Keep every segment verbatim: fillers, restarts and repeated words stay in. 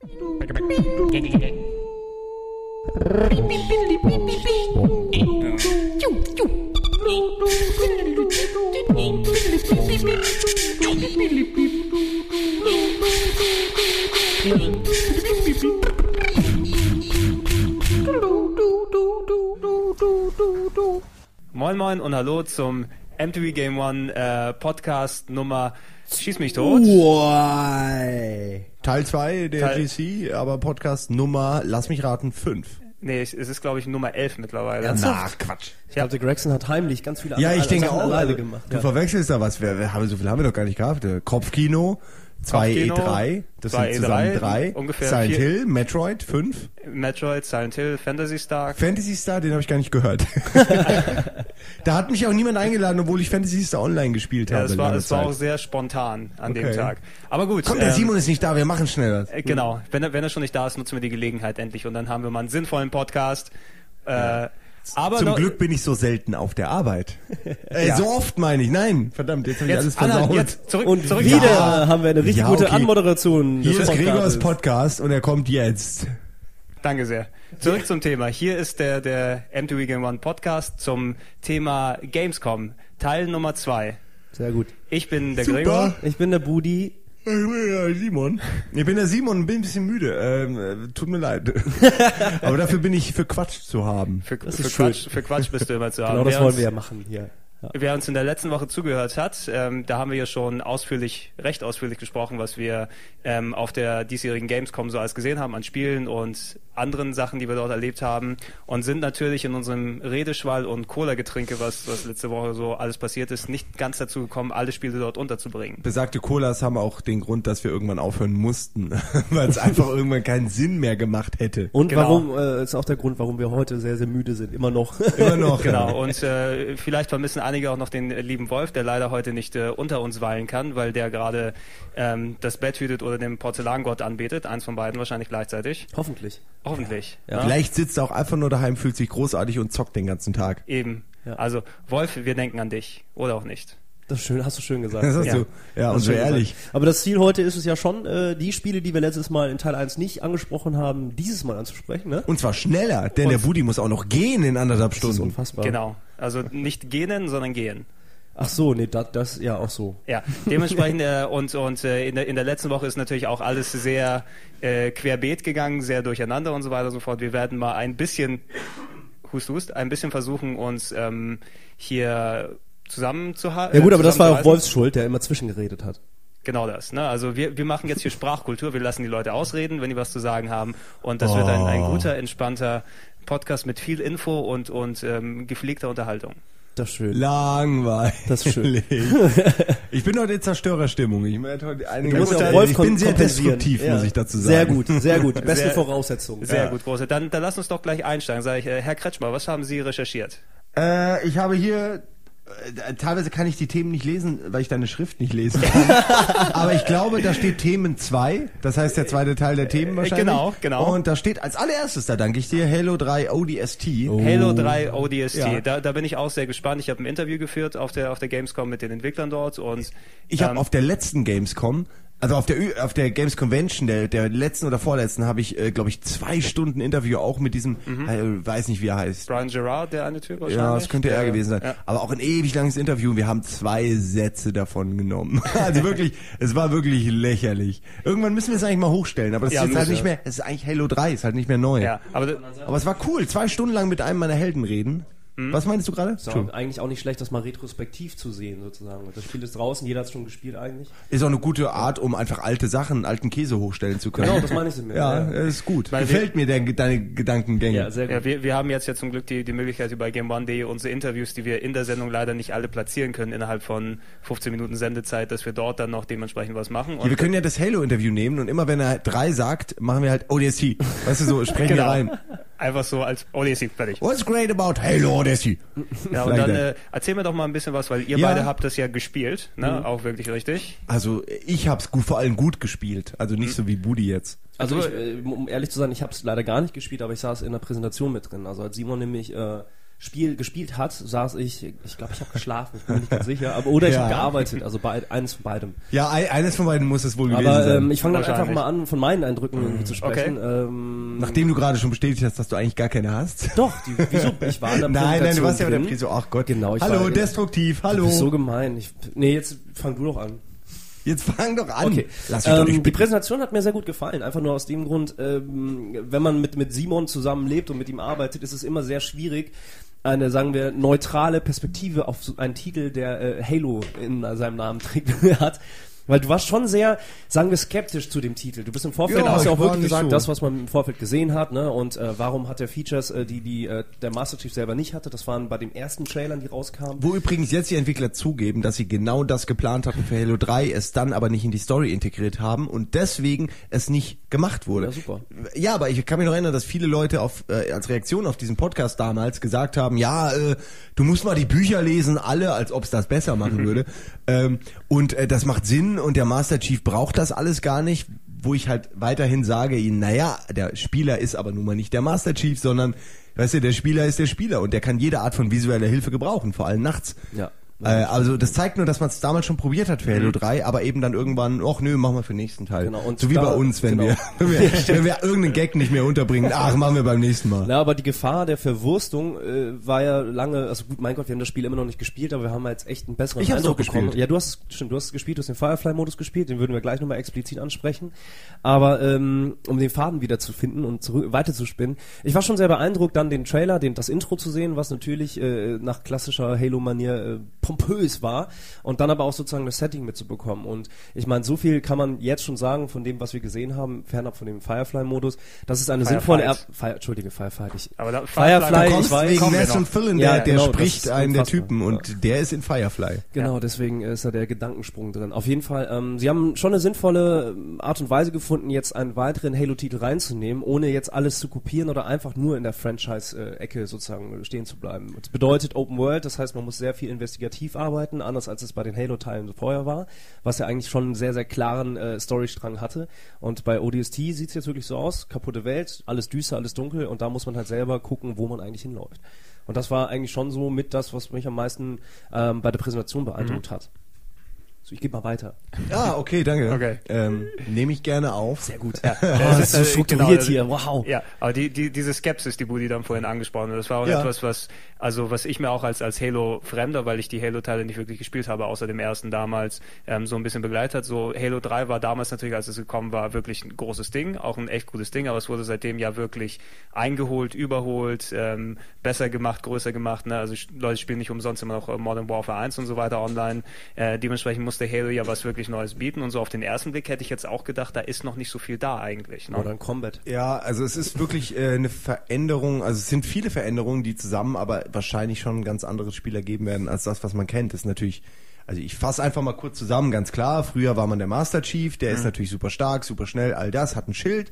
Moin Moin und hallo zum M T V Game One äh, Podcast Nummer Schieß mich tot. Why? Teil zwei der Teil G C, aber Podcast Nummer, lass mich raten, fünf. Nee, es ist glaube ich Nummer elf mittlerweile. Na, Quatsch. Ich glaube, der Gregson hat heimlich ganz viele Ja, ich andere denke Sachen auch, alleine also, gemacht. du Ja. verwechselst da was. Wir, wir haben, so viel haben wir doch gar nicht gehabt. Äh, Kopfkino, zwei E Kopfkino, drei, das zwei sind zusammen E drei, drei. ungefähr Silent vier- Hill, Metroid, fünf. Metroid, Silent Hill, Fantasy Star. Fantasy Star, den habe ich gar nicht gehört. Da hat mich auch niemand eingeladen, obwohl ich Fantasy Star online gespielt Ja, habe. es war, lange es war Zeit. auch sehr spontan an Okay. dem Tag. Aber gut. Komm, der ähm, Simon ist nicht da, wir machen schneller. äh, Genau, wenn er, wenn er schon nicht da ist, nutzen wir die Gelegenheit endlich und dann haben wir mal einen sinnvollen Podcast. Äh, aber Zum noch, Glück bin ich so selten auf der Arbeit. Äh, Ja. So oft meine ich. Nein, verdammt, jetzt habe ich alles jetzt, Anna, versaut. jetzt zurück, Und zurück wieder Ja. haben wir eine richtig Ja, gute okay. Anmoderation. Hier des ist Podcastes. Gregors Podcast und er kommt jetzt. Danke sehr. Zurück zum Thema. Hier ist der, der M T V Game One Podcast zum Thema Gamescom, Teil Nummer zwei. Sehr gut. Ich bin der Super. Gregor. Ich bin der Budi. Ich bin der Simon. Ich bin der Simon und bin ein bisschen müde. Ähm, äh, tut mir leid. Aber dafür bin ich für Quatsch zu haben. Für, Das für, ist Quatsch, für Quatsch bist du immer zu haben. Genau das Wer wollen uns, wir ja machen hier. Ja. Wer uns in der letzten Woche zugehört hat, ähm, da haben wir ja schon ausführlich, recht ausführlich gesprochen, was wir ähm, auf der diesjährigen Gamescom so alles gesehen haben an Spielen und anderen Sachen, die wir dort erlebt haben und sind natürlich in unserem Redeschwall und Cola-Getränke, was, was letzte Woche so alles passiert ist, nicht ganz dazu gekommen, alle Spiele dort unterzubringen. Besagte Colas haben auch den Grund, dass wir irgendwann aufhören mussten, weil es einfach irgendwann keinen Sinn mehr gemacht hätte. Und Genau. warum äh, ist auch der Grund, warum wir heute sehr, sehr müde sind. Immer noch. Immer noch. Genau, und äh, vielleicht vermissen einige auch noch den äh, lieben Wolf, der leider heute nicht äh, unter uns weilen kann, weil der gerade ähm, das Bett hütet oder den Porzellangott anbetet, eins von beiden wahrscheinlich gleichzeitig. Hoffentlich. Hoffentlich. Ja. Vielleicht sitzt er auch einfach nur daheim, fühlt sich großartig und zockt den ganzen Tag. Eben. Ja. Also, Wolf, wir denken an dich. Oder auch nicht. Das ist schön, hast du schön gesagt. Das hast Ja. du. Ja, Hast und du so schön ehrlich. gesagt. Aber das Ziel heute ist es ja schon, äh, die Spiele, die wir letztes Mal in Teil eins nicht angesprochen haben, dieses Mal anzusprechen, ne? Und zwar schneller, denn Und- der Budi muss auch noch gehen in anderthalb Das ist Stunden. unfassbar. Genau. Also nicht gähnen, sondern gehen. Ach so, nee, das, das ja auch so. Ja, dementsprechend äh, und und äh, in der in der letzten Woche ist natürlich auch alles sehr äh, querbeet gegangen, sehr durcheinander und so weiter und so fort. Wir werden mal ein bisschen hust hust ein bisschen versuchen, uns ähm, hier zusammenzuhalten. Ja gut, aber das war auch Wolfs Schuld, der immer zwischengeredet hat. Genau das. Ne? Also wir wir machen jetzt hier Sprachkultur. Wir lassen die Leute ausreden, wenn die was zu sagen haben, und das wird ein ein Oh. guter, entspannter Podcast mit viel Info und und ähm, gepflegter Unterhaltung. Das ist schön. Langweilig. Das ist schön. Ich bin heute in Zerstörerstimmung. Ich, werde heute einige Du musst ja ich auch Wolf bin sehr kompensieren. destruktiv, Ja. muss ich dazu sagen. Sehr gut, sehr gut. Beste Sehr- Voraussetzung. Sehr Ja. gut, Große. Dann, dann lass uns doch gleich einsteigen. Sag ich, äh, Herr Kretschmer, was haben Sie recherchiert? Äh, ich habe hier, äh, teilweise kann ich die Themen nicht lesen, weil ich deine Schrift nicht lesen kann. Aber ich glaube, da steht Themen zwei. Das heißt der zweite Teil der Themen wahrscheinlich. genau, genau. Und da steht als allererstes, da danke ich dir, Halo drei O D S T. Oh. Halo drei O D S T. Ja. Da, da bin ich auch sehr gespannt. Ich habe ein Interview geführt auf der auf der Gamescom mit den Entwicklern dort und Ich habe ähm, auf der letzten Gamescom, also auf der Ü- auf der Games Convention, der der letzten oder vorletzten, habe ich, äh, glaube ich, zwei Stunden Interview auch mit diesem, äh, weiß nicht wie er heißt. Brian Gerard, der eine Typ wahrscheinlich. Ja, das könnte er Der- gewesen sein. Ja. Aber auch ein ewig langes Interview. Wir haben zwei Sätze davon genommen. Also wirklich, es war wirklich lächerlich. Irgendwann müssen wir es eigentlich mal hochstellen. Aber es Ja, ist jetzt halt muss, nicht ja. mehr, es ist eigentlich Halo drei, ist halt nicht mehr neu. Ja, aber Aber es war cool, zwei Stunden lang mit einem meiner Helden reden. Was meinst du gerade? Ist auch eigentlich auch nicht schlecht, das mal retrospektiv zu sehen, sozusagen. Das Spiel ist draußen, jeder hat es schon gespielt eigentlich. Ist auch eine gute Art, um einfach alte Sachen, alten Käse hochstellen zu können. Genau, das meine ich damit. Ja, ist gut. Weil Gefällt mir der, deine Gedankengänge. Ja, sehr gut. ja, wir, wir haben jetzt ja zum Glück die, die Möglichkeit über Game One punkt de unsere Interviews, die wir in der Sendung leider nicht alle platzieren können innerhalb von fünfzehn Minuten Sendezeit, dass wir dort dann noch dementsprechend was machen. Und Ja, wir können ja das Halo-Interview nehmen und immer wenn er drei sagt, machen wir halt O D S T. Weißt du, so sprechen wir genau. rein. Einfach so als O D S T, fertig. What's great about Halo O D S T? Ja, und Like dann that. äh, erzähl mir doch mal ein bisschen was, weil ihr Ja. beide habt das ja gespielt, ne? Auch wirklich richtig. Also ich hab's gut, vor allem gut gespielt. Also nicht so wie Budi jetzt. Also, Also, ich, äh, um ehrlich zu sein, ich habe es leider gar nicht gespielt, aber ich saß in der Präsentation mit drin. Also als Simon nämlich äh, Spiel gespielt hat, saß ich, ich glaube, ich habe geschlafen, ich bin mir nicht ganz sicher, aber oder ich Ja. habe gearbeitet, also bei, eines von beidem. Ja, ein, eines von beiden muss es wohl gewesen Aber sein. ähm, ich fange dann einfach Wahrscheinlich. mal an, von meinen Eindrücken irgendwie zu sprechen. Okay. Ähm, Nachdem du gerade schon bestätigt hast, dass du eigentlich gar keine hast. Doch, die, wieso? Ich war in der Nein, nein, du Präsentation warst ja bei der drin. Prise. Ach Gott. Genau, ich Hallo, war, destruktiv, Du hallo. bist so gemein. Ich, nee, jetzt fang du doch an. Jetzt fang doch an. Okay. Lass mich doch nicht Ähm, die spielen. Präsentation hat mir sehr gut gefallen. Einfach nur aus dem Grund, ähm, wenn man mit, mit Simon zusammenlebt und mit ihm arbeitet, ist es immer sehr schwierig, eine, sagen wir, neutrale Perspektive auf so einen Titel, der äh, Halo in seinem Namen trägt, hat. Weil du warst schon sehr, sagen wir, skeptisch zu dem Titel. Du bist im Vorfeld, Ja, hast ja auch ich war wirklich nicht gesagt, so. das, was man im Vorfeld gesehen hat, ne? Und äh, warum hat er Features, äh, die, die äh, der Master Chief selber nicht hatte? Das waren bei den ersten Trailern, die rauskamen. Wo übrigens jetzt die Entwickler zugeben, dass sie genau das geplant hatten für Halo drei, es dann aber nicht in die Story integriert haben und deswegen es nicht gemacht wurde. Ja, super. Ja, aber ich kann mich noch erinnern, dass viele Leute auf, äh, als Reaktion auf diesen Podcast damals gesagt haben, ja, äh, du musst mal die Bücher lesen, alle, als ob es das besser machen würde. Ähm, und äh, das macht Sinn und der Master Chief braucht das alles gar nicht, wo ich halt weiterhin sage ihnen, naja, der Spieler ist aber nun mal nicht der Master Chief, sondern, weißt du, der Spieler ist der Spieler und der kann jede Art von visueller Hilfe gebrauchen, vor allem nachts. Ja. Äh, also das zeigt nur, dass man es damals schon probiert hat für Halo drei, aber eben dann irgendwann, ach nö, machen wir für den nächsten Teil. Genau, und so wie da- bei uns, wenn, genau. wir, wenn, wir, wenn wir irgendeinen Gag nicht mehr unterbringen, ach, machen wir beim nächsten Mal. Ja, aber die Gefahr der Verwurstung äh, war ja lange, also gut, mein Gott, wir haben das Spiel immer noch nicht gespielt, aber wir haben jetzt echt einen besseren Ich hab's Eindruck doch gespielt. bekommen. Ja, du hast es, stimmt, du hast es gespielt, du hast den Firefly-Modus gespielt, den würden wir gleich nochmal explizit ansprechen. Aber ähm, um den Faden wieder zu finden und zurück, weiter zu spinnen, ich war schon sehr beeindruckt, dann den Trailer, den, das Intro zu sehen, was natürlich äh, nach klassischer Halo-Manier äh, pompös war und dann aber auch sozusagen das Setting mitzubekommen. Und ich meine, so viel kann man jetzt schon sagen von dem, was wir gesehen haben, fernab von dem Firefly-Modus, das ist eine sinnvolle... Er Firefight. Fire, Entschuldige, Firefight. Ich, Aber da, Firefly, Du kommst ich weiß, wegen kommen wir Nessun noch. Fillin, Ja, der, der genau, das spricht ist einen der unfassbar. Typen und der ist in Firefly. Genau, deswegen ist da der Gedankensprung drin. Auf jeden Fall, ähm, sie haben schon eine sinnvolle ähm, Art und Weise gefunden, jetzt einen weiteren Halo-Titel reinzunehmen, ohne jetzt alles zu kopieren oder einfach nur in der Franchise-Ecke sozusagen stehen zu bleiben. Das bedeutet Open World, das heißt, man muss sehr viel investigativ arbeiten, anders als es bei den Halo-Teilen vorher war, was ja eigentlich schon einen sehr, sehr klaren äh, Storystrang hatte. Und bei O D S T sieht es jetzt wirklich so aus, kaputte Welt, alles düster, alles dunkel und da muss man halt selber gucken, wo man eigentlich hinläuft. Und das war eigentlich schon so mit das, was mich am meisten ähm, bei der Präsentation beeindruckt hat. So, ich gebe mal weiter. Ah, okay, danke. Okay. Ähm, nehme ich gerne auf. Sehr gut. Ja, Oh, das das ist, ist so äh, strukturiert genau, hier. Wow. Ja, aber die, die, diese Skepsis, die Budi dann vorhin angesprochen hat, das war auch Ja. etwas, was, also was ich mir auch als, als Halo-Fremder, weil ich die Halo-Teile nicht wirklich gespielt habe, außer dem ersten damals, ähm, so ein bisschen begleitet hat. So, Halo drei war damals natürlich, als es gekommen war, wirklich ein großes Ding, auch ein echt gutes Ding, aber es wurde seitdem ja wirklich eingeholt, überholt, ähm, besser gemacht, größer gemacht, ne? Also Leute spielen nicht umsonst immer noch Modern Warfare eins und so weiter online. Äh, dementsprechend musste Halo ja was wirklich Neues bieten und so auf den ersten Blick hätte ich jetzt auch gedacht, da ist noch nicht so viel da eigentlich. Ne? Modern Combat. Ja, also es ist wirklich äh, eine Veränderung, also es sind viele Veränderungen, die zusammen aber wahrscheinlich schon ein ganz anderes Spiel ergeben werden als das, was man kennt. Das ist natürlich, also ich fasse einfach mal kurz zusammen, ganz klar, früher war man der Master Chief, der ist natürlich super stark, super schnell, all das, hat ein Schild.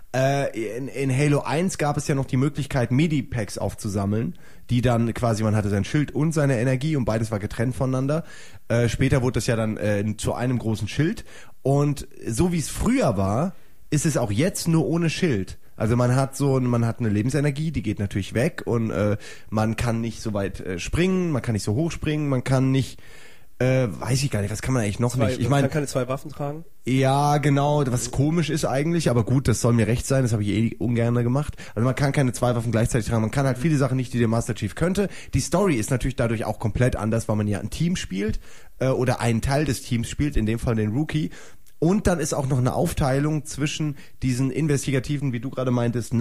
Äh, in, in Halo eins gab es ja noch die Möglichkeit, Medipacks aufzusammeln, die dann quasi, man hatte sein Schild und seine Energie und beides war getrennt voneinander. Äh, später wurde das ja dann äh, zu einem großen Schild und so wie es früher war, ist es auch jetzt nur ohne Schild. Also man hat so, man hat eine Lebensenergie, die geht natürlich weg und äh, man kann nicht so weit äh, springen, man kann nicht so hoch springen, man kann nicht, äh, weiß ich gar nicht, was kann man eigentlich noch Zwei, nicht? Ich man meine, kann keine zwei Waffen tragen. ja, genau, was komisch ist eigentlich, aber gut, das soll mir recht sein, das habe ich eh ungern gemacht. Also man kann keine zwei Waffen gleichzeitig tragen, man kann halt viele Sachen nicht, die der Master Chief könnte. Die Story ist natürlich dadurch auch komplett anders, weil man ja ein Team spielt äh, oder einen Teil des Teams spielt, in dem Fall den Rookie. Und dann ist auch noch eine Aufteilung zwischen diesen investigativen, wie du gerade meintest,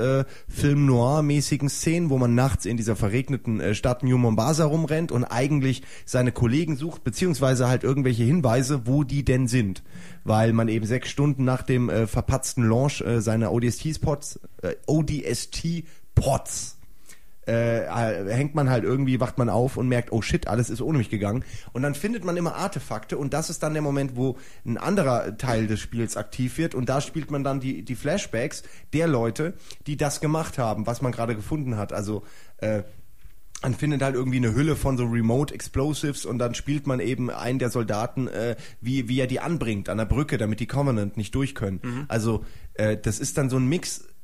Nacht-Film-Noir-mäßigen Szenen, wo man nachts in dieser verregneten äh, Stadt New Mombasa rumrennt und eigentlich seine Kollegen sucht, beziehungsweise halt irgendwelche Hinweise, wo die denn sind. Weil man eben sechs Stunden nach dem äh, verpatzten Launch äh, seiner O D S T-Spots, äh, O D S T-Pods, Äh, hängt man halt irgendwie, wacht man auf und merkt, oh shit, alles ist ohne mich gegangen. Und dann findet man immer Artefakte und das ist dann der Moment, wo ein anderer Teil des Spiels aktiv wird und da spielt man dann die, die Flashbacks der Leute, die das gemacht haben, was man gerade gefunden hat. Also, äh, man findet halt irgendwie eine Hülle von so Remote Explosives und dann spielt man eben einen der Soldaten, äh, wie, wie er die anbringt an der Brücke, damit die Covenant nicht durch können. Mhm. Also, äh, das ist dann so ein Mix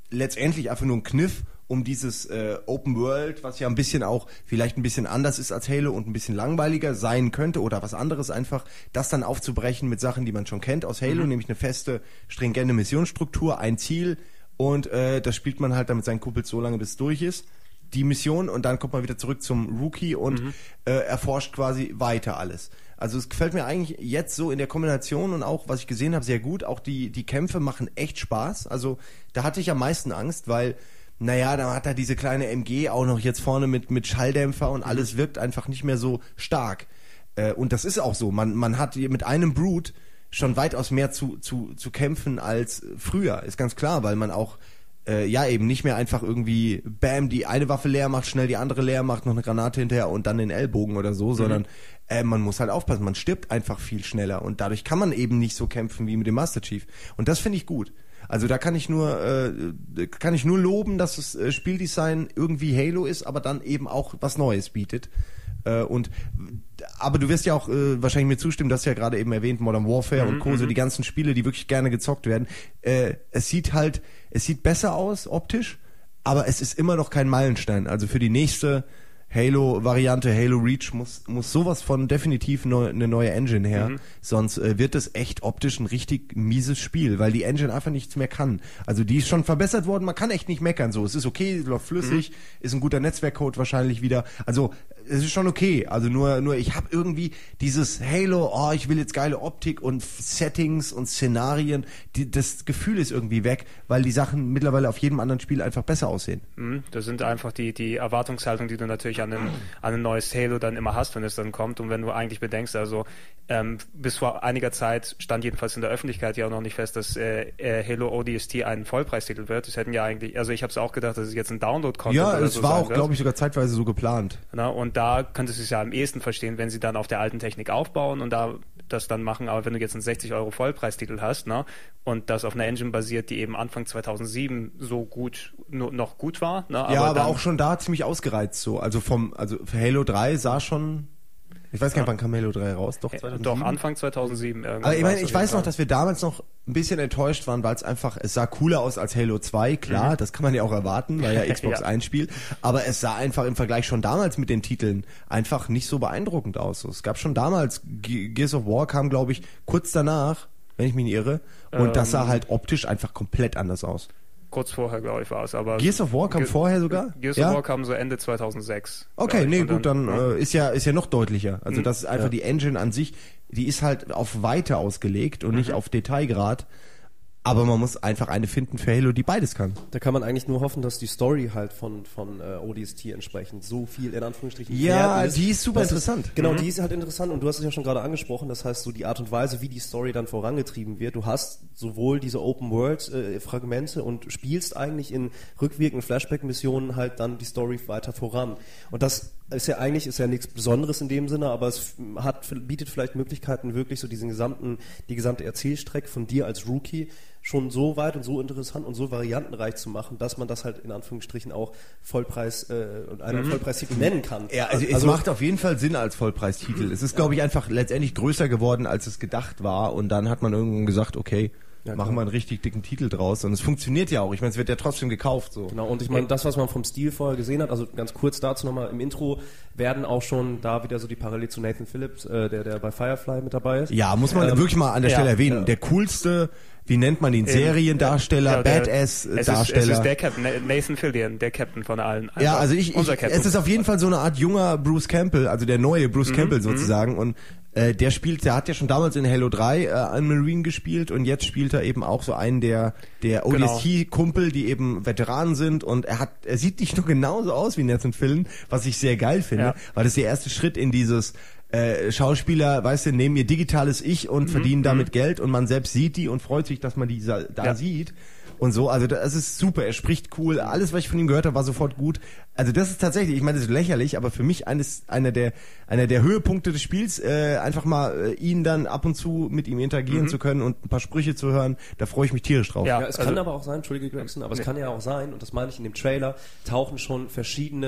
letztendlich einfach nur ein Kniff, um dieses äh, Open World, was ja ein bisschen auch vielleicht ein bisschen anders ist als Halo und ein bisschen langweiliger sein könnte oder was anderes einfach, das dann aufzubrechen mit Sachen, die man schon kennt aus Halo, mhm. nämlich eine feste, stringente Missionsstruktur, ein Ziel und äh, das spielt man halt dann mit seinen Kumpels so lange, bis es durch ist, die Mission und dann kommt man wieder zurück zum Rookie und mhm. äh, erforscht quasi weiter alles. Also es gefällt mir eigentlich jetzt so in der Kombination und auch, was ich gesehen habe, sehr gut. Auch die, die Kämpfe machen echt Spaß. Also da hatte ich am meisten Angst, weil naja, da hat er diese kleine M G auch noch jetzt vorne mit, mit Schalldämpfer und alles wirkt einfach nicht mehr so stark. Äh, und das ist auch so. Man, man hat mit einem Brute schon weitaus mehr zu, zu, zu kämpfen als früher. Ist ganz klar, weil man auch, äh, ja eben nicht mehr einfach irgendwie, bam, die eine Waffe leer macht, schnell die andere leer macht, noch eine Granate hinterher und dann den Ellbogen oder so, mhm. sondern äh, man muss halt aufpassen. Man stirbt einfach viel schneller und dadurch kann man eben nicht so kämpfen wie mit dem Master Chief. Und das finde ich gut. Also da kann ich nur äh, kann ich nur loben, dass das äh, Spieldesign irgendwie Halo ist, aber dann eben auch was Neues bietet. Äh, und aber du wirst ja auch äh, wahrscheinlich mir zustimmen, du hast ja gerade eben erwähnt Modern Warfare mhm, und Co. so die ganzen Spiele, die wirklich gerne gezockt werden. Äh, es sieht halt, es sieht besser aus optisch, aber es ist immer noch kein Meilenstein. Also für die nächste Halo-Variante, Halo Reach, muss muss sowas von definitiv neu, eine neue Engine her, mhm. sonst äh, wird es echt optisch ein richtig mieses Spiel, weil die Engine einfach nichts mehr kann. Also die ist schon verbessert worden, man kann echt nicht meckern so. Es ist okay, läuft flüssig, mhm. ist ein guter Netzwerkcode wahrscheinlich wieder. Also es ist schon okay, also nur nur ich habe irgendwie dieses Halo, oh, ich will jetzt geile Optik und Settings und Szenarien, die, das Gefühl ist irgendwie weg, weil die Sachen mittlerweile auf jedem anderen Spiel einfach besser aussehen. Mhm, das sind einfach die die Erwartungshaltung, die du natürlich an ein, an ein neues Halo dann immer hast, wenn es dann kommt. Und wenn du eigentlich bedenkst, also ähm, bis vor einiger Zeit stand jedenfalls in der Öffentlichkeit ja auch noch nicht fest, dass äh, äh, Halo O D S T ein Vollpreistitel wird. Das hätten ja eigentlich, also ich habe es auch gedacht, dass es jetzt ein Download-Content ja, oder es so war sein auch, wird. glaube ich, sogar zeitweise so geplant. Na, und da könntest du es ja am ehesten verstehen, wenn sie dann auf der alten Technik aufbauen und da das dann machen. Aber wenn du jetzt einen sechzig Euro Vollpreistitel hast, ne, und das auf einer Engine basiert, die eben Anfang zweitausendsieben so gut, no, noch gut war. Ne, aber ja, aber dann, auch schon da ziemlich ausgereizt so. Also vom, also für Halo drei sah schon, ich weiß gar nicht, wann kam Halo drei raus? Doch, zweitausendsieben? Doch, Anfang zweitausendsieben. Aber ich meine, ich weiß noch, dass wir damals noch ein bisschen enttäuscht waren, weil es einfach, es sah cooler aus als Halo zwei, klar, mhm. das kann man ja auch erwarten, weil ja Xbox ja. einspielt, aber es sah einfach im Vergleich schon damals mit den Titeln einfach nicht so beeindruckend aus. Es gab schon damals, Gears of War kam, glaube ich, kurz danach, wenn ich mich nicht irre, und ähm, das sah halt optisch einfach komplett anders aus. Kurz vorher, glaube ich, war es. Aber Gears of War kam Ge- vorher sogar? Gears ja? of War kam so Ende zweitausendsechs. Okay, nee, gut, dann, dann ja. äh, ist ja ist ja noch deutlicher. Also mhm. das ist einfach ja. die Engine an sich, die ist halt auf Weite ausgelegt und mhm. nicht auf Detailgrad. Aber man muss einfach eine finden für Halo, die beides kann. Da kann man eigentlich nur hoffen, dass die Story halt von von äh, O D S T entsprechend so viel in Anführungsstrichen ja, ist. die ist super interessant. Ist, genau, mhm. die ist halt interessant und du hast es ja schon gerade angesprochen, das heißt so die Art und Weise, wie die Story dann vorangetrieben wird. Du hast sowohl diese Open-World-Fragmente äh, und spielst eigentlich in rückwirkenden Flashback-Missionen halt dann die Story weiter voran. Und das ist ja eigentlich ist ja nichts Besonderes in dem Sinne, aber es hat bietet vielleicht Möglichkeiten, wirklich so diesen gesamten die gesamte Erzählstrecke von dir als Rookie schon so weit und so interessant und so variantenreich zu machen, dass man das halt in Anführungsstrichen auch Vollpreis äh, und einen mhm. Vollpreistitel nennen kann. Ja, also, also es macht auf jeden Fall Sinn als Vollpreistitel. Es ist, glaube ich, einfach letztendlich größer geworden, als es gedacht war und dann hat man irgendwann gesagt, okay, ja, machen wir einen richtig dicken Titel draus und es funktioniert ja auch. Ich meine, es wird ja trotzdem gekauft so. Genau, und ich meine, das, was man vom Stil vorher gesehen hat, also ganz kurz dazu nochmal im Intro, werden auch schon da wieder so die Parallel zu Nathan Phillips, äh, der der bei Firefly mit dabei ist. Ja, muss man ähm, wirklich mal an der ja, Stelle erwähnen. Ja. Der coolste, wie nennt man ihn, Seriendarsteller, ja, der, Badass-Darsteller. Es ist der Captain, Nathan Fillion, der Captain von allen. Einfach ja, also ich, ich es ist auf jeden Fall so eine Art junger Bruce Campbell, also der neue Bruce mhm, Campbell sozusagen und äh, der spielt, der hat ja schon damals in Halo drei äh, einen Marine gespielt und jetzt spielt er eben auch so einen der der O D S T-Kumpel, die eben Veteranen sind und er hat, er sieht nicht nur genauso aus wie Nathan Fillion, was ich sehr geil finde, ja. weil das der erste Schritt in dieses äh, Schauspieler, weißt du, nehmen ihr digitales Ich und mhm, verdienen damit mhm. Geld und man selbst sieht die und freut sich, dass man die da ja. sieht. Und so, also das ist super, er spricht cool, alles, was ich von ihm gehört habe, war sofort gut. Also das ist tatsächlich, ich meine, das ist lächerlich, aber für mich eines, einer der einer der Höhepunkte des Spiels, äh, einfach mal äh, ihn dann ab und zu mit ihm interagieren mhm. zu können und ein paar Sprüche zu hören, da freue ich mich tierisch drauf. Ja, ja es also, kann aber auch sein, Entschuldige Gregson, aber nee. es kann ja auch sein, und das meine ich in dem Trailer, tauchen schon verschiedene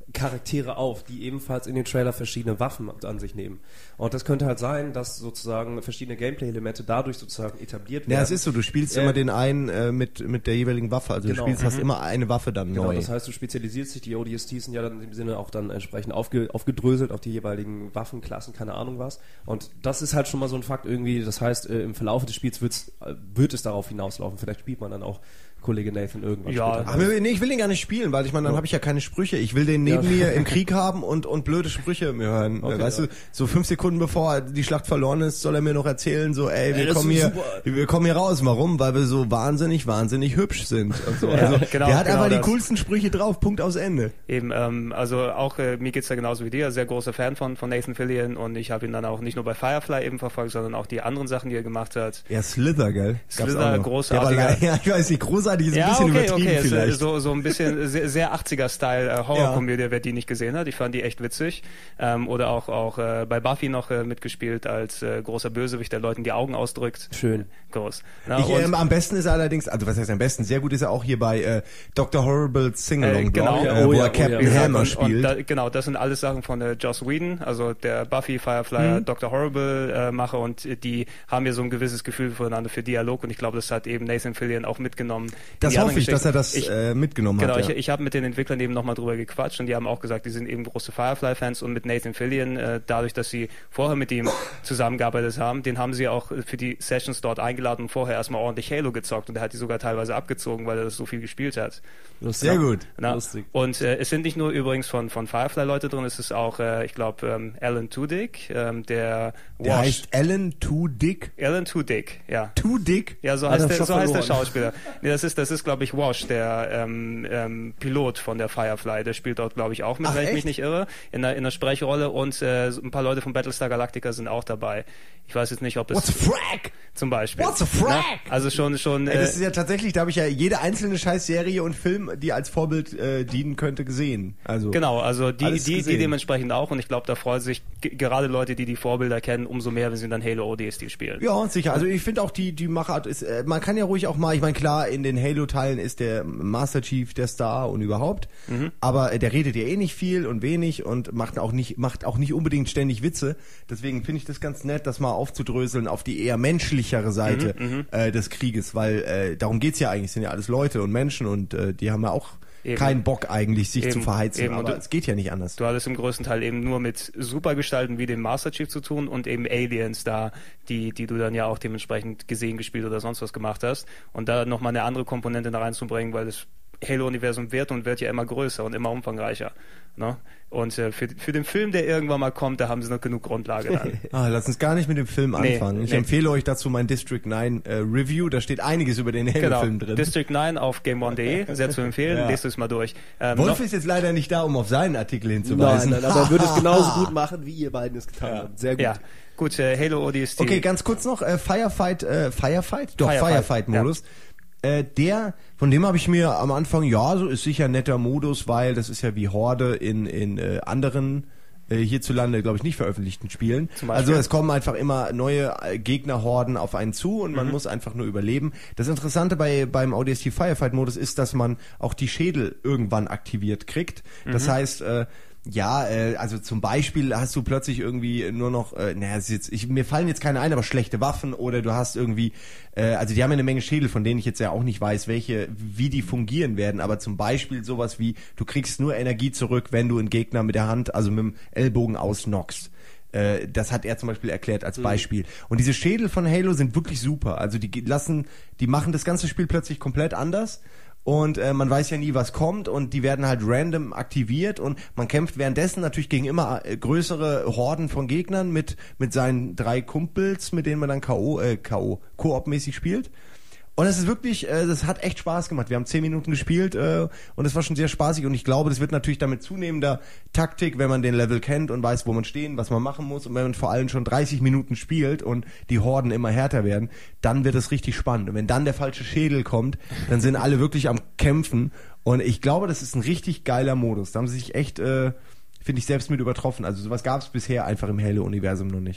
Charaktere auf, die ebenfalls in den Trailer verschiedene Waffen an sich nehmen. Und das könnte halt sein, dass sozusagen verschiedene Gameplay-Elemente dadurch sozusagen etabliert werden. Ja, es ist so, du spielst äh, immer den einen äh, mit mit der jeweiligen Waffe, also genau. du spielst, hast mhm. immer eine Waffe dann genau, neu. Das heißt, du spezialisierst dich, die O D S Ts sind ja dann in dem Sinne auch dann entsprechend aufge, aufgedröselt auf die jeweiligen Waffenklassen, keine Ahnung was. Und das ist halt schon mal so ein Fakt irgendwie, das heißt, äh, im Verlauf des Spiels wird's, äh, wird es darauf hinauslaufen. Vielleicht spielt man dann auch Kollege Nathan irgendwann ja, später. Aber nee, ich will den gar nicht spielen, weil ich meine, dann ja. habe ich ja keine Sprüche. Ich will den neben ja. mir im Krieg haben und und blöde Sprüche mir hören. Okay, weißt ja. du, so fünf Sekunden bevor die Schlacht verloren ist, soll er mir noch erzählen, so, ey, wir ey, kommen hier, super. wir kommen hier raus. Warum? Weil wir so wahnsinnig, wahnsinnig hübsch sind. Und so. Ja, also, genau, der hat genau einfach das. die coolsten Sprüche drauf. Punkt aus Ende. Eben, ähm, also auch äh, mir geht's ja genauso wie dir. Sehr großer Fan von von Nathan Fillion und ich habe ihn dann auch nicht nur bei Firefly eben verfolgt, sondern auch die anderen Sachen, die er gemacht hat. Ja, Slither, gell? Slither, großartiger. Ja, ich weiß nicht, großartig ist ein ja, bisschen okay, übertrieben okay, vielleicht. So, so ein bisschen sehr, sehr achtziger-Style äh, Horrorkomödie, ja. wer die nicht gesehen hat. Ich fand die echt witzig. Ähm, oder auch auch äh, bei Buffy noch äh, mitgespielt als äh, großer Bösewicht, der Leuten die Augen ausdrückt. Schön. Groß. Na, ich, ähm, am besten ist er allerdings, also was heißt am besten, sehr gut ist er auch hier bei äh, Doktor Horrible's Sing-Along, äh, genau, äh, wo oh, ja, er Captain oh, ja. Hammer und, spielt. Und da, genau, das sind alles Sachen von äh, Joss Whedon, also der Buffy, Firefly, mhm. Doktor Horrible äh, Macher und äh, die haben ja so ein gewisses Gefühl füreinander für Dialog und ich glaube, das hat eben Nathan Fillion auch mitgenommen. Das hoffe ich, dass er das ich, äh, mitgenommen genau, hat. Genau, ja. ich, ich habe mit den Entwicklern eben nochmal drüber gequatscht und die haben auch gesagt, die sind eben große Firefly-Fans und mit Nathan Fillion, äh, dadurch, dass sie vorher mit ihm zusammengearbeitet haben, den haben sie auch für die Sessions dort eingeladen und vorher erstmal ordentlich Halo gezockt und er hat die sogar teilweise abgezogen, weil er das so viel gespielt hat. Lustig. Sehr gut. Na, Lustig. Und äh, es sind nicht nur übrigens von von Firefly Leute drin, es ist auch, äh, ich glaube, ähm, Alan Tudyk, ähm, der Der Wash. heißt Alan Tudyk? Alan Tudyk, ja. Tudyk? Ja, so heißt der, so heißt der Schauspieler. Nee, das ist, das ist, glaube ich, Wash, der ähm, ähm, Pilot von der Firefly. Der spielt dort, glaube ich, auch mit, Ach, wenn ich echt? mich nicht irre, in der, in der Sprechrolle und äh, so ein paar Leute von Battlestar Galactica sind auch dabei. Ich weiß jetzt nicht, ob es... What's a frag? Zum Beispiel. What's a frag? Na, also schon... schon. Ey, das äh, ist ja tatsächlich, da habe ich ja jede einzelne Scheißserie und Film, die als Vorbild äh, dienen könnte, gesehen. Also Genau, also die, die, gesehen. die dementsprechend auch und ich glaube, da freuen sich g- gerade Leute, die die Vorbilder kennen, umso mehr, wenn sie dann Halo O D S T spielen. Ja, sicher. Also ich finde auch die die Machart ist, äh, man kann ja ruhig auch mal, ich meine klar, in den Halo-Teilen ist der Master Chief der Star und überhaupt, mhm. aber äh, der redet ja eh nicht viel und wenig und macht auch nicht macht auch nicht unbedingt ständig Witze. Deswegen finde ich das ganz nett, das mal aufzudröseln auf die eher menschlichere Seite mhm, äh, des Krieges, weil äh, darum geht's ja eigentlich, sind ja alles Leute und Menschen und äh, die haben ja auch Eben. keinen Bock eigentlich, sich eben, zu verheizen, eben. aber du, es geht ja nicht anders. Du hattest im größten Teil eben nur mit Supergestalten wie dem Master Chief zu tun und eben Aliens da, die die du dann ja auch dementsprechend gesehen, gespielt oder sonst was gemacht hast und da nochmal eine andere Komponente da reinzubringen, weil das Halo-Universum wird und wird ja immer größer und immer umfangreicher. Ne? Und äh, für, für den Film, der irgendwann mal kommt, da haben sie noch genug Grundlage dann. ah, lass uns gar nicht mit dem Film anfangen. Nee, ich nee. empfehle euch dazu mein District neun äh, Review, da steht einiges über den Halo-Film genau. drin. District neun auf game one punkt de, sehr zu empfehlen, ja. lest es mal durch. Ähm, Wolf ist jetzt leider nicht da, um auf seinen Artikel hinzuweisen. Nein, nein, aber er würde es genauso gut machen, wie ihr beiden es getan ja. habt. Sehr gut. Ja. Gut, äh, Halo O D S T. Okay, ganz kurz noch, äh, Firefight, äh, Firefight? Doch, Firefight-Modus. Ja. Äh, der, von dem habe ich mir am Anfang, ja, so ist sicher ein netter Modus, weil das ist ja wie Horde in, in äh, anderen äh, hierzulande, glaube ich, nicht veröffentlichten Spielen. Also es kommen einfach immer neue äh, Gegnerhorden auf einen zu und man mhm. muss einfach nur überleben. Das Interessante bei beim O D S T Firefight-Modus ist, dass man auch die Schädel irgendwann aktiviert kriegt. Das mhm. heißt, äh, ja, äh, also zum Beispiel hast du plötzlich irgendwie nur noch, äh, naja, jetzt, ich, mir fallen jetzt keine ein, aber schlechte Waffen oder du hast irgendwie, äh, also die haben ja eine Menge Schädel, von denen ich jetzt ja auch nicht weiß, welche, wie die fungieren werden, aber zum Beispiel sowas wie, du kriegst nur Energie zurück, wenn du einen Gegner mit der Hand, also mit dem Ellbogen ausknockst. Äh, das hat er zum Beispiel erklärt als Beispiel. Mhm. Und diese Schädel von Halo sind wirklich super. Also die lassen, die machen das ganze Spiel plötzlich komplett anders. Und äh, man weiß ja nie, was kommt und die werden halt random aktiviert und man kämpft währenddessen natürlich gegen immer äh, größere Horden von Gegnern mit mit seinen drei Kumpels, mit denen man dann K O, äh, K O, Koop-mäßig spielt. Und es ist wirklich, äh, das hat echt Spaß gemacht. Wir haben zehn Minuten gespielt äh, und es war schon sehr spaßig und ich glaube, das wird natürlich damit zunehmender Taktik, wenn man den Level kennt und weiß, wo man stehen, was man machen muss und wenn man vor allem schon dreißig Minuten spielt und die Horden immer härter werden, dann wird es richtig spannend. Und wenn dann der falsche Schädel kommt, dann sind alle wirklich am Kämpfen und ich glaube, das ist ein richtig geiler Modus. Da haben sie sich echt, äh, finde ich, selbst mit übertroffen. Also sowas gab es bisher einfach im Halo-Universum noch nicht.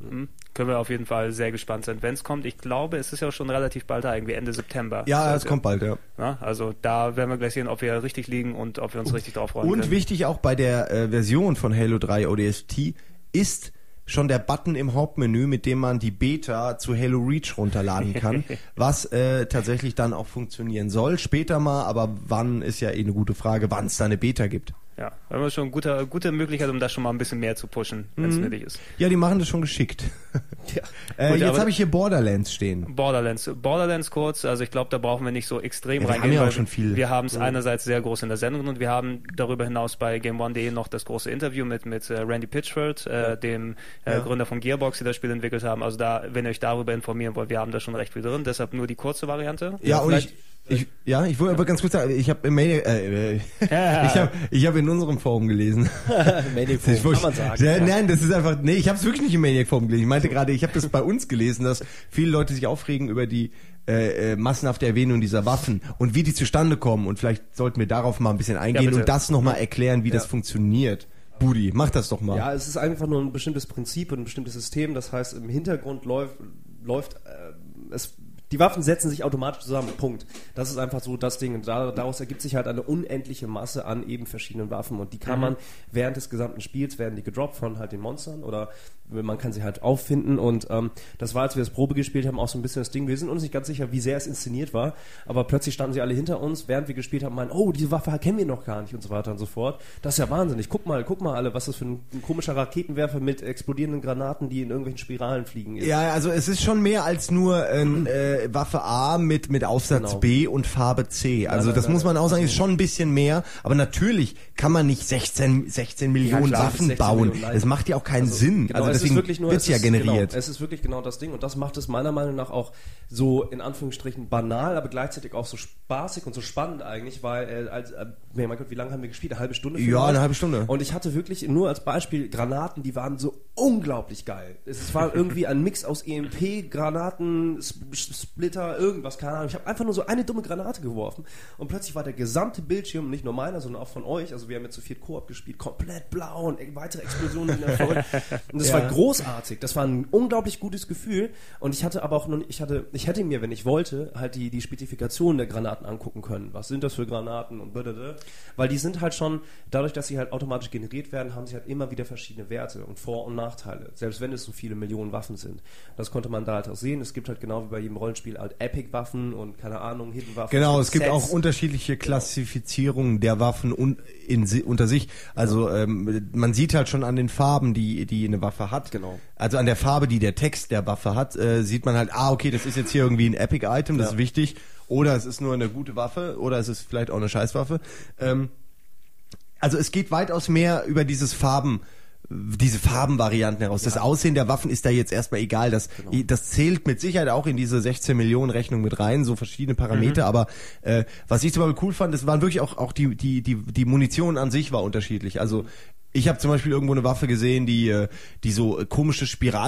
Mhm. Können wir auf jeden Fall sehr gespannt sein, wenn es kommt. Ich glaube, es ist ja schon relativ bald da, irgendwie Ende September. Ja, also, es kommt bald, ja. ja. Also da werden wir gleich sehen, ob wir richtig liegen und ob wir uns richtig drauf freuen Und können. wichtig auch bei der äh, Version von Halo drei O D S T ist schon der Button im Hauptmenü, mit dem man die Beta zu Halo Reach runterladen kann, was äh, tatsächlich dann auch funktionieren soll. Später mal, aber wann ist ja eh eine gute Frage, wann es da eine Beta gibt. Ja, wir haben schon eine gute, gute Möglichkeit, um das schon mal ein bisschen mehr zu pushen, wenn es mhm. nötig ist. Ja, die machen das schon geschickt. Ja. äh, Gut, jetzt habe ich hier Borderlands stehen. Borderlands. Borderlands kurz, also ich glaube, da brauchen wir nicht so extrem ja, reingehen. Wir haben ja auch schon viel. Wir haben es mhm. einerseits sehr groß in der Sendung und wir haben darüber hinaus bei Game One punkt de noch das große Interview mit, mit uh, Randy Pitchford, äh, ja. dem äh, ja. Gründer von Gearbox, die das Spiel entwickelt haben. Also da, wenn ihr euch darüber informieren wollt, wir haben da schon recht viel drin, deshalb nur die kurze Variante. Ja, ja und ich... Ich, ja, ich wollte aber ganz kurz sagen, ich habe im Maniac, äh, ja. ich habe ich hab in unserem Forum gelesen. Maniac Forum, kann man sagen. Ja, nein, das ist einfach, nee, ich habe es wirklich nicht im Maniac Forum gelesen. Ich meinte gerade, ich habe das bei uns gelesen, dass viele Leute sich aufregen über die äh, äh, massenhafte Erwähnung dieser Waffen und wie die zustande kommen. Und vielleicht sollten wir darauf mal ein bisschen eingehen ja, und das nochmal erklären, wie ja. das funktioniert. Budi, mach das doch mal. Ja, es ist einfach nur ein bestimmtes Prinzip und ein bestimmtes System. Das heißt, im Hintergrund läuft, läuft äh, es die Waffen setzen sich automatisch zusammen, Punkt. Das ist einfach so das Ding. Und daraus ergibt sich halt eine unendliche Masse an eben verschiedenen Waffen. Und die kann man während des gesamten Spiels, werden die gedroppt von halt den Monstern oder man kann sie halt auffinden. Und ähm, das war, als wir das Probe gespielt haben, auch so ein bisschen das Ding. Wir sind uns nicht ganz sicher, wie sehr es inszeniert war. Aber plötzlich standen sie alle hinter uns, während wir gespielt haben, meinen, oh, diese Waffe kennen wir noch gar nicht und so weiter und so fort. Das ist ja wahnsinnig. Guck mal, guck mal alle, was das für ein, ein komischer Raketenwerfer mit explodierenden Granaten, die in irgendwelchen Spiralen fliegen ist. Ja, also es ist schon mehr als nur ein äh, Waffe A mit, mit Aufsatz genau. B und Farbe C. Also nein, das nein, muss man auch sagen, ist schon ein bisschen mehr. Aber natürlich kann man nicht sechzehn, sechzehn Millionen ja, klar, Waffen sechzehn bauen. Millionen, das macht ja auch keinen also, Sinn. Genau, also deswegen wird es ja generiert. Genau, es ist wirklich genau das Ding. Und das macht es meiner Meinung nach auch so in Anführungsstrichen banal, aber gleichzeitig auch so spaßig und so spannend eigentlich, weil äh, als, äh, mein Gott, wie lange haben wir gespielt? Eine halbe Stunde? Ja, vielleicht? eine halbe Stunde. Und ich hatte wirklich nur als Beispiel Granaten, die waren so unglaublich geil. Es war irgendwie ein Mix aus E M P, Granaten, Splitter, irgendwas, keine Ahnung. Ich habe einfach nur so eine dumme Granate geworfen und plötzlich war der gesamte Bildschirm, nicht nur meiner, sondern auch von euch, also wir haben jetzt zu viert Koop gespielt, komplett blau und weitere Explosionen in der Folge. Und das ja. war großartig. Das war ein unglaublich gutes Gefühl. Und ich hatte aber auch noch, ich hatte, ich hätte mir, wenn ich wollte, halt die, die Spezifikationen der Granaten angucken können. Was sind das für Granaten und blablabla. Weil die sind halt schon, dadurch, dass sie halt automatisch generiert werden, haben sie halt immer wieder verschiedene Werte und Vor- und Nachteile. Selbst wenn es so viele Millionen Waffen sind. Das konnte man da halt auch sehen. Es gibt halt genau wie bei jedem Rollenspiel halt Epic-Waffen und keine Ahnung, Hidden-Waffen. Genau, es gibt Sets. Auch unterschiedliche Klassifizierungen der Waffen un, in, unter sich. Also ähm, man sieht halt schon an den Farben, die, die eine Waffe hat. Genau. Also an der Farbe, die der Text der Waffe hat, äh, sieht man halt, ah, okay, das ist jetzt hier irgendwie ein Epic-Item, das ja. ist wichtig. Oder es ist nur eine gute Waffe, oder es ist vielleicht auch eine Scheißwaffe. Ähm, also es geht weitaus mehr über dieses Farben, diese Farbenvarianten heraus. Ja. Das Aussehen der Waffen ist da jetzt erstmal egal. Das, genau. das zählt mit Sicherheit auch in diese sechzehn Millionen Rechnung mit rein, so verschiedene Parameter. Mhm. Aber äh, was ich zum Beispiel cool fand, das waren wirklich auch, auch die, die, die, die Munition an sich war unterschiedlich. Also ich habe zum Beispiel irgendwo eine Waffe gesehen, die die so komische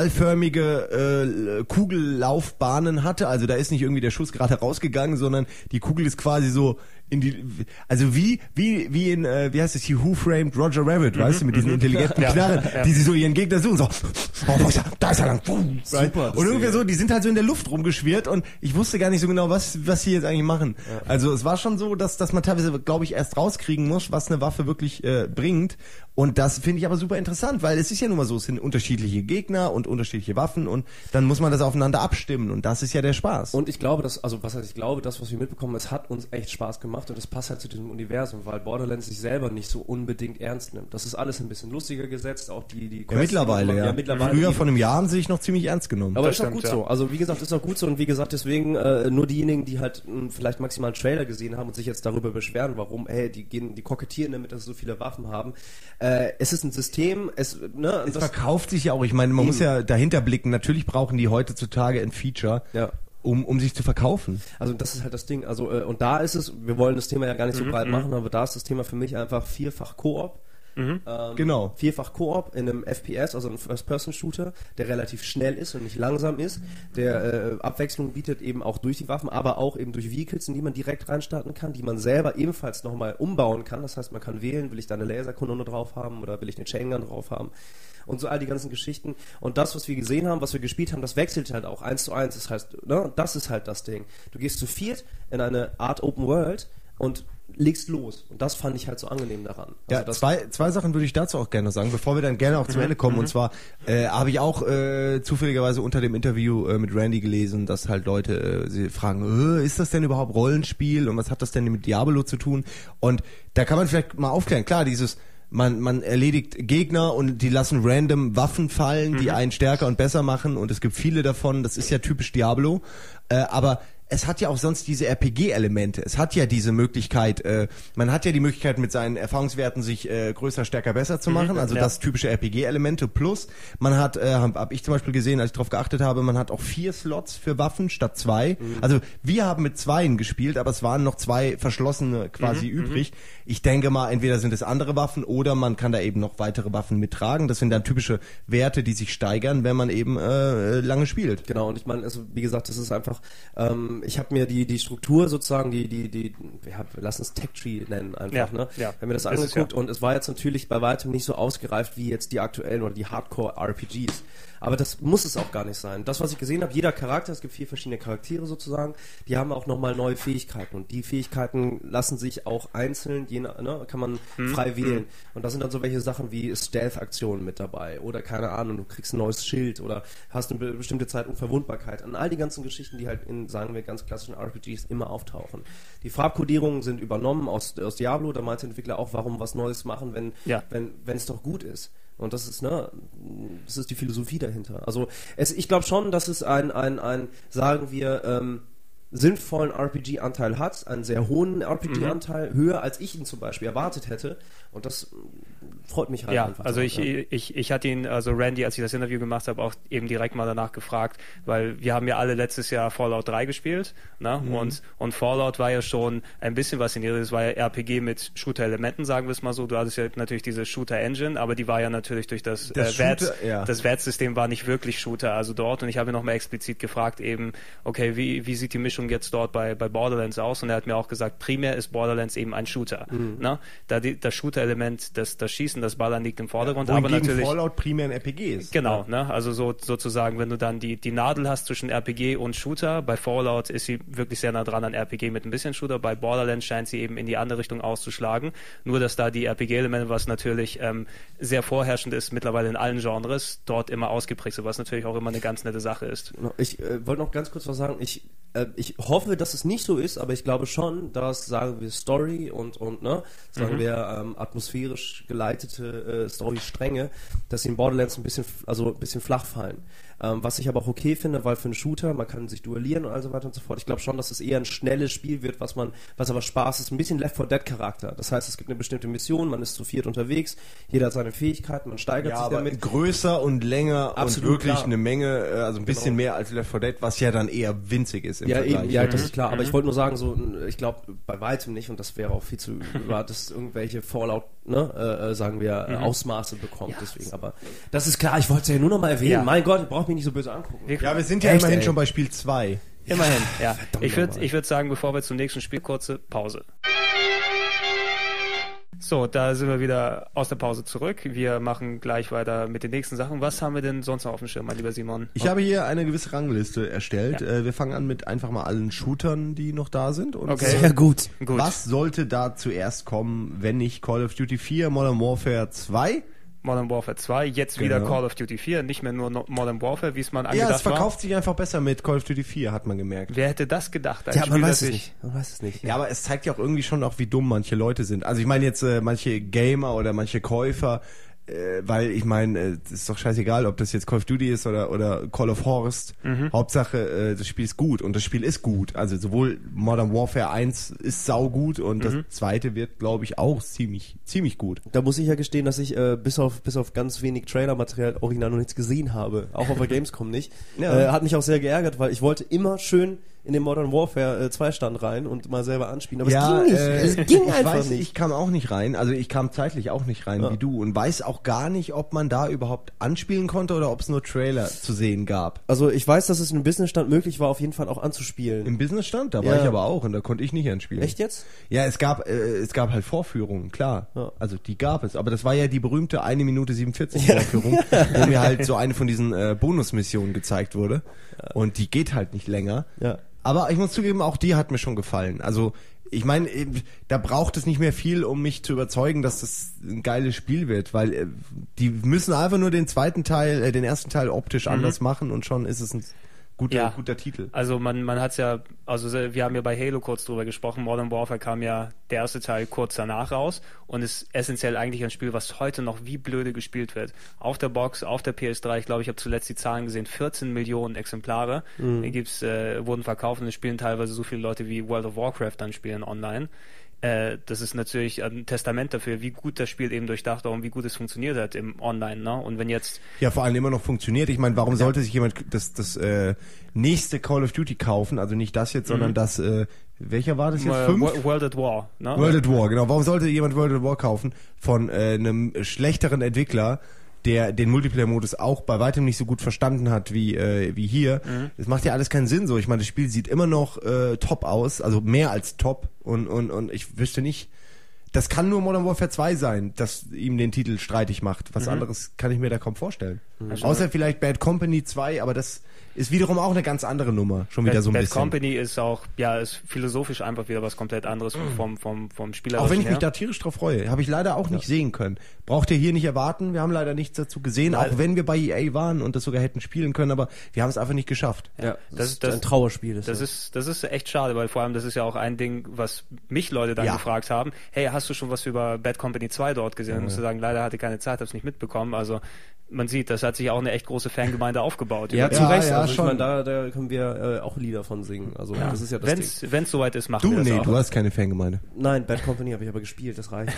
spiralförmige äh, Kugellaufbahnen hatte. Also da ist nicht irgendwie der Schuss gerade rausgegangen, sondern die Kugel ist quasi so in die, also wie wie wie in äh, wie heißt es hier, Who Framed Roger Rabbit, mhm, weißt du, mit diesen intelligenten ja, Knarren, ja. die sie so ihren Gegner suchen, so, oh, wo ist er? Da ist er lang. Super. Und irgendwie so, die sind halt so in der Luft rumgeschwirrt und ich wusste gar nicht so genau, was was sie jetzt eigentlich machen. Ja. Also es war schon so, dass dass man teilweise, glaube ich, erst rauskriegen muss, was eine Waffe wirklich äh, bringt. Und das finde ich aber super interessant, weil es ist ja nun mal so, es sind unterschiedliche Gegner und unterschiedliche Waffen und dann muss man das aufeinander abstimmen und das ist ja der Spaß. Und ich glaube, dass, also was heißt ich glaube, das, was wir mitbekommen, es hat uns echt Spaß gemacht und es passt halt zu diesem Universum, weil Borderlands sich selber nicht so unbedingt ernst nimmt. Das ist alles ein bisschen lustiger gesetzt, auch die, die Quests, ja, mittlerweile, die ja. ja mittlerweile. Früher von einem Jahr haben sie sich noch ziemlich ernst genommen. Aber das ist auch gut ja. so. Also wie gesagt, ist auch gut so und wie gesagt, deswegen äh, nur diejenigen, die halt mh, vielleicht maximal einen Trailer gesehen haben und sich jetzt darüber beschweren, warum, ey, die gehen, die kokettieren damit, dass sie so viele Waffen haben. Äh, es ist ein System, es, ne, es verkauft sich ja auch. Ich meine, man eben. muss ja dahinter blicken. Natürlich brauchen die heutzutage ein Feature, ja. um um sich zu verkaufen. Also das ist halt das Ding. Also äh, und da ist es. Wir wollen das Thema ja gar nicht so mhm, breit machen, aber da ist das Thema für mich einfach vierfach Koop. Mhm. Ähm, genau. Vierfach Koop in einem F P S, also einem First-Person-Shooter, der relativ schnell ist und nicht langsam ist, der äh, Abwechslung bietet eben auch durch die Waffen, aber auch eben durch Vehicles, in die man direkt reinstarten kann, die man selber ebenfalls nochmal umbauen kann. Das heißt, man kann wählen, will ich da eine Laserkanone drauf haben oder will ich eine Chaingun drauf haben. Und so all die ganzen Geschichten. Und das, was wir gesehen haben, was wir gespielt haben, das wechselt halt auch eins zu eins. Das heißt, ne, das ist halt das Ding. Du gehst zu viert in eine Art Open World und legst los. Und das fand ich halt so angenehm daran. Also ja, das zwei, zwei Sachen würde ich dazu auch gerne noch sagen, bevor wir dann gerne auch zum Ende kommen. Und zwar äh, habe ich auch äh, zufälligerweise unter dem Interview äh, mit Randy gelesen, dass halt Leute äh, sie fragen, äh, ist das denn überhaupt Rollenspiel und was hat das denn mit Diablo zu tun? Und da kann man vielleicht mal aufklären. Klar, dieses Man, man erledigt Gegner und die lassen random Waffen fallen, die mhm. einen stärker und besser machen und es gibt viele davon, das ist ja typisch Diablo, äh, aber es hat ja auch sonst diese R P G-Elemente, es hat ja diese Möglichkeit, äh, man hat ja die Möglichkeit mit seinen Erfahrungswerten sich äh, größer, stärker, besser zu machen, also ja. das typische R P G-Elemente plus, man hat, äh, habe hab ich zum Beispiel gesehen, als ich darauf geachtet habe, man hat auch vier Slots für Waffen statt zwei, mhm. also wir haben mit zweien gespielt, aber es waren noch zwei verschlossene quasi mhm. übrig. Ich denke mal, entweder sind es andere Waffen oder man kann da eben noch weitere Waffen mittragen, das sind dann typische Werte, die sich steigern, wenn man eben äh, lange spielt. Genau, und ich meine, also wie gesagt, das ist einfach, ähm, ich habe mir die die Struktur sozusagen, die die die wir, haben, wir lassen es Tech Tree nennen einfach, ja, ne? Ja, wir haben mir das, das angeguckt ja. und es war jetzt natürlich bei weitem nicht so ausgereift wie jetzt die aktuellen oder die Hardcore R P Gs. Aber das muss es auch gar nicht sein. Das, was ich gesehen habe, jeder Charakter, es gibt vier verschiedene Charaktere sozusagen, die haben auch nochmal neue Fähigkeiten und die Fähigkeiten lassen sich auch einzeln, je nach, ne, kann man hm. frei wählen. Hm. Und da sind dann so welche Sachen wie Stealth-Aktionen mit dabei oder keine Ahnung, du kriegst ein neues Schild oder hast eine bestimmte Zeit Unverwundbarkeit. An all die ganzen Geschichten, die halt in, sagen wir, ganz klassischen R P Gs immer auftauchen. Die Farbkodierungen sind übernommen aus, aus Diablo, da meinte der Entwickler auch, warum was Neues machen, wenn ja. wenn wenn es doch gut ist. Und das ist, ne, das ist die Philosophie dahinter. Also es, ich glaube schon, dass es ein, ein, ein, sagen wir, ähm, sinnvollen R P G-Anteil hat, einen sehr hohen R P G-Anteil, mhm. höher als ich ihn zum Beispiel erwartet hätte. Und das freut mich halt ja, einfach. Also ich, ja. ich, ich hatte ihn, also Randy, als ich das Interview gemacht habe, auch eben direkt mal danach gefragt, weil wir haben ja alle letztes Jahr Fallout drei gespielt, ne? Mhm. Und, und Fallout war ja schon ein bisschen was in ihr, es war ja R P G mit Shooter-Elementen, sagen wir es mal so. Du hattest ja natürlich diese Shooter-Engine, aber die war ja natürlich durch das, das äh, W A T, ja. das W A T-System war nicht wirklich Shooter, also dort. Und ich habe ihn nochmal explizit gefragt eben, okay, wie, wie sieht die Mischung jetzt dort bei, bei Borderlands aus? Und er hat mir auch gesagt, primär ist Borderlands eben ein Shooter, mhm. ne? Da die, das Shooter-Element, das, das Schießen, das Ballern liegt im Vordergrund, ja, aber natürlich Fallout primär ein R P G ist. Genau, ja. ne? Also so sozusagen, wenn du dann die die Nadel hast zwischen R P G und Shooter, bei Fallout ist sie wirklich sehr nah dran an R P G mit ein bisschen Shooter, bei Borderlands scheint sie eben in die andere Richtung auszuschlagen, nur dass da die R P G-Elemente, was natürlich ähm, sehr vorherrschend ist mittlerweile in allen Genres, dort immer ausgeprägt sind, was natürlich auch immer eine ganz nette Sache ist. Ich äh, wollte noch ganz kurz was sagen, ich äh, ich hoffe, dass es nicht so ist, aber ich glaube schon, dass, sagen wir, Story und, und ne, sagen mhm. wir, ähm, atmosphärisch geleitete äh, Story-Stränge, dass sie in Borderlands ein bisschen, also ein bisschen flach fallen. Ähm, was ich aber auch okay finde, weil für einen Shooter, man kann sich duellieren und all so weiter und so fort. Ich glaube schon, dass es eher ein schnelles Spiel wird, was man, was aber Spaß ist, ein bisschen Left four Dead Charakter. Das heißt, es gibt eine bestimmte Mission, man ist zu viert unterwegs, jeder hat seine Fähigkeiten, man steigert ja, sich aber damit. Größer und länger Absolut, und wirklich klar. eine Menge, also ein bisschen genau. mehr als Left four Dead, was ja dann eher winzig ist im ja, Vergleich. Eben, ja, das ist klar. Aber mhm. ich wollte nur sagen, so, ich glaube bei weitem nicht, und das wäre auch viel zu überhart, dass irgendwelche Fallout, ne, äh, sagen wir, mhm. Ausmaße bekommt. Ja, deswegen. Aber das ist klar. Ich wollte es ja nur noch mal erwähnen. Ja. Mein Gott, ihr braucht mich nicht so böse angucken. Ja, wir sind ja Echt, immerhin ey. schon bei Spiel zwei. Immerhin, ja. Verdammt ich würde ich würd sagen, bevor wir zum nächsten Spiel, kurze Pause. So, da sind wir wieder aus der Pause zurück. Wir machen gleich weiter mit den nächsten Sachen. Was haben wir denn sonst noch auf dem Schirm, mein lieber Simon? Ich oh. habe hier eine gewisse Rangliste erstellt. Ja. Wir fangen an mit einfach mal allen Shootern, die noch da sind. Und okay. Sehr gut. gut. Was sollte da zuerst kommen, wenn nicht Call of Duty vier, Modern Warfare zwei? Modern Warfare zwei, jetzt wieder genau. Call of Duty vier, nicht mehr nur Modern Warfare, wie es man angedacht war. Ja, es verkauft war. sich einfach besser mit Call of Duty vier, hat man gemerkt. Wer hätte das gedacht? Ja, man weiß, es nicht. man weiß es nicht. Ja. ja, aber es zeigt ja auch irgendwie schon auch, wie dumm manche Leute sind. Also ich meine jetzt äh, manche Gamer oder manche Käufer, äh, weil ich meine, es äh, ist doch scheißegal, ob das jetzt Call of Duty ist oder oder Call of Horst. Mhm. Hauptsache, äh, das Spiel ist gut und das Spiel ist gut. Also sowohl Modern Warfare eins ist saugut und mhm. das zweite wird, glaube ich, auch ziemlich ziemlich gut. Da muss ich ja gestehen, dass ich äh, bis auf bis auf ganz wenig Trailer-Material original noch nichts gesehen habe. Auch auf der Gamescom nicht. Ja. Äh, hat mich auch sehr geärgert, weil ich wollte immer schön in den Modern Warfare zwei Stand rein und mal selber anspielen. Aber ja, es ging nicht. Äh, es ging ich einfach weiß, nicht. Ich kam auch nicht rein. Also ich kam zeitlich auch nicht rein Ja. wie du und weiß auch gar nicht, ob man da überhaupt anspielen konnte oder ob es nur Trailer zu sehen gab. Also ich weiß, dass es im Businessstand möglich war, auf jeden Fall auch anzuspielen. Im Businessstand, da war Ja. ich aber auch und da konnte ich nicht anspielen. Echt jetzt? Ja, es gab äh, es gab halt Vorführungen, klar. Ja. Also die gab es, aber das war ja die berühmte eine Minute siebenundvierzig Vorführung, wo mir halt so eine von diesen äh, Bonusmissionen gezeigt wurde und die geht halt nicht länger. Ja. Aber ich muss zugeben, auch die hat mir schon gefallen. Also ich meine, da braucht es nicht mehr viel, um mich zu überzeugen, dass das ein geiles Spiel wird, weil äh, die müssen einfach nur den zweiten Teil, äh, den ersten Teil optisch Mhm. anders machen und schon ist es ein guter, Ja. guter Titel. Also man, man hat's ja, also wir haben ja bei Halo kurz drüber gesprochen, Modern Warfare kam ja der erste Teil kurz danach raus und ist essentiell eigentlich ein Spiel, was heute noch wie blöde gespielt wird. Auf der Box, auf der P S drei, ich glaube, ich habe zuletzt die Zahlen gesehen, vierzehn Millionen Exemplare Mhm. Die gibt's, äh, wurden verkauft und es spielen teilweise so viele Leute wie World of Warcraft dann spielen online. Äh, das ist natürlich ein Testament dafür, wie gut das Spiel eben durchdacht war und wie gut es funktioniert hat im Online, ne? Und wenn jetzt Ja, vor allem immer noch funktioniert. Ich meine, warum sollte sich jemand das, das äh, nächste Call of Duty kaufen? Also nicht das jetzt, sondern das, äh, welcher war das jetzt? äh, Fünf? Wo- World at War, ne? World at War, genau. Warum sollte jemand World at War kaufen von äh, einem schlechteren Entwickler, der den Multiplayer-Modus auch bei weitem nicht so gut verstanden hat wie äh, wie hier? Mhm. Das macht ja alles keinen Sinn so. Ich meine, das Spiel sieht immer noch äh, top aus, also mehr als top und und und ich wüsste nicht, das kann nur Modern Warfare zwei sein, das ihm den Titel streitig macht. Was Mhm. anderes kann ich mir da kaum vorstellen. Also- Außer vielleicht Bad Company zwei, aber das ist wiederum auch eine ganz andere Nummer. Schon wieder Bad, so ein Bad bisschen. Company ist auch, ja, ist philosophisch einfach wieder was komplett anderes vom, vom, vom Spielerischen Auch wenn ich mich her. da tierisch drauf freue. Habe ich leider auch nicht sehen können. Braucht ihr hier nicht erwarten. Wir haben leider nichts dazu gesehen, Leider. auch wenn wir bei E A waren und das sogar hätten spielen können, aber wir haben es einfach nicht geschafft. Ja, das das, ist- ist das- ein Trauerspiel. Das ist, das ist echt schade, weil vor allem das ist ja auch ein Ding, was mich Leute dann Ja. gefragt haben, hey, hast du schon was über Bad Company zwei dort gesehen? Ich musste sagen, leider hatte ich keine Zeit, habe es nicht mitbekommen. Also man sieht, das hat sich auch eine echt große Fangemeinde aufgebaut. ja, Über- zu Ja, Recht. ja, also ich schon. meine, da, da können wir äh, auch Lieder von singen. Also das ist ja das Ding. Wenn's, wenn's soweit ist, machen Du, wir das nee, auch. du hast keine Fangemeinde. Nein, Bad Company habe ich aber gespielt, das reicht.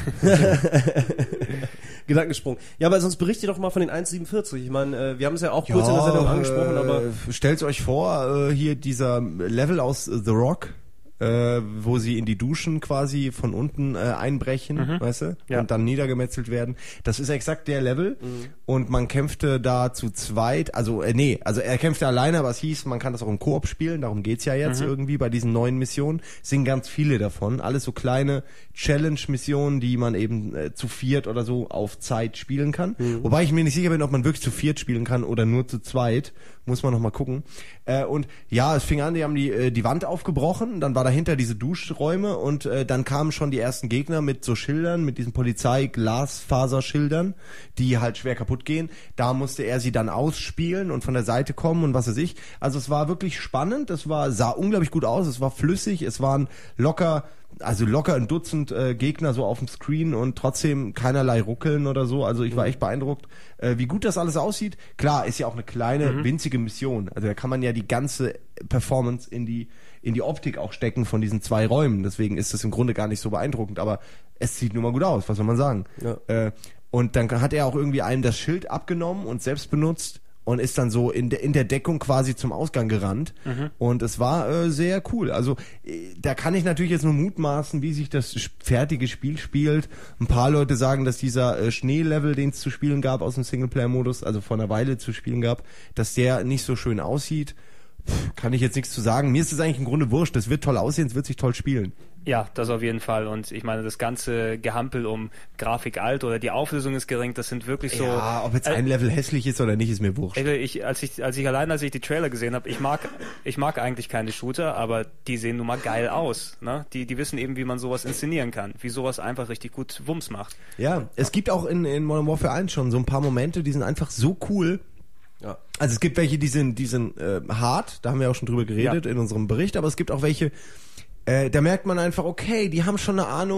Gedankensprung. Ja, aber sonst berichte doch mal von den eins Komma siebenundvierzig. Ich meine, äh, wir haben es ja auch kurz in der Sendung angesprochen, aber äh, stellt euch vor, äh, hier dieser Level aus äh, The Rock, äh, wo sie in die Duschen quasi von unten äh, einbrechen, Mhm. weißt du, Ja. und dann niedergemetzelt werden. Das ist exakt der Level Mhm. und man kämpfte da zu zweit, also äh, nee, also er kämpfte alleine, aber es hieß, man kann das auch im Koop spielen, darum geht's ja jetzt Mhm. irgendwie bei diesen neuen Missionen. Es sind ganz viele davon, alles so kleine Challenge-Missionen, die man eben äh, zu viert oder so auf Zeit spielen kann. Mhm. Wobei ich mir nicht sicher bin, ob man wirklich zu viert spielen kann oder nur zu zweit. Muss man noch mal gucken. Äh, und ja, es fing an, die haben die, äh, die Wand aufgebrochen, dann war dahinter diese Duschräume und äh, dann kamen schon die ersten Gegner mit so Schildern, mit diesen Polizei-Glasfaserschildern, die halt schwer kaputt gehen. Da musste er sie dann ausspielen und von der Seite kommen und was weiß ich. Also es war wirklich spannend, es war, sah unglaublich gut aus, es war flüssig, es waren locker also locker ein Dutzend äh, Gegner so auf dem Screen und trotzdem keinerlei Ruckeln oder so. Also ich war echt beeindruckt, äh, wie gut das alles aussieht. Klar, ist ja auch eine kleine, winzige Mission. Also da kann man ja die ganze Performance in die in die Optik auch stecken von diesen zwei Räumen. Deswegen ist das im Grunde gar nicht so beeindruckend. Aber es sieht nun mal gut aus, was soll man sagen. Ja. Äh, und dann hat er auch irgendwie einem das Schild abgenommen und selbst benutzt. Und ist dann so in der, in der Deckung quasi zum Ausgang gerannt. Mhm. Und es war äh, sehr cool. Also äh, da kann ich natürlich jetzt nur mutmaßen, wie sich das sp- fertige Spiel spielt. Ein paar Leute sagen, dass dieser äh, Schneelevel, den es zu spielen gab aus dem Singleplayer-Modus, also vor einer Weile zu spielen gab, dass der nicht so schön aussieht. Pff, kann ich jetzt nichts zu sagen. Mir ist es eigentlich im Grunde wurscht. Das wird toll aussehen, es wird sich toll spielen. Ja, das auf jeden Fall. Und ich meine, das ganze Gehampel um Grafik alt oder die Auflösung ist gering, das sind wirklich so... Ja, ob jetzt äh, ein Level hässlich ist oder nicht, ist mir wurscht. Ey, Ich, als ich, als ich allein, als ich die Trailer gesehen habe, ich mag, ich mag eigentlich keine Shooter, aber die sehen nun mal geil aus, ne? Die, die wissen eben, wie man sowas inszenieren kann, wie sowas einfach richtig gut Wumms macht. Ja, es gibt auch in, in Modern Warfare eins schon so ein paar Momente, die sind einfach so cool. ja. Also es gibt welche, die sind, die sind äh, hart, da haben wir auch schon drüber geredet Ja. in unserem Bericht, aber es gibt auch welche, äh, da merkt man einfach, okay, die haben schon eine Ahnung,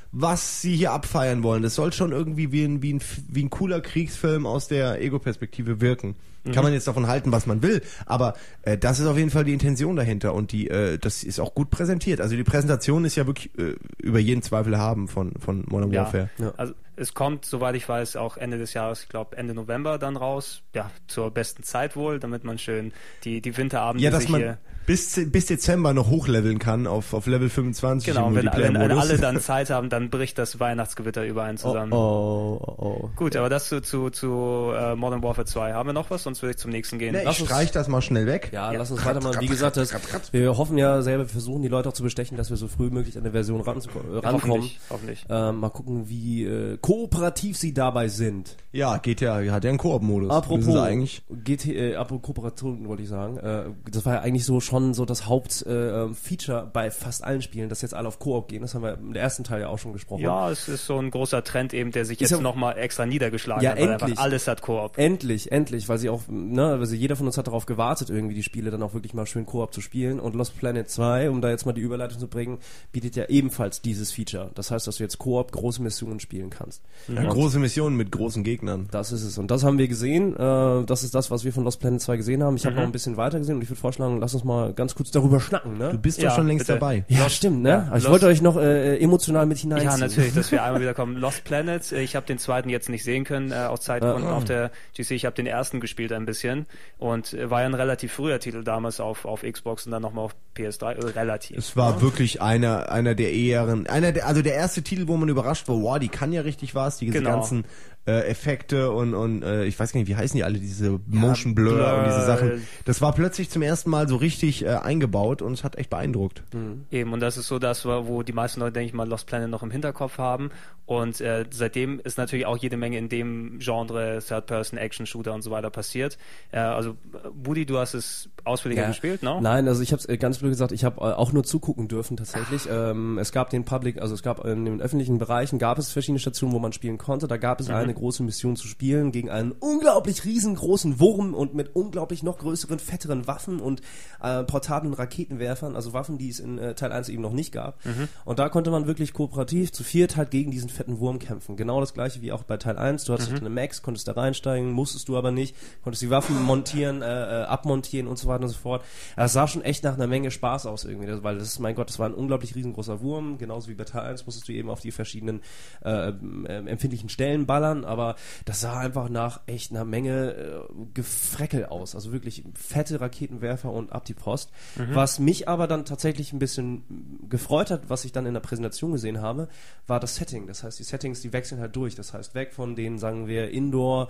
was sie hier abfeiern wollen. Das soll schon irgendwie wie ein, wie ein, wie ein cooler Kriegsfilm aus der Ego-Perspektive wirken. Mhm. Kann man jetzt davon halten, was man will, aber äh, das ist auf jeden Fall die Intention dahinter und die äh, das ist auch gut präsentiert. Also die Präsentation ist ja wirklich äh, über jeden Zweifel haben von von Modern ja. Warfare. Ja. Also es kommt, soweit ich weiß, auch Ende des Jahres, ich glaube Ende November dann raus. Ja, zur besten Zeit wohl, damit man schön die die Winterabende ja, dass sich man hier bis bis Dezember noch hochleveln kann auf auf Level fünfundzwanzig. Genau, wenn, wenn, wenn alle dann Zeit haben, dann bricht das Weihnachtsgewitter über einen zusammen. Oh, oh, oh. Gut, aber das zu zu, zu uh, Modern Warfare zwei. Haben wir noch was? Sonst würde ich zum nächsten gehen. Nee, ich streich das mal schnell weg. Ja, ja. Lass uns weitermachen. Wie gesagt, das, wir hoffen ja selber, wir versuchen die Leute auch zu bestechen, dass wir so früh wie möglich an der Version ran, äh, rankommen. Hoffentlich. hoffentlich. Ähm, mal gucken, wie äh, kooperativ sie dabei sind. Ja, geht ja, hat ja einen Koop-Modus. Apropos, eigentlich G T, äh, apropos Kooperation wollte ich sagen. Äh, das war ja eigentlich so schon so das Hauptfeature äh, bei fast allen Spielen, dass jetzt alle auf Koop gehen. Das haben wir im ersten Teil ja auch schon gesprochen. Ja, es ist so ein großer Trend eben, der sich ist jetzt ja, nochmal extra niedergeschlagen ja, hat, weil endlich. einfach alles hat Koop. Endlich, endlich, weil sie auch, ne, also jeder von uns hat darauf gewartet, irgendwie die Spiele dann auch wirklich mal schön Koop zu spielen. Und Lost Planet zwei, um da jetzt mal die Überleitung zu bringen, bietet ja ebenfalls dieses Feature. Das heißt, dass du jetzt Koop große Missionen spielen kannst. Ja, große Missionen mit großen Gegnern. Das ist es. Und das haben wir gesehen. Äh, das ist das, was wir von Lost Planet zwei gesehen haben. Ich habe mhm. noch ein bisschen weiter gesehen und ich würde vorschlagen, lass uns mal ganz kurz darüber schnacken. Ne? Du bist ja, doch schon längst bitte. dabei. Ja, Lost, stimmt, ne? Ja, ich Lost, wollte euch noch äh, emotional mit hineinziehen. Ja, natürlich, dass wir einmal wieder kommen. Lost Planet, ich habe den zweiten jetzt nicht sehen können, äh, aus Zeitgründen ah, ah. auf der G C. Ich habe den ersten gespielt ein bisschen und äh, war ja ein relativ früher Titel damals auf, auf Xbox und dann nochmal auf P S drei, äh, relativ. Es war ja. wirklich einer einer der eheren, einer der, also der erste Titel, wo man überrascht war, wow, die kann ja richtig was, diese genau. ganzen äh, Effekte und und äh, ich weiß gar nicht, wie heißen die alle, diese Motion Blur, Blur und diese Sachen. Das war plötzlich zum ersten Mal so richtig äh, eingebaut und es hat echt beeindruckt. Mhm. Eben, und das ist so das, wo die meisten Leute, denke ich mal, Lost Planet noch im Hinterkopf haben und äh, seitdem ist natürlich auch jede Menge in dem Genre Third-Person-Action-Shooter und so weiter passiert. Äh, also Budi, du hast es ausführlicher ja. gespielt, ne? Nein, also ich habe es ganz blöd gesagt, ich habe äh, auch nur zugucken dürfen tatsächlich. Ähm, es gab den Public, also es gab in den öffentlichen Bereichen gab es verschiedene Stationen, wo man spielen konnte. Da gab es mhm. eine große Mission zu spielen gegen einen unglaublich riesengroßen Wurm und mit unglaublich noch größeren, fetteren Waffen und äh, portablen Raketenwerfern, also Waffen, die es in äh, Teil eins eben noch nicht gab. Mhm. Und da konnte man wirklich kooperativ zu viert halt gegen diesen fetten Wurm kämpfen. Genau das gleiche wie auch bei Teil eins. Du hattest mhm. eine Max, konntest da reinsteigen, musstest du aber nicht, konntest die Waffen montieren, äh, abmontieren und so weiter und so fort. Das sah schon echt nach einer Menge Spaß aus irgendwie, weil das ist, mein Gott, das war ein unglaublich riesengroßer Wurm, genauso wie bei Teil eins musstest du eben auf die verschiedenen äh, äh, empfindlichen Stellen ballern, aber das sah einfach nach echt einer Menge äh, Gefreckel aus, also wirklich fette Raketenwerfer und ab die Post. Mhm. Was mich aber dann tatsächlich ein bisschen gefreut hat, was ich dann in der Präsentation gesehen habe, war das Setting. Das heißt, die Settings, die wechseln halt durch. Das heißt, weg von den, sagen wir, Indoor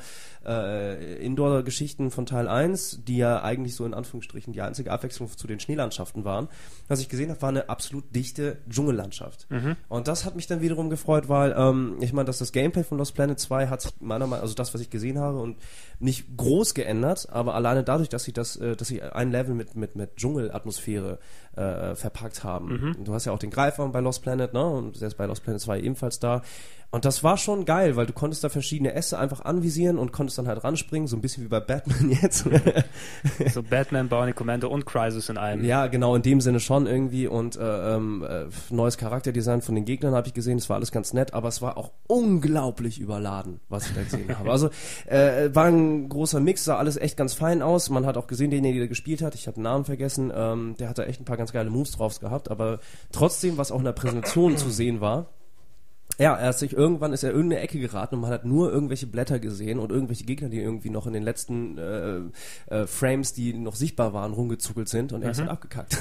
äh, Indoor-Geschichten von Teil eins, die ja eigentlich so in Anführungsstrichen die einzige Abwechslung zu den Schneelandschaften waren. Was ich gesehen habe, war eine absolut dichte Dschungellandschaft. Mhm. Und das hat mich dann wiederum gefreut, weil ähm, ich meine, dass das Gameplay von Lost Planet zwei hat sich meiner Meinung nach, also das, was ich gesehen habe, und nicht groß geändert, aber alleine dadurch, dass sie das, äh, dass sie ein Level mit mit mit Dschungelatmosphäre äh, verpackt haben. Mhm. Du hast ja auch den Greifer bei Lost Planet, ne? Und der ist bei Lost Planet zwei ebenfalls da. Und das war schon geil, weil du konntest da verschiedene Äste einfach anvisieren und konntest dann halt ranspringen, so ein bisschen wie bei Batman jetzt. So Batman, Bionic Commando und Crysis in einem. Ja, genau, in dem Sinne schon irgendwie. Und äh, ähm, äh, neues Charakterdesign von den Gegnern habe ich gesehen, das war alles ganz nett, aber es war auch unglaublich überladen, was ich da gesehen habe. Also äh, war ein großer Mix, sah alles echt ganz fein aus. Man hat auch gesehen, derjenige, der gespielt hat, ich habe den Namen vergessen, ähm, der hat da echt ein paar ganz geile Moves drauf gehabt, aber trotzdem, was auch in der Präsentation zu sehen war, ja, er hat sich irgendwann ist er in irgendeine Ecke geraten und man hat nur irgendwelche Blätter gesehen und irgendwelche Gegner, die irgendwie noch in den letzten äh, äh, Frames, die noch sichtbar waren, rumgezuckelt sind und er mhm. ist halt abgekackt.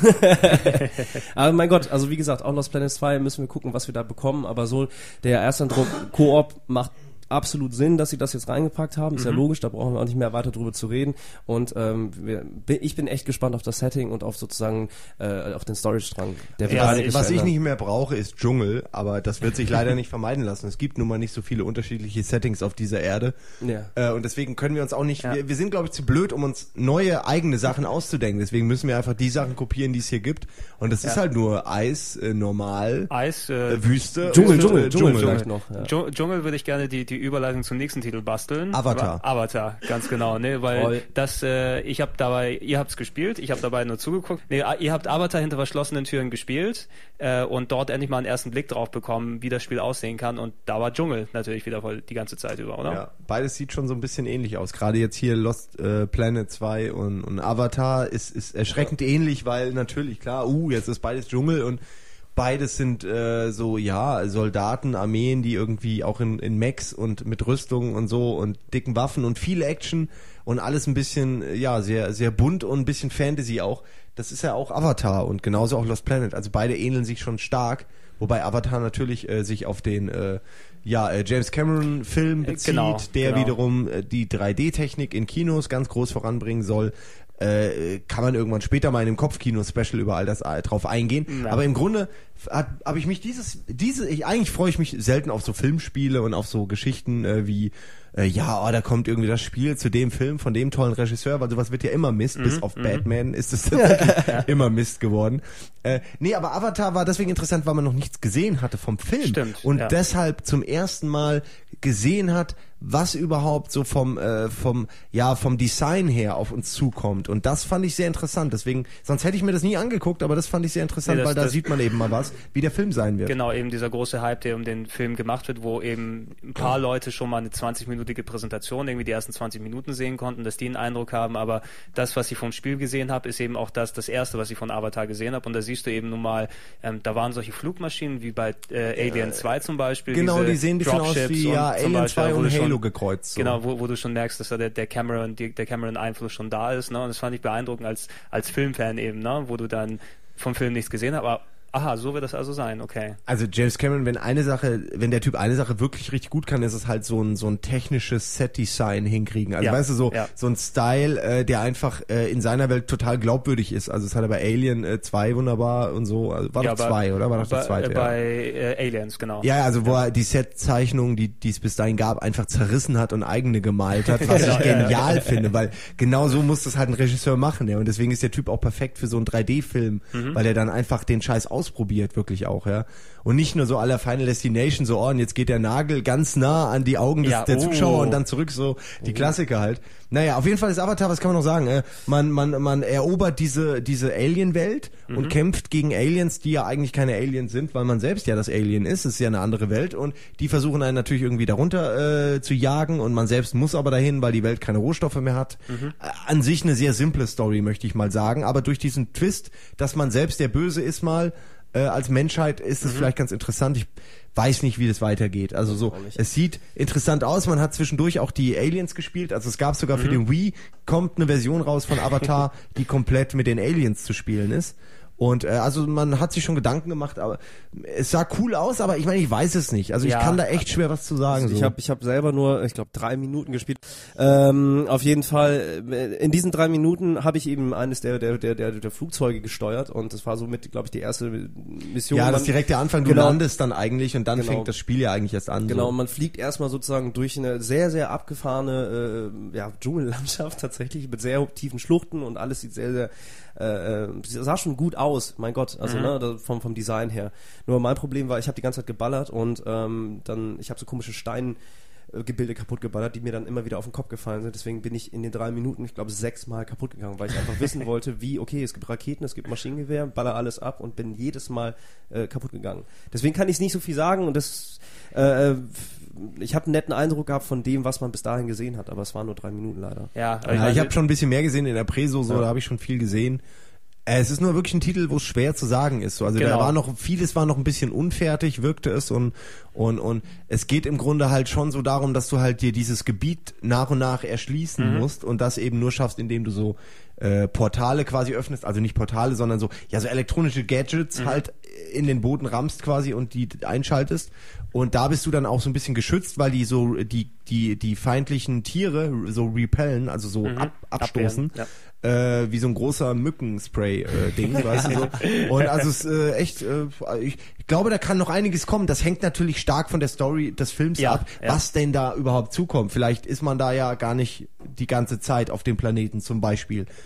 Aber mein Gott, also wie gesagt, auch Lost Planet zwei müssen wir gucken, was wir da bekommen, aber so der erste Eindruck, Koop macht absolut Sinn, dass sie das jetzt reingepackt haben. Ist mhm. ja logisch, da brauchen wir auch nicht mehr weiter drüber zu reden. Und ähm, wir, ich bin echt gespannt auf das Setting und auf sozusagen äh, auf den Storystrang. Der ja, was was ich nicht mehr brauche, ist Dschungel, aber das wird sich leider nicht vermeiden lassen. Es gibt nun mal nicht so viele unterschiedliche Settings auf dieser Erde. Ja. Äh, und deswegen können wir uns auch nicht, ja. wir, wir sind, glaube ich, zu blöd, um uns neue eigene Sachen auszudenken. Deswegen müssen wir einfach die Sachen kopieren, die es hier gibt. Und das ja. ist halt nur Eis, äh, normal, Eis, äh, äh, Wüste, Dschungel, und, Dschungel, äh, Dschungel, Dschungel vielleicht noch. Ja. Dschungel würde ich gerne die, die Überleitung zum nächsten Titel basteln. Avatar. Avatar, ganz genau, ne, weil Voll. das, äh, ich habe dabei, ihr habt's gespielt, ich habe dabei nur zugeguckt. Nee, ihr habt Avatar hinter verschlossenen Türen gespielt äh, und dort endlich mal einen ersten Blick drauf bekommen, wie das Spiel aussehen kann, und da war Dschungel natürlich wieder voll die ganze Zeit über, oder? Ja, beides sieht schon so ein bisschen ähnlich aus. Gerade jetzt hier Lost äh, Planet zwei und, und Avatar ist, ist erschreckend ähnlich, weil natürlich, klar, uh, jetzt ist beides Dschungel und beides sind äh, so, ja, Soldaten, Armeen, die irgendwie auch in, in Mechs und mit Rüstungen und so und dicken Waffen und viel Action und alles ein bisschen, ja, sehr, sehr bunt und ein bisschen Fantasy auch. Das ist ja auch Avatar und genauso auch Lost Planet. Also beide ähneln sich schon stark, wobei Avatar natürlich äh, sich auf den äh, ja, äh, James Cameron Film bezieht, genau, der genau. wiederum äh, die drei D-Technik in Kinos ganz groß voranbringen soll. Äh, kann man irgendwann später mal in einem Kopfkino-Special über all das äh, drauf eingehen. Ja. Aber im Grunde habe ich mich dieses, diese, ich, eigentlich freue ich mich selten auf so Filmspiele und auf so Geschichten äh, wie, äh, ja, oh, da kommt irgendwie das Spiel zu dem Film von dem tollen Regisseur, weil sowas wird ja immer Mist, mhm, bis auf mhm. Batman ist es tatsächlich immer Mist geworden. Äh, nee, aber Avatar war deswegen interessant, weil man noch nichts gesehen hatte vom Film. Stimmt, und ja. deshalb zum ersten Mal gesehen hat, was überhaupt so vom äh, vom ja vom Design her auf uns zukommt, und das fand ich sehr interessant. Deswegen, sonst hätte ich mir das nie angeguckt, aber das fand ich sehr interessant, nee, das, weil da das, sieht man eben mal was, wie der Film sein wird. Genau, eben dieser große Hype, der um den Film gemacht wird, wo eben ein paar Leute schon mal eine zwanzigminütige Präsentation, irgendwie die ersten zwanzig Minuten sehen konnten, dass die einen Eindruck haben, aber das, was ich vom Spiel gesehen habe, ist eben auch das das erste, was ich von Avatar gesehen habe, und da siehst du eben nun mal, ähm, da waren solche Flugmaschinen wie bei äh, Alien zwei zum Beispiel. Genau, die sehen ein bisschen aus wie ja, Alien zwei und Halo schon, gekreuzt. So. Genau, wo, wo du schon merkst, dass da der, der Cameron, die, der Cameron-Einfluss schon da ist, ne? Und das fand ich beeindruckend als, als Filmfan eben, ne? Wo du dann vom Film nichts gesehen hast, aber aha, so wird das also sein, okay. Also James Cameron, wenn eine Sache, wenn der Typ eine Sache wirklich richtig gut kann, ist es halt so ein so ein technisches Set-Design hinkriegen. Also ja, weißt du, so ja. so ein Style, äh, der einfach äh, in seiner Welt total glaubwürdig ist. Also es hat er bei Alien äh, zwei wunderbar und so. Also war ja, doch zwei, oder? War doch der zweite, äh, ja. Bei äh, Aliens, genau. Ja, also wo ja. er die Set-Zeichnungen, die die es bis dahin gab, einfach zerrissen hat und eigene gemalt hat, was ich genial ja. finde, weil genau so muss das halt ein Regisseur machen, ja. Und deswegen ist der Typ auch perfekt für so einen drei D-Film, mhm. weil er dann einfach den Scheiß ausprobiert, wirklich auch, ja. Und nicht nur so à la Final Destination, so, oh, und jetzt geht der Nagel ganz nah an die Augen des, ja, der oh. Zuschauer und dann zurück, so die oh. Klassiker halt. Naja, auf jeden Fall ist Avatar, was kann man noch sagen? Äh, man, man, man erobert diese, diese Alien-Welt mhm. und kämpft gegen Aliens, die ja eigentlich keine Aliens sind, weil man selbst ja das Alien ist, es ist ja eine andere Welt, und die versuchen einen natürlich irgendwie darunter äh, zu jagen, und man selbst muss aber dahin, weil die Welt keine Rohstoffe mehr hat. Mhm. Äh, an sich eine sehr simple Story, möchte ich mal sagen, aber durch diesen Twist, dass man selbst der Böse ist mal, Äh, als Menschheit ist es mhm. vielleicht ganz interessant. Ich weiß nicht, wie das weitergeht. Also so, es sieht interessant aus. Man hat zwischendurch auch die Aliens gespielt. Also es gab sogar mhm. für den Wii, kommt eine Version raus von Avatar, die komplett mit den Aliens zu spielen ist. Und äh, also man hat sich schon Gedanken gemacht, aber es sah cool aus, aber ich meine, ich weiß es nicht. Also ja. ich kann da echt schwer was zu sagen. Also ich so. habe ich hab selber nur, ich glaube, drei Minuten gespielt. Ähm, auf jeden Fall, in diesen drei Minuten habe ich eben eines der der der der, der Flugzeuge gesteuert, und das war somit, glaube ich, die erste Mission. Ja, das ist direkt der Anfang. Du genau. landest dann eigentlich, und dann genau. fängt das Spiel ja eigentlich erst an. Genau, so. und man fliegt erstmal sozusagen durch eine sehr, sehr abgefahrene äh, ja, Dschungellandschaft tatsächlich, mit sehr tiefen Schluchten, und alles sieht sehr, sehr äh, sah schon gut aus, mein Gott, also mhm. ne, vom vom Design her. Nur mein Problem war, ich habe die ganze Zeit geballert, und ähm, dann, ich habe so komische Steingebilde kaputt geballert, die mir dann immer wieder auf den Kopf gefallen sind. Deswegen bin ich in den drei Minuten, ich glaube, sechsmal kaputt gegangen, weil ich einfach wissen wollte, wie, okay, es gibt Raketen, es gibt Maschinengewehr, baller alles ab, und bin jedes Mal äh, kaputt gegangen. Deswegen kann ich nicht so viel sagen, und das äh, ich habe einen netten Eindruck gehabt von dem, was man bis dahin gesehen hat, aber es waren nur drei Minuten leider. Ja, ja, ich, ich habe schon ein bisschen mehr gesehen in der Preso, so, ja. Da habe ich schon viel gesehen. Es ist nur wirklich ein Titel, wo es schwer zu sagen ist. Also genau. Da war noch, vieles war noch ein bisschen unfertig, wirkte es, und, und, und es geht im Grunde halt schon so darum, dass du halt dir dieses Gebiet nach und nach erschließen mhm. musst, und das eben nur schaffst, indem du so äh, Portale quasi öffnest, also nicht Portale, sondern so, ja, so elektronische Gadgets mhm. halt in den Boden rammst quasi und die einschaltest. Und da bist du dann auch so ein bisschen geschützt, weil die so, die, die, die feindlichen Tiere so repellen, also so mhm. ab, abstoßen. Ja. Äh, wie so ein großer Mückenspray-Ding, äh, weißt du so. Und also es äh, echt, äh, ich, ich glaube, da kann noch einiges kommen. Das hängt natürlich stark von der Story des Films ja, ab, ja. was denn da überhaupt zukommt. Vielleicht ist man da ja gar nicht die ganze Zeit auf dem Planeten zum Beispiel.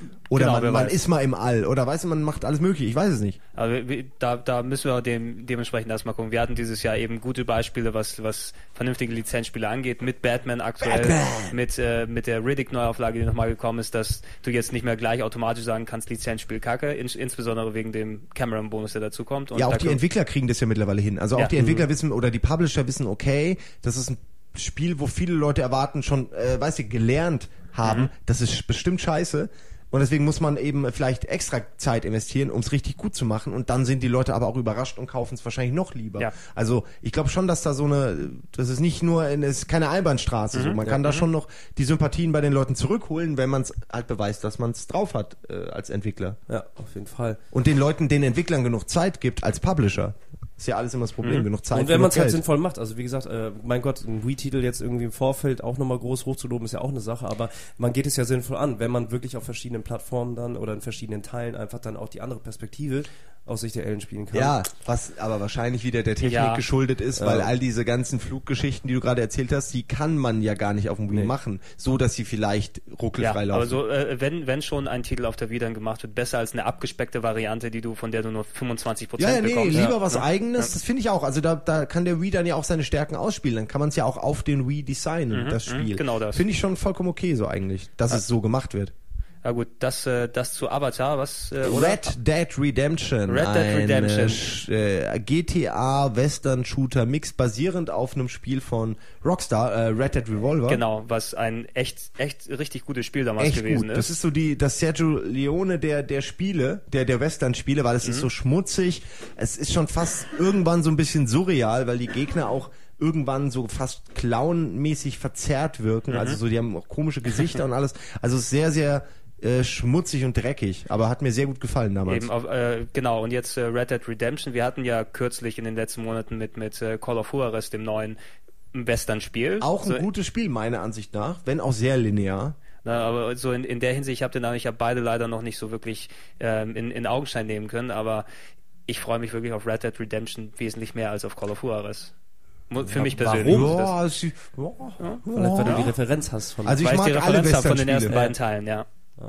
Oder Genau, wer man, man weiß. ist mal im All. Oder weißt du, man macht alles möglich. Ich weiß es nicht. Aber wir- wir- da, da müssen wir dem, dementsprechend erstmal gucken. Wir hatten dieses Jahr eben gute Beispiele, was, was vernünftige Lizenzspiele angeht, mit Batman aktuell, Batman. mit, äh, mit der Riddick-Neuauflage, die nochmal gekommen ist, dass du jetzt nicht mehr gleich automatisch sagen kannst, Lizenzspiel kacke, ins, insbesondere wegen dem Cameron-Bonus, der dazu kommt. Und Ja, auch da die können- Entwickler kriegen das ja mittlerweile hin. Also auch Ja. die Entwickler wissen oder die Publisher wissen, okay, das ist ein Spiel, wo viele Leute erwarten, schon, äh, weißt du, gelernt haben, Mhm. das ist bestimmt scheiße. Und deswegen muss man eben vielleicht extra Zeit investieren, um es richtig gut zu machen. Und dann sind die Leute aber auch überrascht und kaufen es wahrscheinlich noch lieber. Ja. Also ich glaube schon, dass da so eine, das ist nicht nur, es ist keine Einbahnstraße. So. Man kann da schon noch die Sympathien bei den Leuten zurückholen, wenn man es halt beweist, dass man es drauf hat äh, als Entwickler. Ja, auf jeden Fall. Und den Leuten, den Entwicklern genug Zeit gibt als Publisher. Ist ja alles immer das Problem, genug Zeit. Und wenn man es genug halt Geld. sinnvoll macht, also wie gesagt, äh, mein Gott, einen Wii-Titel jetzt irgendwie im Vorfeld auch nochmal groß hochzuloben, ist ja auch eine Sache, aber man geht es ja sinnvoll an, wenn man wirklich auf verschiedenen Plattformen dann oder in verschiedenen Teilen einfach dann auch die andere Perspektive aus Sicht der Ellen spielen kann. Ja, was aber wahrscheinlich wieder der Technik Ja. geschuldet ist, weil Ja. all diese ganzen Fluggeschichten, die du gerade erzählt hast, die kann man ja gar nicht auf dem Wii Nee. machen, so dass sie vielleicht Ja, ruckelfrei laufen. aber so, äh, wenn, wenn schon ein Titel auf der Wii dann gemacht wird, besser als eine abgespeckte Variante, die du, von der du nur fünfundzwanzig Prozent ja, ja, nee, bekommst. lieber ja. was Ja. Eigenes, das finde ich auch. Also da, da kann der Wii dann ja auch seine Stärken ausspielen. Dann kann man es ja auch auf den Wii designen, das Spiel. genau das. Finde ich schon vollkommen okay so eigentlich, dass es so gemacht wird. Ja gut, das, äh, das zu Avatar, was, äh, oder? Red Dead Redemption. Red Dead ein, Redemption. Äh, Sch- äh, G T A Western Shooter Mix basierend auf einem Spiel von Rockstar, äh, Red Dead Revolver. Genau, was ein echt, echt richtig gutes Spiel damals Echt gewesen gut. ist. Das ist so die, das Sergio Leone der, der Spiele, der, der Western-Spiele, weil es Mhm. ist so schmutzig. Es ist schon fast irgendwann so ein bisschen surreal, weil die Gegner auch irgendwann so fast clownmäßig verzerrt wirken. Mhm. Also so, die haben auch komische Gesichter und alles. Also es ist sehr, sehr äh, schmutzig und dreckig, aber hat mir sehr gut gefallen damals. Eben auf, äh, genau, und jetzt äh, Red Dead Redemption. Wir hatten ja kürzlich in den letzten Monaten mit, mit äh, Call of Juarez, dem neuen Western-Spiel. Auch ein so, gutes Spiel, meiner Ansicht nach, wenn auch sehr linear. Na, aber so in, in der Hinsicht, ich habe den, ich habe beide leider noch nicht so wirklich ähm, in, in Augenschein nehmen können, aber ich freue mich wirklich auf Red Dead Redemption wesentlich mehr als auf Call of Juarez. Mu- Für mich persönlich. warum? Das- Ja, es- ja, Vielleicht, weil du ja. die Referenz hast von Also ich weil ich die mag alle Referenz habe von den Western-Spiele. ersten beiden Teilen, ja.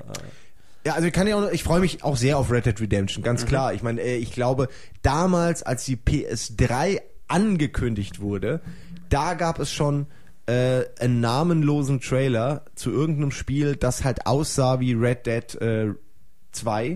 Ja, also ich kann ja auch, ich freue mich auch sehr auf Red Dead Redemption, ganz klar. Ich meine, äh, ich glaube, damals, als die P S drei angekündigt wurde, da gab es schon äh, einen namenlosen Trailer zu irgendeinem Spiel, das halt aussah wie Red Dead äh, zwei.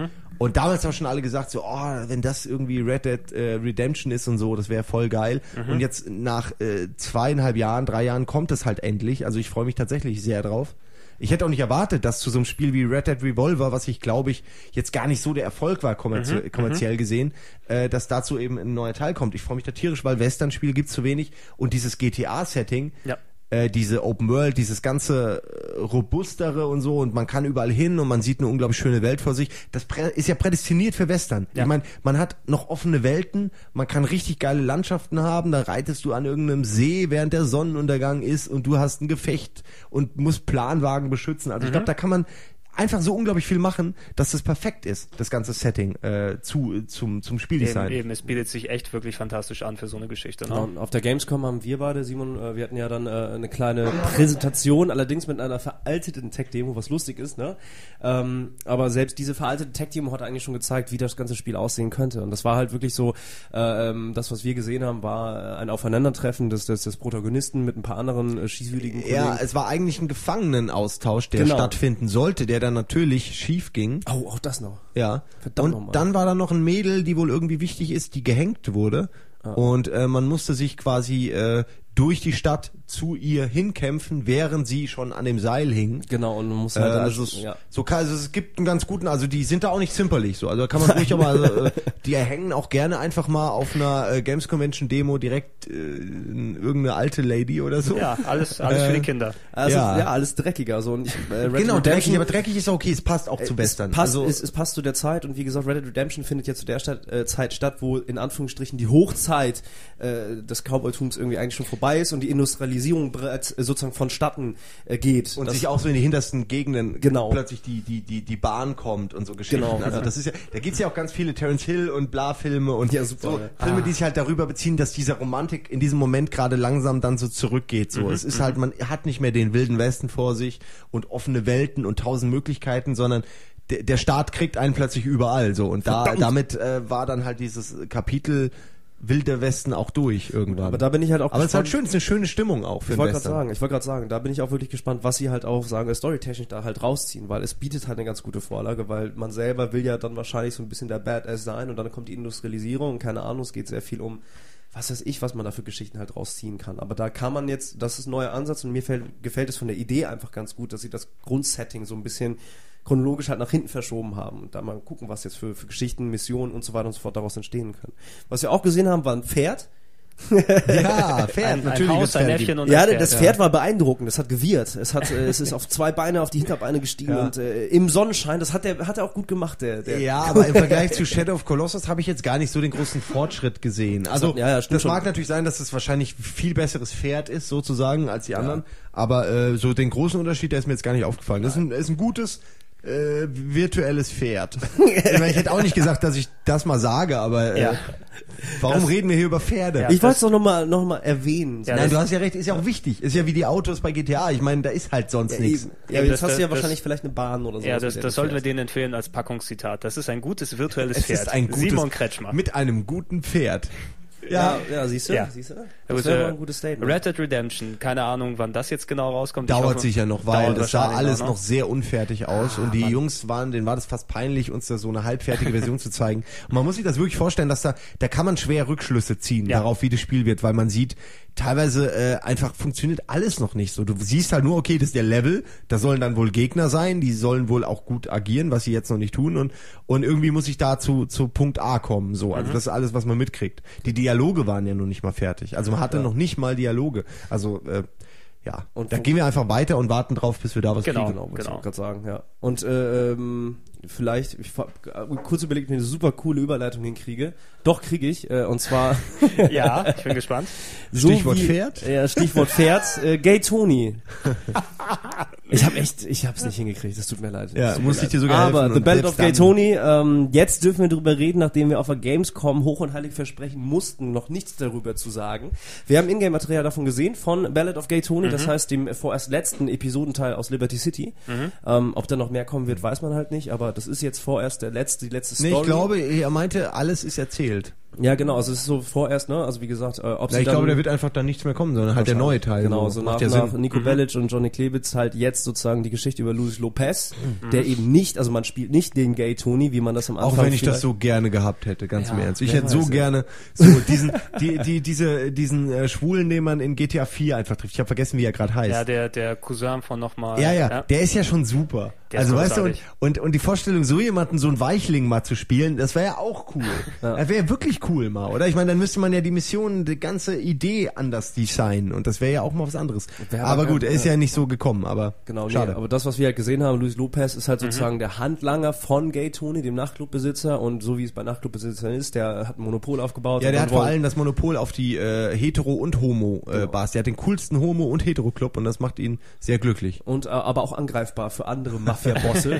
Und damals haben schon alle gesagt, so, oh, wenn das irgendwie Red Dead äh, Redemption ist und so, das wäre voll geil. Und jetzt nach äh, zweieinhalb Jahren, drei Jahren kommt es halt endlich. Also ich freue mich tatsächlich sehr drauf. Ich hätte auch nicht erwartet, dass zu so einem Spiel wie Red Dead Revolver, was ich glaube ich jetzt gar nicht so der Erfolg war, kommerzie- kommerziell gesehen, äh, dass dazu eben ein neuer Teil kommt. Ich freue mich da tierisch, weil Western-Spiele gibt's zu wenig und dieses G T A-Setting, Ja. äh, diese Open World, dieses ganze äh, robustere und so und man kann überall hin und man sieht eine unglaublich schöne Welt vor sich. Das prä- ist ja prädestiniert für Western. Ja. Ich meine, man hat noch offene Welten, man kann richtig geile Landschaften haben, da reitest du an irgendeinem See, während der Sonnenuntergang ist und du hast ein Gefecht und musst Planwagen beschützen. Also ich glaube, da kann man einfach so unglaublich viel machen, dass das perfekt ist, das ganze Setting äh, zu zum zum Spieldesign. Eben, eben, es bietet sich echt wirklich fantastisch an für so eine Geschichte. Ne? Genau, und auf der Gamescom haben wir beide, Simon, äh, wir hatten ja dann äh, eine kleine Präsentation, allerdings mit einer veralteten Tech-Demo, was lustig ist, ne? Ähm, aber selbst diese veraltete Tech-Demo hat eigentlich schon gezeigt, wie das ganze Spiel aussehen könnte. Und das war halt wirklich so, äh, ähm, das, was wir gesehen haben, war ein Aufeinandertreffen des, des, des Protagonisten mit ein paar anderen äh, schießwütigen Kollegen. Ja, es war eigentlich ein Gefangenenaustausch, der Genau. stattfinden sollte, der dann natürlich schief ging. Oh, auch das noch. Ja. Verdammt und nochmal. dann war da noch ein Mädel, die wohl irgendwie wichtig ist, die gehängt wurde. Und äh, man musste sich quasi äh, durch die Stadt zu ihr hinkämpfen, während sie schon an dem Seil hing. Genau, und man muss Äh, halt dann, also, es, ja. so kann, also es gibt einen ganz guten, also die sind da auch nicht zimperlich so. Also da kann man ruhig auch mal, also, äh, die hängen auch gerne einfach mal auf einer äh, Games Convention Demo direkt äh, irgendeine alte Lady oder so. Ja, alles, alles für die Kinder. Also, Ja. ja. alles dreckiger. So. Und ich, äh, Red Genau, Dead dreckig, Redemption- aber dreckig ist okay, es passt auch zu Western. Es passt, also, es, es passt zu der Zeit und wie gesagt, Red Dead Redemption findet jetzt zu der Stadt, äh, Zeit statt, wo in Anführungsstrichen die Hochzeit äh, des Cowboytums irgendwie eigentlich schon vorbei ist und die Industrialisierung bereits äh, sozusagen vonstatten äh, geht. Und das, sich auch so in die hintersten Gegenden genau. plötzlich die, die, die, die Bahn kommt und so Geschichten. Genau, also ja. das ist ja, da gibt's ja auch ganz viele Terence Hill und Bla-Filme und ja, super, so ja. Filme, ah. die sich halt darüber beziehen, dass diese Romantik in diesem Moment gerade langsam dann so zurückgeht. So, mhm, es ist halt, man hat nicht mehr den wilden Westen vor sich und offene Welten und tausend Möglichkeiten, sondern der, der Staat kriegt einen plötzlich überall. So und da Verdammt. damit äh, war dann halt dieses Kapitel Wilder Westen auch durch irgendwann. Aber da bin ich halt auch Aber es ist halt gespannt. schön, es ist eine schöne Stimmung auch für Ich den wollte gerade Western. sagen, ich wollte gerade sagen, da bin ich auch wirklich gespannt, was sie halt auch sagen, storytechnisch da halt rausziehen, weil es bietet halt eine ganz gute Vorlage, weil man selber will ja dann wahrscheinlich so ein bisschen der Badass sein und dann kommt die Industrialisierung und keine Ahnung, es geht sehr viel um, was weiß ich, was man da für Geschichten halt rausziehen kann. Aber da kann man jetzt, das ist ein neuer Ansatz und mir fällt, gefällt es von der Idee einfach ganz gut, dass sie das Grundsetting so ein bisschen chronologisch halt nach hinten verschoben haben und da mal gucken, was jetzt für, für Geschichten, Missionen und so weiter und so fort daraus entstehen können. Was wir auch gesehen haben, war ein Pferd. Ja, Pferd, ein, natürlich. ein Haus, ein Pferd. Äffchen und Ja, ein Pferd. das Pferd war beeindruckend, es hat gewirrt. Es hat, äh, es ist auf zwei Beine auf die Hinterbeine gestiegen Ja. und äh, im Sonnenschein, das hat er, hat er auch gut gemacht, der, der Ja, aber im Vergleich zu Shadow of Colossus habe ich jetzt gar nicht so den großen Fortschritt gesehen. Also, Ja, ja, stimmt das schon. mag natürlich sein, dass es wahrscheinlich viel besseres Pferd ist, sozusagen, als die anderen. Aber äh, so den großen Unterschied, der ist mir jetzt gar nicht aufgefallen. Das ist ein, ist ein gutes äh, virtuelles Pferd. Ich meine, ich hätte auch nicht gesagt, dass ich das mal sage, aber äh, Ja. warum Das- reden wir hier über Pferde? Ja. Ich wollte es doch nochmal noch mal erwähnen. Ja, Nein, das- du hast ja recht, ist ja auch wichtig. Ist ja wie die Autos bei G T A. Ich meine, da ist halt sonst Ja, nichts. eben. Ja, aber Das- jetzt hast du ja das- wahrscheinlich vielleicht eine Bahn oder so. Ja, das, das sollten wir denen empfehlen als Packungszitat. Das ist ein gutes virtuelles Es Pferd. ist ein gutes, Simon Kretschmer. mit einem guten Pferd. Ja, ja, siehst du? Ja. Siehst du? Ja, Das gut, wäre äh, mal ein gutes Statement. Red Dead Redemption, keine Ahnung, wann das jetzt genau rauskommt. Ich Dauert hoffe, sicher noch, weil dauert das sah wahrscheinlich alles noch, noch sehr unfertig aus Ah, und die Mann. Jungs waren, denen war das fast peinlich, uns da so eine halbfertige Version zu zeigen. Und man muss sich das wirklich vorstellen, dass da, da kann man schwer Rückschlüsse ziehen Ja. darauf, wie das Spiel wird, weil man sieht, teilweise äh, einfach funktioniert alles noch nicht so. Du siehst halt nur, okay, das ist der Level, da sollen dann wohl Gegner sein, die sollen wohl auch gut agieren, was sie jetzt noch nicht tun und und irgendwie muss ich da zu, zu Punkt A kommen, so. Also Mhm. das ist alles, was man mitkriegt. Die Dialoge waren ja noch nicht mal fertig. Also man hatte Ja. noch nicht mal Dialoge. Also äh, ja, Und und da wo- gehen wir einfach weiter und warten drauf, bis wir da was Genau. kriegen. Genau, wollte genau. ich gerade sagen, ja. Und äh, ähm, vielleicht, ich hab kurz überlegt, ob ich eine super coole Überleitung hinkriege. Doch, kriege ich. Äh, und zwar Ja, ich bin gespannt. so Stichwort wie, Pferd? Ja, Stichwort Pferd. Äh, Gay Tony. Ich habe echt, ich habe es nicht hingekriegt. Das tut mir leid. Ja, Das tut muss mir ich dir leid. sogar Aber helfen The und Band selbst of Gay dann- Tony. Ähm, jetzt dürfen wir darüber reden, nachdem wir auf der Gamescom hoch und heilig versprechen mussten, noch nichts darüber zu sagen. Wir haben Ingame-Material davon gesehen von Ballad of Gay Tony. Das heißt dem vorerst letzten Episodenteil aus Liberty City. Ähm, ob da noch mehr kommen wird, weiß man halt nicht. Aber das ist jetzt vorerst der letzte, die letzte Nee, Story. ich glaube, er meinte, alles ist erzählt. Ja, genau. Also es ist so vorerst, ne? Also wie gesagt, äh, ob Ja, sie ich dann glaube, da wird einfach dann nichts mehr kommen, sondern halt der neue Teil. Genau, so nach, Macht ja nach Sinn. Nico Bellic und Johnny Klebitz halt jetzt sozusagen die Geschichte über Luis Lopez, der eben nicht, also man spielt nicht den Gay Tony, wie man das am Anfang Auch wenn ich das vielleicht- so gerne gehabt hätte, ganz Ja, im Ernst. Ich wer hätte so weiß, ja. gerne so diesen, die, die, diese, diesen äh, Schwulen, den man in G T A vier einfach trifft. Ich habe vergessen, wie er gerade heißt. Ja, der, der Cousin von nochmal. Ja, ja, der ist ja schon super. Der ist also weißt du, und, großartig. und, und die Vorstellung, so jemanden, so einen Weichling mal zu spielen, das wäre ja auch cool. Das wäre wirklich cool mal, oder? Ich meine, dann müsste man ja die Mission, die ganze Idee anders designen und das wäre ja auch mal was anderes. Wär aber aber gut, er ist ja nicht so gekommen, aber Genau, schade. nee, aber das, was wir halt gesehen haben, Luis Lopez ist Mhm. halt sozusagen der Handlanger von Gay Tony, dem Nachtclubbesitzer, und so wie es bei Nachtclubbesitzern ist, der hat ein Monopol aufgebaut. Ja, und der dann hat vor wollen- allem das Monopol auf die äh, Hetero- und Homo-Bars. Der hat den coolsten Homo- und Hetero-Club und das macht ihn sehr glücklich. und äh, aber auch angreifbar für andere Mafia-Bosse.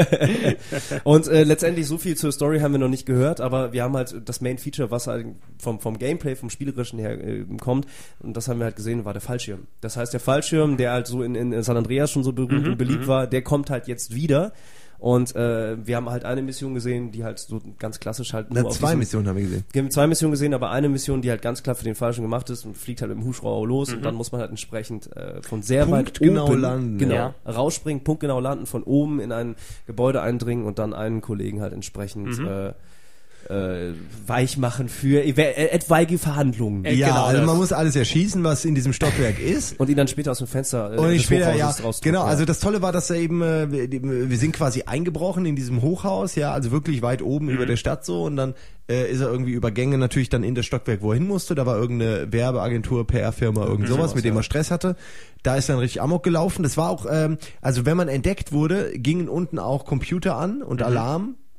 Und äh, letztendlich so viel zur Story haben wir noch nicht gehört, aber wir haben halt das Main-Feature, was halt vom, vom Gameplay, vom Spielerischen her äh, kommt, und das haben wir halt gesehen, war der Fallschirm. Das heißt, der Fallschirm, der halt so in, in San Andreas schon so berühmt und beliebt war, der kommt halt jetzt wieder. Und äh, wir haben halt eine Mission gesehen, die halt so ganz klassisch halt nur Na, auf zwei diesem- Missionen haben wir gesehen. Wir haben zwei Missionen gesehen, aber eine Mission, die halt ganz klar für den Fallschirm gemacht ist und fliegt halt mit dem Hubschrauber los und dann muss man halt entsprechend äh, von sehr Punktgenau weit oben landen, genau, ja. rausspringen, punktgenau landen, von oben in ein Gebäude eindringen und dann einen Kollegen halt entsprechend äh, äh, weich machen für ev- äh, etwaige Verhandlungen. Äh, Ja, genau also das. man muss alles erschießen, was in diesem Stockwerk ist. Und ihn dann später aus dem Fenster äh, Und ich des später, ja, Hochhauses rausdrücken, genau, ja. also das Tolle war, dass er eben, äh, wir, die- wir sind quasi eingebrochen in diesem Hochhaus, ja, also wirklich weit oben über der Stadt so und dann äh, ist er irgendwie über Gänge natürlich dann in das Stockwerk, wo er hin musste, da war irgendeine Werbeagentur, P R-Firma, irgend sowas, sowas, mit dem ja. er Stress hatte, da ist dann richtig Amok gelaufen, das war auch, ähm, also wenn man entdeckt wurde, gingen unten auch Computer an und Alarm,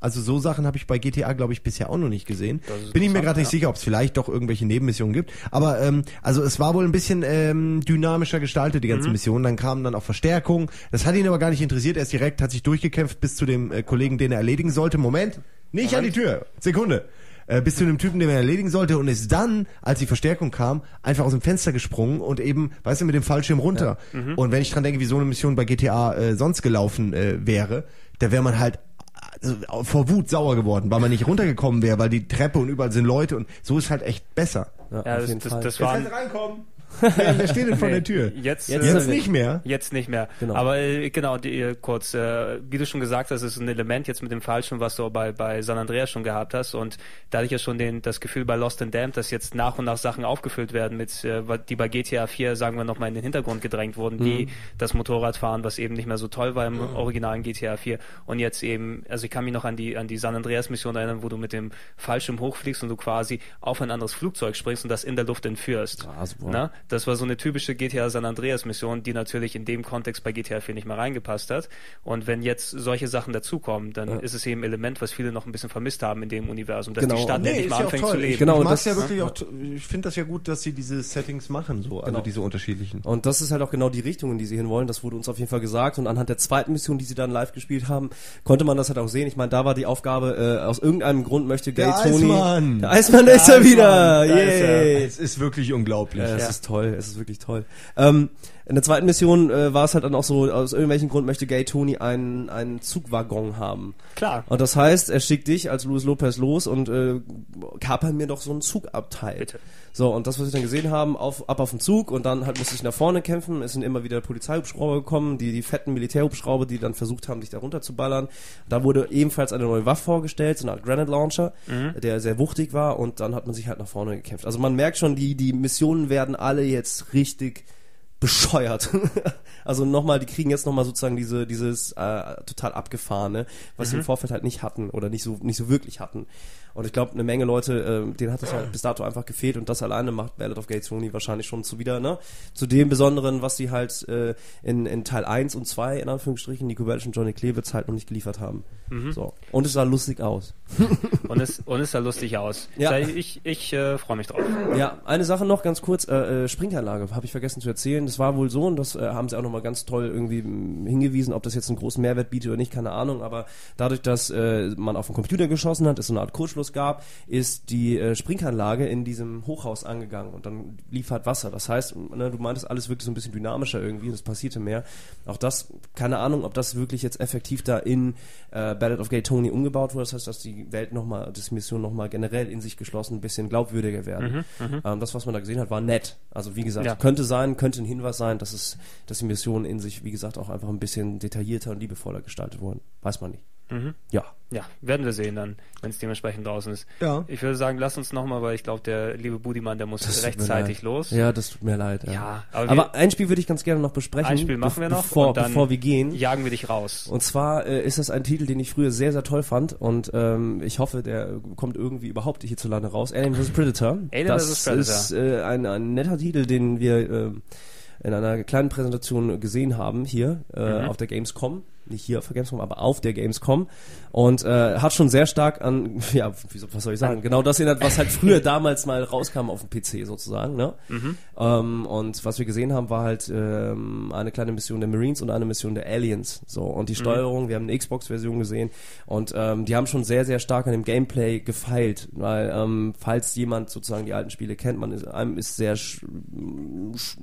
Also so Sachen habe ich bei G T A, glaube ich, bisher auch noch nicht gesehen. Bin ich mir gerade nicht ja. sicher, ob es vielleicht doch irgendwelche Nebenmissionen gibt. Aber ähm, also es war wohl ein bisschen ähm, dynamischer gestaltet, die ganze mhm. Mission. Dann kamen dann auch Verstärkungen. Das hat ihn aber gar nicht interessiert. Er ist direkt, hat sich durchgekämpft bis zu dem äh, Kollegen, den er erledigen sollte. Moment, nicht Moment. An die Tür. Sekunde. Äh, bis zu dem Typen, den er erledigen sollte und ist dann, als die Verstärkung kam, einfach aus dem Fenster gesprungen und eben, weißt du, mit dem Fallschirm runter. Ja. Mhm. Und wenn ich dran denke, wie so eine Mission bei G T A äh, sonst gelaufen äh, wäre, da wäre man halt also vor Wut sauer geworden, weil man nicht runtergekommen wäre, weil die Treppe und überall sind Leute und so ist halt echt besser. Ja, ja das, das, das war jetzt reinkommen. Ja, der steht denn vor nee, der Tür. Jetzt, jetzt, jetzt nicht mehr. Jetzt nicht mehr. Genau. Aber äh, genau, die, äh, kurz, äh, wie du schon gesagt hast, ist ein Element jetzt mit dem Fallschirm, was du bei bei San Andreas schon gehabt hast. Und da hatte ich ja schon den, das Gefühl bei Lost and Damned, dass jetzt nach und nach Sachen aufgefüllt werden, mit äh, die bei G T A vier, sagen wir, nochmal in den Hintergrund gedrängt wurden, mhm. wie das Motorradfahren, was eben nicht mehr so toll war im mhm. originalen G T A vier. Und jetzt eben, also ich kann mich noch an die an die San Andreas Mission erinnern, wo du mit dem Fallschirm hochfliegst und du quasi auf ein anderes Flugzeug springst und das in der Luft entführst. Ah, super. Na? Das war so eine typische G T A San Andreas Mission, die natürlich in dem Kontext bei G T A vier nicht mehr reingepasst hat. Und wenn jetzt solche Sachen dazukommen, dann ja. ist es eben ein Element, was viele noch ein bisschen vermisst haben in dem Universum, dass genau. die Stadt nee, endlich mal anfängt zu leben. Genau, ich mag's ja wirklich ja. auch, ich finde das ja gut, dass sie diese Settings machen, so, also genau. diese unterschiedlichen. Und das ist halt auch genau die Richtung, in die sie hinwollen. Das wurde uns auf jeden Fall gesagt. Und anhand der zweiten Mission, die sie dann live gespielt haben, konnte man das halt auch sehen. Ich meine, da war die Aufgabe, äh, aus irgendeinem Grund möchte Gay der Tony... Eismann. Der Eismann der ist ja wieder! Yeah. Ist er. Es ist wirklich unglaublich. Ja, es ja. ist toll, es ist wirklich toll. Ähm, in der zweiten Mission äh, war es halt dann auch so, aus irgendwelchen Grund möchte Gay Tony einen, einen Zugwaggon haben. Klar. Und das heißt, er schickt dich als Luis Lopez los und äh, kapern mir doch so ein Zugabteil. Bitte. So, und das, was wir dann gesehen haben, auf, ab auf den Zug und dann halt musste ich nach vorne kämpfen. Es sind immer wieder Polizeihubschrauber gekommen, die, die fetten Militärhubschrauber, die dann versucht haben, dich da runter zu ballern. Da wurde ebenfalls eine neue Waffe vorgestellt, so eine Art Granite Launcher, mhm. der sehr wuchtig war und dann hat man sich halt nach vorne gekämpft. Also man merkt schon, die, die Missionen werden alle jetzt richtig bescheuert. Also nochmal, die kriegen jetzt nochmal sozusagen diese, dieses äh, total abgefahrene, was mhm. sie im Vorfeld halt nicht hatten oder nicht so, nicht so wirklich hatten. Und ich glaube, eine Menge Leute, äh, denen hat das halt bis dato einfach gefehlt und das alleine macht Ballad of Gay Tony wahrscheinlich schon zu wieder, ne? Zu dem Besonderen, was sie halt äh, in, in Teil eins und zwei, in Anführungsstrichen, Nico Bellic und Johnny Klewitz halt noch nicht geliefert haben. Mhm. So. Und es sah lustig aus. und, es, und es sah lustig aus. Ja. Ich, ich äh, freue mich drauf. Ja, eine Sache noch ganz kurz, äh, Springanlage, habe ich vergessen zu erzählen. Das war wohl so und das äh, haben sie auch nochmal ganz toll irgendwie hingewiesen, ob das jetzt einen großen Mehrwert bietet oder nicht, keine Ahnung, aber dadurch, dass äh, man auf den Computer geschossen hat, es so eine Art Kurzschluss gab, ist die äh, Springanlage in diesem Hochhaus angegangen und dann lief halt Wasser. Das heißt, ne, du meintest alles wirklich so ein bisschen dynamischer irgendwie und es passierte mehr. Auch das, keine Ahnung, ob das wirklich jetzt effektiv da in äh, Ballad of Gay Tony umgebaut wurde. Das heißt, dass die Welt nochmal, das Mission nochmal generell in sich geschlossen ein bisschen glaubwürdiger werden. Mhm, ähm, das, was man da gesehen hat, war nett. Also wie gesagt, ja. könnte sein, könnte ein Hinweis sein, dass es, dass die Missionen in sich, wie gesagt, auch einfach ein bisschen detaillierter und liebevoller gestaltet wurden. Weiß man nicht. Mhm. Ja. Ja, werden wir sehen dann, wenn es dementsprechend draußen ist. Ja. Ich würde sagen, lass uns nochmal, weil ich glaube, der liebe Budimann, der muss das rechtzeitig los. Ja, das tut mir leid. Ja, ja aber, aber ein Spiel würde ich ganz gerne noch besprechen. Ein Spiel machen wir noch, bevor, und dann bevor wir gehen. Jagen wir dich raus. Und zwar äh, ist das ein Titel, den ich früher sehr, sehr toll fand und ähm, ich hoffe, der kommt irgendwie überhaupt hierzulande raus. Alien versus. Predator. Alien das versus. Predator. ist äh, ein, ein netter Titel, den wir äh, in einer kleinen Präsentation gesehen haben hier äh, mhm. auf der Gamescom. Nicht hier auf der Gamescom, aber auf der Gamescom und äh, hat schon sehr stark an, ja, wie, was soll ich sagen, genau das erinnert, was halt früher damals mal rauskam auf dem P C sozusagen, ne? Mhm. Ähm, und was wir gesehen haben, war halt ähm, eine kleine Mission der Marines und eine Mission der Aliens, so, und die Steuerung, mhm. wir haben eine Xbox-Version gesehen und ähm, die haben schon sehr, sehr stark an dem Gameplay gefeilt, weil ähm, falls jemand sozusagen die alten Spiele kennt, man ist, einem ist sehr sch, sch,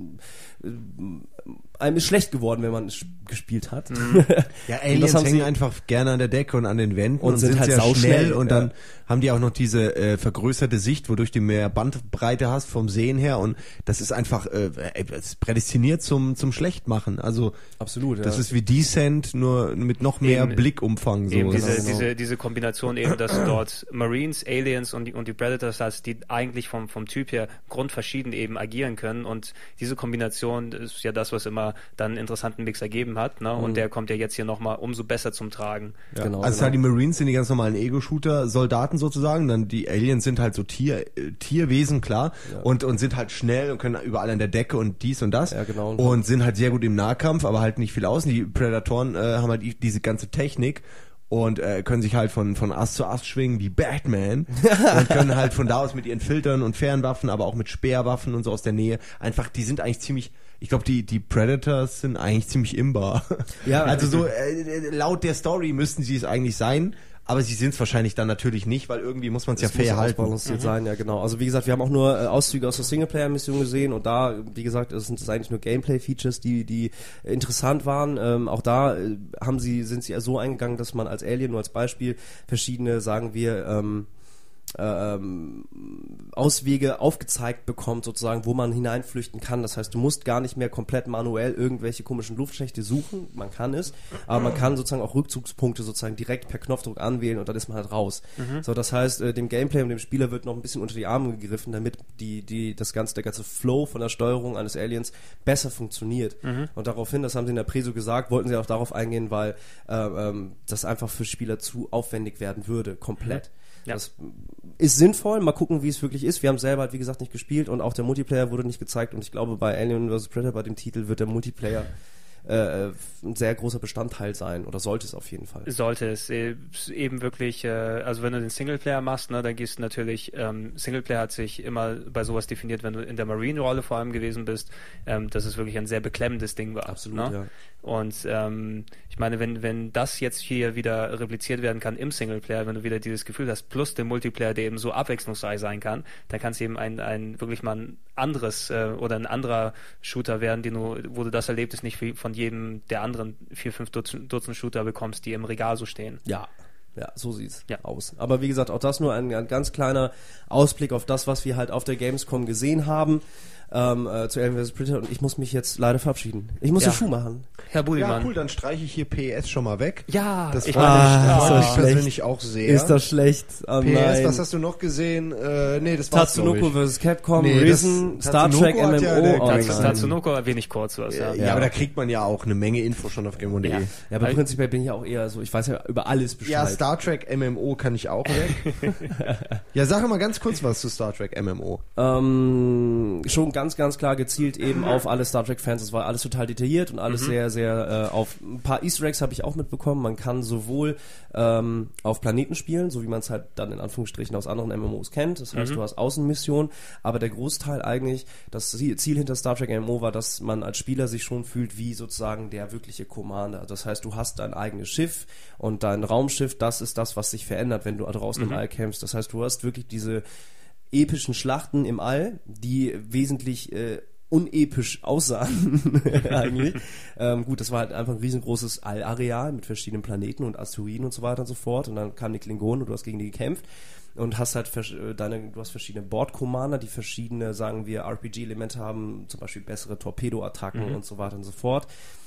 einem ist schlecht geworden, wenn man es gespielt hat. Mhm. Ja, Aliens hängen einfach gerne an der Decke und an den Wänden und, und sind, sind halt sehr schnell und ja. dann haben die auch noch diese äh, vergrößerte Sicht, wodurch du mehr Bandbreite hast vom Sehen her und das ist einfach äh, das ist prädestiniert zum zum Schlechtmachen. Also absolut. Ja. Das ist wie Descent, nur mit noch mehr eben, Blickumfang. So. Eben diese, genau. diese diese Kombination eben, dass dort Marines, Aliens und die und die Predators, heißt, die eigentlich vom vom Typ her grundverschieden eben agieren können und diese Kombination ist ja das, was immer dann einen interessanten Mix ergeben hat, ne? Und mhm. der kommt ja jetzt hier nochmal umso besser zum Tragen. Ja. Genau, also genau. halt die Marines sind die ganz normalen Ego-Shooter-Soldaten sozusagen, dann die Aliens sind halt so Tier, äh, Tierwesen, klar, ja. und und sind halt schnell und können überall an der Decke und dies und das ja, genau. und sind halt sehr gut im Nahkampf, aber halt nicht viel außen. Die Predatoren äh, haben halt die, diese ganze Technik und äh, können sich halt von von Ast zu Ast schwingen wie Batman und können halt von da aus mit ihren Filtern und Fernwaffen, aber auch mit Speerwaffen und so aus der Nähe einfach, die sind eigentlich ziemlich, ich glaube, die die Predators sind eigentlich ziemlich imbar. Ja, also so äh, laut der Story müssten sie es eigentlich sein. Aber sie sind es wahrscheinlich dann natürlich nicht, weil irgendwie muss man es ja fair halten. Ausbalanciert mhm. sein, ja genau. Also wie gesagt, wir haben auch nur äh, Auszüge aus der Singleplayer-Mission gesehen und da, wie gesagt, es sind eigentlich nur Gameplay-Features, die die äh, interessant waren. Ähm, auch da äh, haben sie sind sie ja so eingegangen, dass man als Alien, nur als Beispiel, verschiedene, sagen wir, ähm, ähm, Auswege aufgezeigt bekommt, sozusagen, wo man hineinflüchten kann. Das heißt, du musst gar nicht mehr komplett manuell irgendwelche komischen Luftschächte suchen. Man kann es, aber man kann sozusagen auch Rückzugspunkte sozusagen direkt per Knopfdruck anwählen und dann ist man halt raus. Mhm. So, das heißt, äh, dem Gameplay und dem Spieler wird noch ein bisschen unter die Arme gegriffen, damit die, die, das ganze, der ganze Flow von der Steuerung eines Aliens besser funktioniert. Mhm. Und daraufhin, das haben sie in der Preso gesagt, wollten sie auch darauf eingehen, weil äh, ähm, das einfach für Spieler zu aufwendig werden würde, komplett. Mhm. Ja. Das ist sinnvoll, mal gucken, wie es wirklich ist. Wir haben selber halt, wie gesagt, nicht gespielt und auch der Multiplayer wurde nicht gezeigt und ich glaube, bei Alien versus. Predator, bei dem Titel, wird der Multiplayer äh, ein sehr großer Bestandteil sein oder sollte es auf jeden Fall. Sollte es. Eben wirklich, äh, also wenn du den Singleplayer machst, ne, dann gehst du natürlich, ähm, Singleplayer hat sich immer bei sowas definiert, wenn du in der Marine-Rolle vor allem gewesen bist, ähm, dass es wirklich ein sehr beklemmendes Ding war. Absolut, ne? ja. Und ähm, ich meine, wenn wenn das jetzt hier wieder repliziert werden kann im Singleplayer, wenn du wieder dieses Gefühl hast, plus den Multiplayer, der eben so abwechslungsreich sein kann, dann kann es eben ein, ein wirklich mal ein anderes äh, oder ein anderer Shooter werden, den du, wo du das Erlebnis nicht von jedem der anderen vier, fünf Dutzend, Dutzend Shooter bekommst, die im Regal so stehen. Ja. Ja, so sieht's ja. aus. Aber wie gesagt, auch das nur ein, ein ganz kleiner Ausblick auf das, was wir halt auf der Gamescom gesehen haben. Ähm, äh, zu Alien versus. Predator und ich muss mich jetzt leider verabschieden. Ich muss ja. den Schuh machen. Herr Budimann. Ja, cool, dann streiche ich hier P S schon mal weg. Ja, das ich freut ah, mich, mich persönlich auch sehr. Ist das schlecht? Oh, P S, nein. was hast du noch gesehen? Äh, nee, das war's, Tatsunoko versus. Capcom, nee, Risen, Star Trek, M M O. Ja, oh, Tatsunoko erwähne ich kurz was, ja. Ja, ja, aber da kriegt man ja auch eine Menge Info schon auf game punkt de. Ja. ja, aber prinzipiell bin ich ja auch eher so, ich weiß ja über alles Bescheid. Ja, Star Trek M M O kann ich auch weg. Ja, sag mal ganz kurz was zu Star Trek M M O. Ähm, schon ganz, ganz klar gezielt eben auf alle Star Trek-Fans. Es war alles total detailliert und alles mhm. sehr, sehr äh, auf ein paar Easter Eggs habe ich auch mitbekommen. Man kann sowohl ähm, auf Planeten spielen, so wie man es halt dann in Anführungsstrichen aus anderen M M Os kennt. Das heißt, mhm. du hast Außenmissionen, aber der Großteil eigentlich, das Ziel hinter Star Trek M M O war, dass man als Spieler sich schon fühlt wie sozusagen der wirkliche Commander. Das heißt, du hast dein eigenes Schiff und dein Raumschiff, das ist das, was sich verändert, wenn du draußen mhm. im All kämpfst. Das heißt, du hast wirklich diese epischen Schlachten im All, die wesentlich äh, unepisch aussahen eigentlich. ähm, gut, das war halt einfach ein riesengroßes Allareal mit verschiedenen Planeten und Asteroiden und so weiter und so fort. Und dann kamen die Klingonen und du hast gegen die gekämpft und hast halt deine, du hast verschiedene Board-Commander, die verschiedene, sagen wir, R P G-Elemente haben, zum Beispiel bessere Torpedo-Attacken mhm. und so weiter und so fort.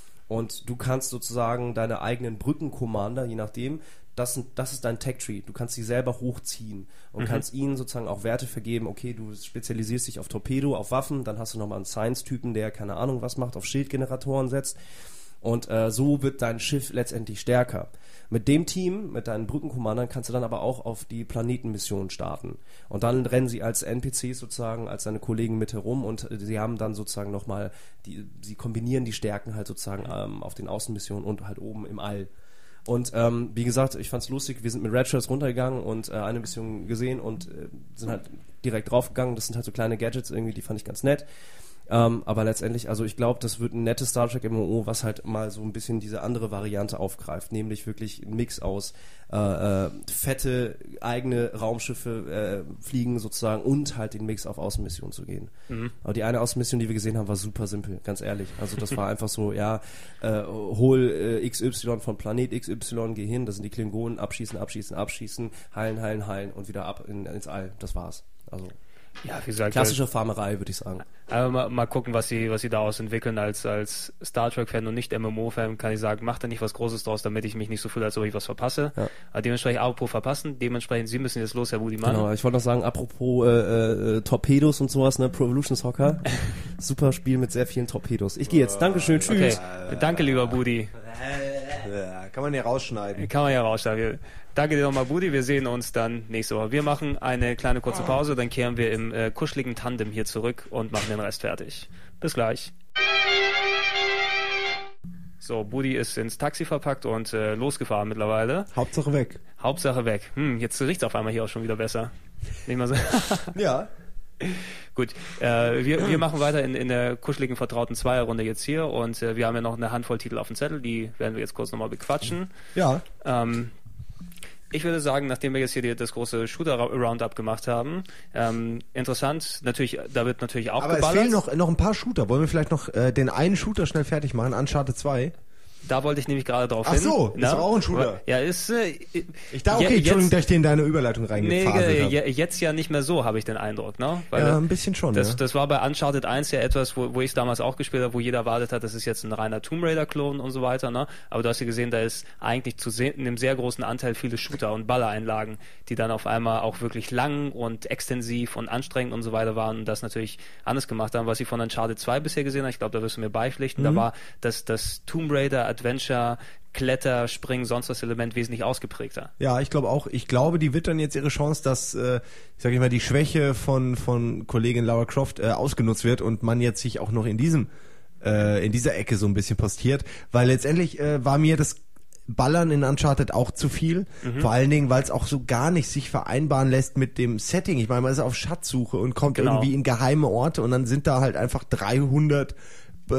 Und du kannst sozusagen deine eigenen Brücken-Commander, je nachdem, das, sind, das ist dein Tech-Tree. Du kannst sie selber hochziehen und mhm. kannst ihnen sozusagen auch Werte vergeben. Okay, du spezialisierst dich auf Torpedo, auf Waffen, dann hast du nochmal einen Science-Typen, der keine Ahnung was macht, auf Schildgeneratoren setzt. Und äh, so wird dein Schiff letztendlich stärker. Mit dem Team, mit deinen Brückenkommandern, kannst du dann aber auch auf die Planetenmission starten. Und dann rennen sie als N P Cs sozusagen, als deine Kollegen mit herum und äh, sie haben dann sozusagen nochmal, die, sie kombinieren die Stärken halt sozusagen ähm, auf den Außenmissionen und halt oben im All. Und ähm, wie gesagt, ich fand's lustig, wir sind mit Red Shirts runtergegangen und äh, eine Mission gesehen und äh, sind halt direkt draufgegangen. Das sind halt so kleine Gadgets irgendwie, die fand ich ganz nett. Ähm, aber letztendlich, also ich glaube, das wird ein nettes Star Trek M M O, was halt mal so ein bisschen diese andere Variante aufgreift, nämlich wirklich ein Mix aus äh, äh, fette eigene Raumschiffe äh, fliegen sozusagen und halt den Mix auf Außenmissionen zu gehen. Mhm. Aber die eine Außenmission, die wir gesehen haben, war super simpel, ganz ehrlich. Also das war einfach so, ja, äh, hol äh, X Y von Planet X Y, geh hin, das sind die Klingonen, abschießen, abschießen, abschießen, heilen, heilen, heilen und wieder ab in, ins All. Das war's. Also ja, wie gesagt, klassische Farmerei, würde ich sagen. Aber mal, mal gucken, was sie, was sie daraus entwickeln. Als, als Star Trek-Fan und nicht M M O-Fan kann ich sagen, macht da nicht was Großes draus, damit ich mich nicht so fühle, als ob ich was verpasse. Ja. Aber dementsprechend, apropos verpassen, dementsprechend, Sie müssen jetzt los, Herr Budimann. Genau, ich wollte noch sagen, apropos äh, äh, Torpedos und sowas, ne, Pro Evolution Soccer. Super Spiel mit sehr vielen Torpedos. Ich gehe jetzt. Dankeschön, tschüss. Okay. Danke, lieber Budi. Ja, kann man ja rausschneiden. Kann man ja rausschneiden. Danke dir nochmal, Budi. Wir sehen uns dann nächste Woche. Wir machen eine kleine kurze Pause, dann kehren wir im äh, kuscheligen Tandem hier zurück und machen den Rest fertig. Bis gleich. So, Budi ist ins Taxi verpackt und äh, losgefahren mittlerweile. Hauptsache weg. Hauptsache weg. Hm, jetzt riecht's auf einmal hier auch schon wieder besser. Nicht mal so. Ja. Gut, äh, wir, wir machen weiter in, in der kuscheligen, vertrauten Zweierrunde jetzt hier und äh, wir haben ja noch eine Handvoll Titel auf dem Zettel, die werden wir jetzt kurz nochmal bequatschen. Ja. Ähm, Ich würde sagen, nachdem wir jetzt hier die, das große Shooter-Roundup gemacht haben, ähm, interessant, natürlich, da wird natürlich auch Aber geballert. es fehlen noch, noch ein paar Shooter. Wollen wir vielleicht noch äh, den einen Shooter schnell fertig machen? Uncharted zwei? Da wollte ich nämlich gerade drauf Ach hin. so, ist Na? doch auch ein Shooter. Ja, ist... Äh, Ich dachte, okay, je- Entschuldigung, jetzt- dass ich dir in deine Überleitung reingefaselt Nee, habe. je, jetzt ja nicht mehr so, habe ich den Eindruck, ne? Weil Ja, ein bisschen schon, Das, ja. das war bei Uncharted eins ja etwas, wo, wo ich es damals auch gespielt habe, wo jeder erwartet hat, das ist jetzt ein reiner Tomb Raider-Klon und so weiter, ne? Aber du hast ja gesehen, da ist eigentlich zu sehen, in einem sehr großen Anteil viele Shooter und Ballereinlagen, die dann auf einmal auch wirklich lang und extensiv und anstrengend und so weiter waren und das natürlich anders gemacht haben, was ich von Uncharted zwei bisher gesehen habe. Ich glaube, da wirst du mir beipflichten. Mhm. Da war das, das Tomb Raider Adventure Kletter, Springen, sonst das Element wesentlich ausgeprägter. Ja, ich glaube auch. Ich glaube, die wird dann jetzt ihre Chance, dass, äh, ich sage mal, die Schwäche von von Kollegin Lara Croft äh, ausgenutzt wird und man jetzt sich auch noch in diesem äh, in dieser Ecke so ein bisschen postiert, weil letztendlich äh, war mir das Ballern in Uncharted auch zu viel, Mhm. vor allen Dingen, weil es auch so gar nicht sich vereinbaren lässt mit dem Setting. Ich meine, man ist auf Schatzsuche und kommt Genau. irgendwie in geheime Orte und dann sind da halt einfach dreihundert äh,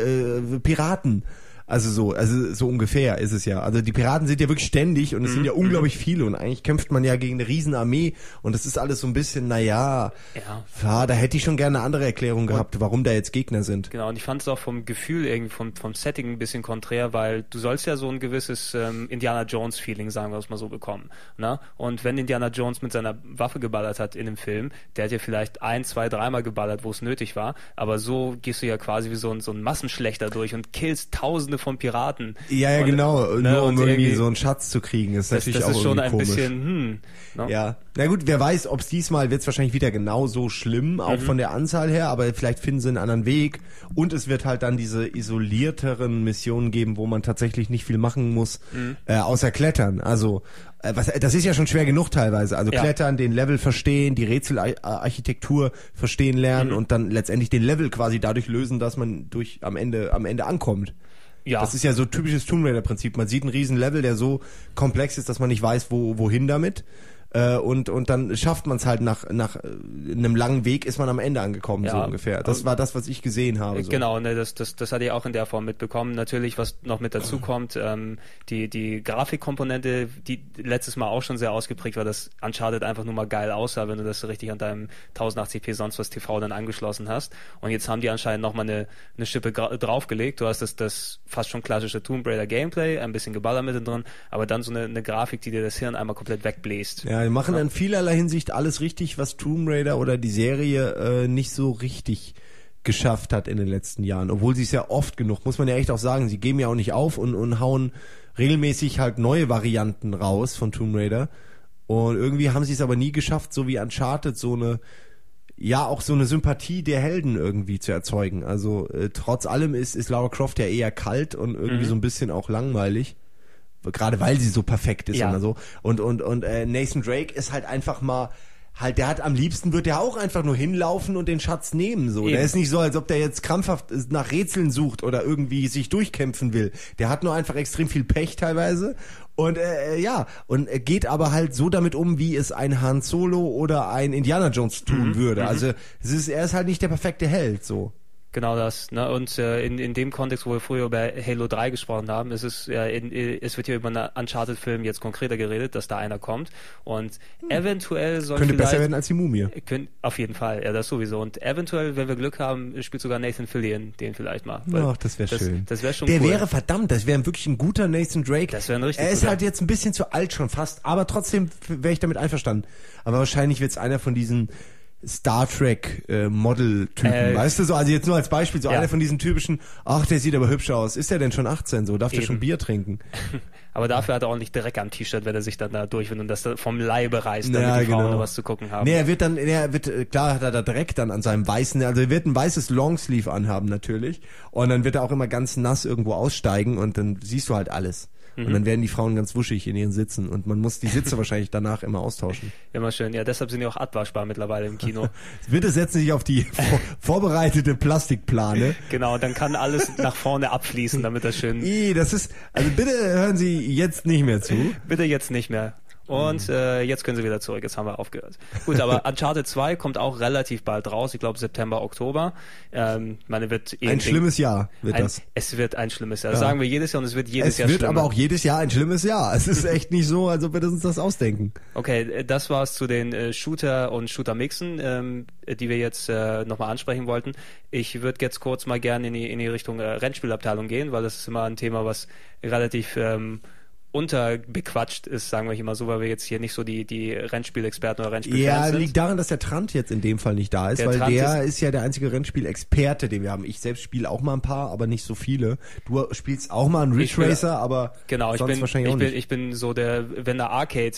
äh, Piraten. Also so, also so ungefähr ist es ja. Also die Piraten sind ja wirklich ständig und es sind ja unglaublich viele und eigentlich kämpft man ja gegen eine Riesenarmee und das ist alles so ein bisschen, naja, Ja. ja, da hätte ich schon gerne eine andere Erklärung gehabt, warum da jetzt Gegner sind. Genau, und ich fand es auch vom Gefühl irgendwie, vom, vom Setting ein bisschen konträr, weil du sollst ja so ein gewisses ähm, Indiana Jones-Feeling, sagen wir es mal so, bekommen. Ne? Und wenn Indiana Jones mit seiner Waffe geballert hat in dem Film, der hat ja vielleicht ein, zwei, dreimal geballert, wo es nötig war, aber so gehst du ja quasi wie so ein, so ein Massenschlechter durch und killst Tausende von Piraten. Ja, ja, und, genau, ne, nur um und irgendwie so einen Schatz zu kriegen, ist das, natürlich das auch ist schon irgendwie ein komisch. bisschen, hm. Ne? Ja, na gut, wer weiß, ob es diesmal wird es wahrscheinlich wieder genauso schlimm, auch Mhm. von der Anzahl her, aber vielleicht finden sie einen anderen Weg und es wird halt dann diese isolierteren Missionen geben, wo man tatsächlich nicht viel machen muss, Mhm. äh, außer klettern. Also äh, was, das ist ja schon schwer genug teilweise. Also Ja. klettern, den Level verstehen, die Rätselarchitektur verstehen lernen Mhm. und dann letztendlich den Level quasi dadurch lösen, dass man durch am Ende am Ende ankommt. Ja. Das ist ja so typisches Tomb Raider Prinzip. Man sieht einen riesen Level, der so komplex ist, dass man nicht weiß, wo wohin damit. Äh, und und dann schafft man es halt nach nach äh, einem langen Weg ist man am Ende angekommen, Ja. so ungefähr. Das war das, was ich gesehen habe. So. Genau, ne, das, das, das hatte ich auch in der Form mitbekommen. Natürlich, was noch mit dazu kommt, ähm, die, die Grafikkomponente, die letztes Mal auch schon sehr ausgeprägt war, dass Uncharted einfach nur mal geil aussah, wenn du das richtig an deinem tausendachtzig p sonst was T V dann angeschlossen hast. Und jetzt haben die anscheinend nochmal eine, eine Schippe gra- draufgelegt. Du hast das, das fast schon klassische Tomb Raider Gameplay, ein bisschen Geballer mittendrin, aber dann so eine, eine Grafik, die dir das Hirn einmal komplett wegbläst. Ja, die machen in vielerlei Hinsicht alles richtig, was Tomb Raider oder die Serie äh, nicht so richtig geschafft hat in den letzten Jahren. Obwohl sie es ja oft genug, muss man ja echt auch sagen, sie geben ja auch nicht auf und, und hauen regelmäßig halt neue Varianten raus von Tomb Raider. Und irgendwie haben sie es aber nie geschafft, so wie Uncharted, so eine, ja, auch so eine Sympathie der Helden irgendwie zu erzeugen. Also äh, trotz allem ist, ist Lara Croft ja eher kalt und irgendwie Mhm. so ein bisschen auch langweilig. Gerade weil sie so perfekt ist Ja. oder so. Und, und, und äh, Nathan Drake ist halt einfach mal, halt, der hat am liebsten, wird der auch einfach nur hinlaufen und den Schatz nehmen. So. Eben. Der ist nicht so, als ob der jetzt krampfhaft nach Rätseln sucht oder irgendwie sich durchkämpfen will. Der hat nur einfach extrem viel Pech teilweise. Und äh, ja, und äh, geht aber halt so damit um, wie es ein Han Solo oder ein Indiana Jones tun Mhm. würde. Mhm. Also es ist, er ist halt nicht der perfekte Held. So. Genau das, ne? Und äh, in, in dem Kontext, wo wir früher über Halo drei gesprochen haben, ist es ja in, es wird hier über einen Uncharted-Film jetzt konkreter geredet, dass da einer kommt und eventuell soll Könnte vielleicht besser werden als die Mumie. Könnt, auf jeden Fall, ja, das sowieso. Und eventuell, wenn wir Glück haben, spielt sogar Nathan Fillion den vielleicht mal. Weil Ach, das wäre schön. Das wäre schon Der cool. wäre verdammt, das wäre wirklich ein guter Nathan Drake. Das wäre ein richtig Er ist guter. halt jetzt ein bisschen zu alt schon fast, aber trotzdem wäre ich damit einverstanden. Aber wahrscheinlich wird es einer von diesen Star Trek äh, Model-Typen, Äh, weißt du so? Also jetzt nur als Beispiel, so ja. einer von diesen typischen, ach, der sieht aber hübsch aus. Ist der denn schon achtzehn so? Darf der Eben. schon Bier trinken? Aber dafür hat er ordentlich Dreck am T-Shirt, wenn er sich dann da durchwindet und das da vom Leibe reißt, damit Ja, die Frauen genau. noch was zu gucken haben. Nee, er wird dann, nee, er wird, äh, klar hat er da Dreck dann an seinem weißen, also er wird ein weißes Longsleeve anhaben natürlich und dann wird er auch immer ganz nass irgendwo aussteigen und dann siehst du halt alles. Mhm. Und dann werden die Frauen ganz wuschig in ihren Sitzen und man muss die Sitze wahrscheinlich danach immer austauschen. Immer schön. Ja, deshalb sind die auch abwaschbar mittlerweile im Kino. Bitte setzen sich auf die vor, vorbereitete Plastikplane. Genau, dann kann alles nach vorne abfließen, damit das schön... I, das ist, also bitte hören Sie jetzt nicht mehr zu. Bitte jetzt nicht mehr. Und äh, jetzt können sie wieder zurück, jetzt haben wir aufgehört. Gut, aber Uncharted zwei kommt auch relativ bald raus, ich glaube September, Oktober. Ähm, meine, wird ein schlimmes Jahr wird ein, das. Es wird ein schlimmes Jahr. Das ja. sagen wir jedes Jahr und es wird jedes es Jahr schlimmer. Es wird schlimmer. aber auch jedes Jahr ein schlimmes Jahr. Es ist echt nicht so, als ob wir uns das ausdenken. Okay, das war's zu den äh, Shooter und Shooter-Mixen, ähm, die wir jetzt äh, nochmal ansprechen wollten. Ich würde jetzt kurz mal gerne in die, in die Richtung äh, Rennspielabteilung gehen, weil das ist immer ein Thema, was relativ... Ähm, unterbequatscht ist, sagen wir hier mal so, weil wir jetzt hier nicht so die, die Rennspielexperten oder Rennspielfans ja, sind. Ja, liegt daran, dass der Trant jetzt in dem Fall nicht da ist, der weil Trant der ist, ist ja der einzige Rennspielexperte, den wir haben. Ich selbst spiele auch mal ein paar, aber nicht so viele. Du spielst auch mal einen Ridge Racer, aber genau, sonst ich bin, wahrscheinlich ich auch bin, nicht. Ich bin so der, wenn der Arcade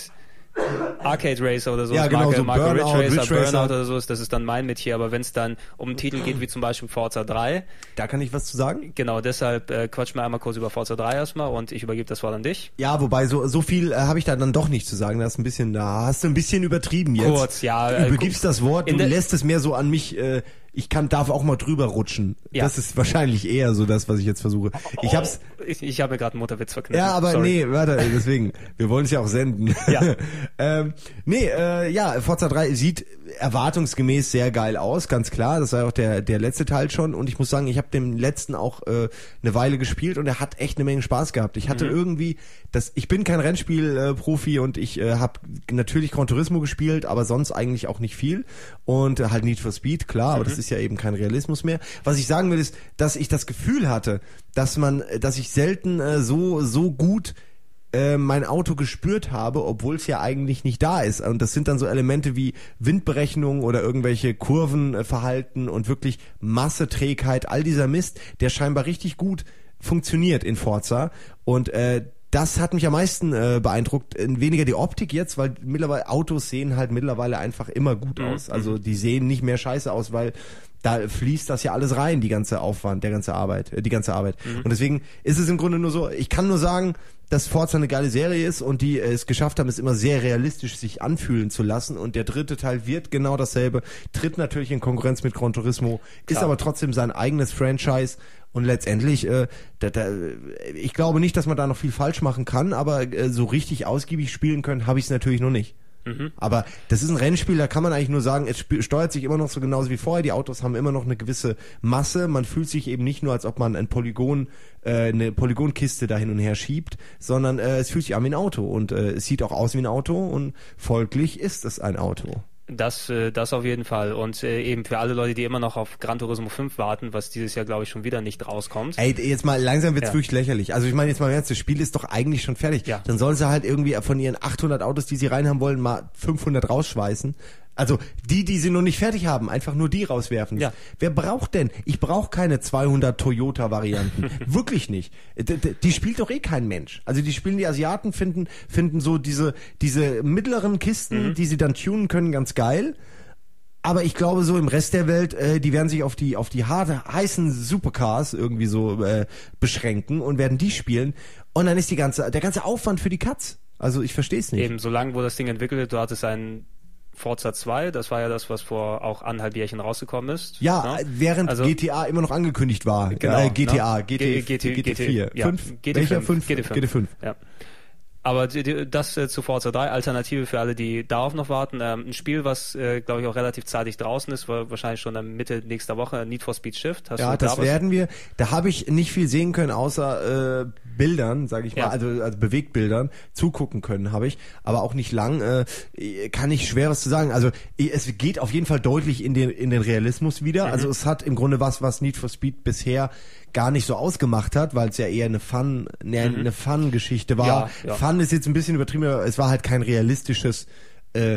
Arcade Racer oder so, ja, genau, Marke, so Marke Burnout, Ridge Racer, Ridge Burnout Racer oder so ist, das ist dann mein Metier, aber wenn es dann um einen Titel geht, wie zum Beispiel Forza drei. Da kann ich was zu sagen? Genau, deshalb äh, quatsch mal einmal kurz über Forza drei erstmal und ich übergebe das Wort an dich. Ja, wobei so so viel äh, habe ich da dann doch nicht zu sagen, das ist ein bisschen, da hast du ein bisschen übertrieben jetzt. Kurz, ja. Du übergibst äh, das Wort, du der, lässt es mehr so an mich, äh, ich kann, darf auch mal drüber rutschen. Ja. Das ist wahrscheinlich eher so das, was ich jetzt versuche. Ich hab's. Ich, ich habe mir gerade einen Mutterwitz verknüpft. Ja, aber Sorry. nee, warte, deswegen. Wir wollen es ja auch senden. Ja. ähm, nee, äh, ja, Forza drei sieht erwartungsgemäß sehr geil aus, ganz klar. Das war auch der, der letzte Teil schon. Und ich muss sagen, ich habe den letzten auch äh, eine Weile gespielt und er hat echt eine Menge Spaß gehabt. Ich hatte mhm. irgendwie, das, ich bin kein Rennspiel-Profi äh, und ich äh, habe natürlich Gran Turismo gespielt, aber sonst eigentlich auch nicht viel. Und äh, halt Need for Speed, klar, aber mhm. das ist ja eben kein Realismus mehr. Was ich sagen will, ist, dass ich das Gefühl hatte, dass man, dass ich selten äh, so so gut äh, mein Auto gespürt habe, obwohl es ja eigentlich nicht da ist. Und das sind dann so Elemente wie Windberechnung oder irgendwelche Kurvenverhalten und wirklich Masse, Trägheit, all dieser Mist, der scheinbar richtig gut funktioniert in Forza. Und äh, das hat mich am meisten äh, beeindruckt. Weniger die Optik jetzt, weil mittlerweile Autos sehen halt mittlerweile einfach immer gut aus. Mhm. Also die sehen nicht mehr scheiße aus, weil da fließt das ja alles rein, die ganze Aufwand, der ganze Arbeit, äh, die ganze Arbeit. Mhm. Und deswegen ist es im Grunde nur so, ich kann nur sagen, dass Forza eine geile Serie ist und die äh, es geschafft haben, es immer sehr realistisch sich anfühlen zu lassen. Und der dritte Teil wird genau dasselbe, tritt natürlich in Konkurrenz mit Gran Turismo, Klar. ist aber trotzdem sein eigenes Franchise. Und letztendlich, äh, da, da, ich glaube nicht, dass man da noch viel falsch machen kann, aber äh, so richtig ausgiebig spielen können, habe ich es natürlich noch nicht. Mhm. Aber das ist ein Rennspiel, da kann man eigentlich nur sagen, es sp- steuert sich immer noch so genauso wie vorher. Die Autos haben immer noch eine gewisse Masse. Man fühlt sich eben nicht nur, als ob man ein Polygon, äh, eine Polygonkiste da hin und her schiebt, sondern äh, es fühlt sich an wie ein Auto und äh, es sieht auch aus wie ein Auto und folglich ist es ein Auto. Das, äh, das auf jeden Fall. Und äh, eben für alle Leute, die immer noch auf Gran Turismo fünf warten, was dieses Jahr, glaube ich, schon wieder nicht rauskommt. Ey, jetzt mal langsam wird's ja. wirklich lächerlich. Also ich meine jetzt mal ernst, das Spiel ist doch eigentlich schon fertig. Ja. Dann sollen sie halt irgendwie von ihren achthundert Autos, die sie reinhaben wollen, mal fünfhundert rausschweißen. Also die, die sie noch nicht fertig haben, einfach nur die rauswerfen. Ja. Wer braucht denn? Ich brauche keine zweihundert Toyota-Varianten. Wirklich nicht. D- d- die spielt doch eh kein Mensch. Also die spielen, die Asiaten finden finden so diese diese mittleren Kisten, mhm. die sie dann tunen können, ganz geil. Aber ich glaube, so im Rest der Welt, äh, die werden sich auf die auf die harte, heißen Supercars irgendwie so äh, beschränken und werden die spielen. Und dann ist die ganze der ganze Aufwand für die Katz. Also ich verstehe es nicht. Eben, solange wo das Ding entwickelt wird, du hattest einen Forza zwei, das war ja das, was vor auch anderthalb Jährchen rausgekommen ist. Ja, ne? während also, G T A immer noch angekündigt war. Genau, äh, G T A, ne? G T, G T, G T vier. Ja, fünf? G T Welcher fünf? fünf? G T fünf. Ja. Aber die, die, das äh, zu Forza drei, Alternative für alle, die darauf noch warten. Ähm, ein Spiel, was, äh, glaube ich, auch relativ zeitig draußen ist, war wahrscheinlich schon am Mitte nächster Woche, Need for Speed Shift. Hast ja, du das da werden wir. Da habe ich nicht viel sehen können, außer äh, Bildern, sage ich mal, ja. also, also Bewegtbildern. Zugucken können habe ich, aber auch nicht lang. Äh, kann ich schwer was zu sagen. Also es geht auf jeden Fall deutlich in den in den Realismus wieder. Mhm. Also es hat im Grunde was, was Need for Speed bisher gar nicht so ausgemacht hat, weil es ja eher eine Fun, eine, mhm. eine Fun-Geschichte war. Ja, ja. Fun ist jetzt ein bisschen übertrieben, aber es war halt kein realistisches äh,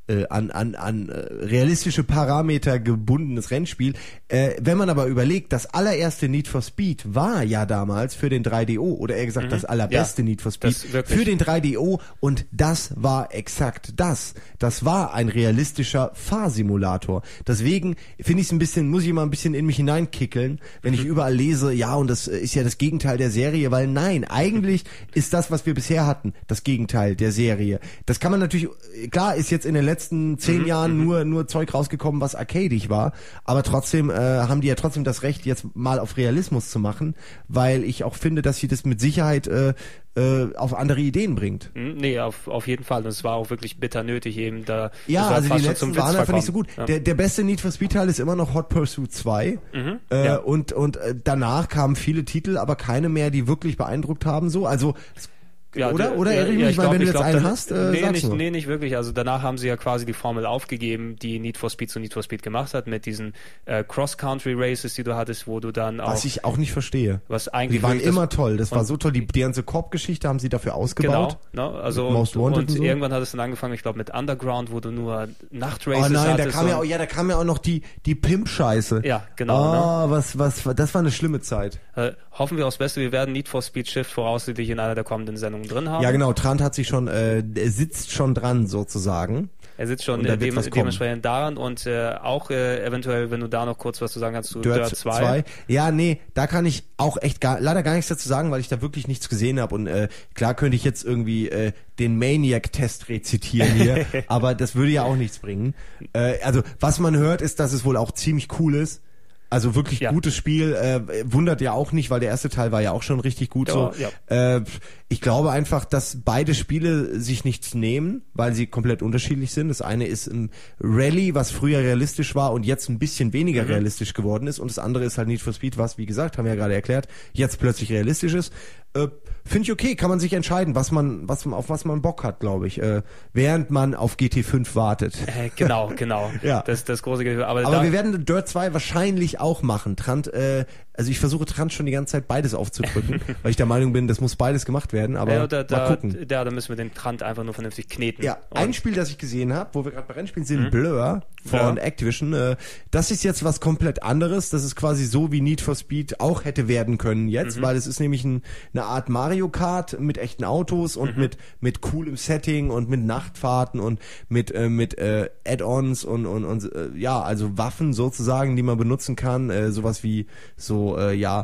äh, an, an, an äh, realistische Parameter gebundenes Rennspiel. Äh, wenn man aber überlegt, das allererste Need for Speed war ja damals für den drei D O, oder eher gesagt mhm. das allerbeste ja, Need for Speed für den drei D O, und das war exakt das. Das war ein realistischer Fahrsimulator. Deswegen finde ich es ein bisschen, muss ich mal ein bisschen in mich hineinkickeln, wenn ich überall lese, ja, und das ist ja das Gegenteil der Serie, weil nein, eigentlich ist das, was wir bisher hatten, das Gegenteil der Serie. Das kann man natürlich, klar ist jetzt in den letzten zehn mhm, Jahren mhm. nur nur Zeug rausgekommen, was arcadig war, aber trotzdem äh, haben die ja trotzdem das Recht, jetzt mal auf Realismus zu machen, weil ich auch finde, dass sie das mit Sicherheit äh, äh, auf andere Ideen bringt. Nee, auf, auf jeden Fall. Und es war auch wirklich bitter nötig eben da. Ja, also die letzten waren einfach nicht so gut. Ja. Der, der beste Need for Speed Teil ist immer noch Hot Pursuit zwei. Mhm, äh, ja. Und, und äh, danach kamen viele Titel, aber keine mehr, die wirklich beeindruckt haben. So, also Ja, oder? Der, Oder erinnere ja, ja, mich mal, glaub, wenn du jetzt glaub, einen dann, hast, äh, nee, sag's nicht, nur. nee, nicht wirklich. Also danach haben sie ja quasi die Formel aufgegeben, die Need for Speed zu Need for Speed gemacht hat, mit diesen äh, Cross-Country-Races, die du hattest, wo du dann auch... Was ich auch nicht verstehe. Was eigentlich die waren immer das, toll. Das war so toll. Die, die ganze Coop-Geschichte haben sie dafür ausgebaut. Genau. Ne? Also Most und, Wanted und, und so. Irgendwann hat es dann angefangen, ich glaube mit Underground, wo du nur Nachtraces hattest. Oh nein, hattest. da kam ja auch, ja, da kam ja auch noch die, die Pimp-Scheiße. Ja, genau. Oh, ne? was, was, das war eine schlimme Zeit. Äh, hoffen wir aufs Beste. Wir werden Need for Speed Shift voraussichtlich in einer der kommenden Sendungen drin haben. Ja, genau. Trant hat sich schon, äh, er sitzt schon dran, sozusagen. Er sitzt schon äh, dem, dementsprechend daran und äh, auch äh, eventuell, wenn du da noch kurz was zu sagen kannst zu Dirt, Dirt zwei. Ja, nee, da kann ich auch echt gar, leider gar nichts dazu sagen, weil ich da wirklich nichts gesehen habe. Und äh, klar könnte ich jetzt irgendwie äh, den Maniac-Test rezitieren hier, aber das würde ja auch nichts bringen. Äh, also was man hört, ist, dass es wohl auch ziemlich cool ist. Also wirklich ja. gutes Spiel, äh, wundert ja auch nicht, weil der erste Teil war ja auch schon richtig gut ja, so. Ja. Äh, ich glaube einfach, dass beide Spiele sich nichts nehmen, weil sie komplett unterschiedlich sind. Das eine ist im Rally, was früher realistisch war und jetzt ein bisschen weniger mhm. realistisch geworden ist, und das andere ist halt Need for Speed, was, wie gesagt, haben wir ja gerade erklärt, jetzt plötzlich realistisch ist. Äh, Finde ich okay, kann man sich entscheiden, was man, was man, auf was man Bock hat, glaube ich, äh, während man auf G T fünf wartet. Äh, genau, genau. ja. Das, das große Ge- Aber, aber wir werden Dirt zwei wahrscheinlich auch machen. Trant, äh, also ich versuche Trant schon die ganze Zeit beides aufzudrücken, weil ich der Meinung bin, das muss beides gemacht werden, aber ja, da, mal gucken. Da, da müssen wir den Trant einfach nur vernünftig kneten. Ja, und ein Spiel, das ich gesehen habe, wo wir gerade bei Rennspielen sind, mhm. Blur von ja. Activision, äh, das ist jetzt was komplett anderes. Das ist quasi so, wie Need for Speed auch hätte werden können jetzt, mhm. weil es ist nämlich ein, eine Art Mario Kart mit echten Autos und mhm. mit mit coolem Setting und mit Nachtfahrten und mit äh, mit äh, Add-ons und und, und äh, ja, also Waffen sozusagen, die man benutzen kann, äh, sowas wie so äh, ja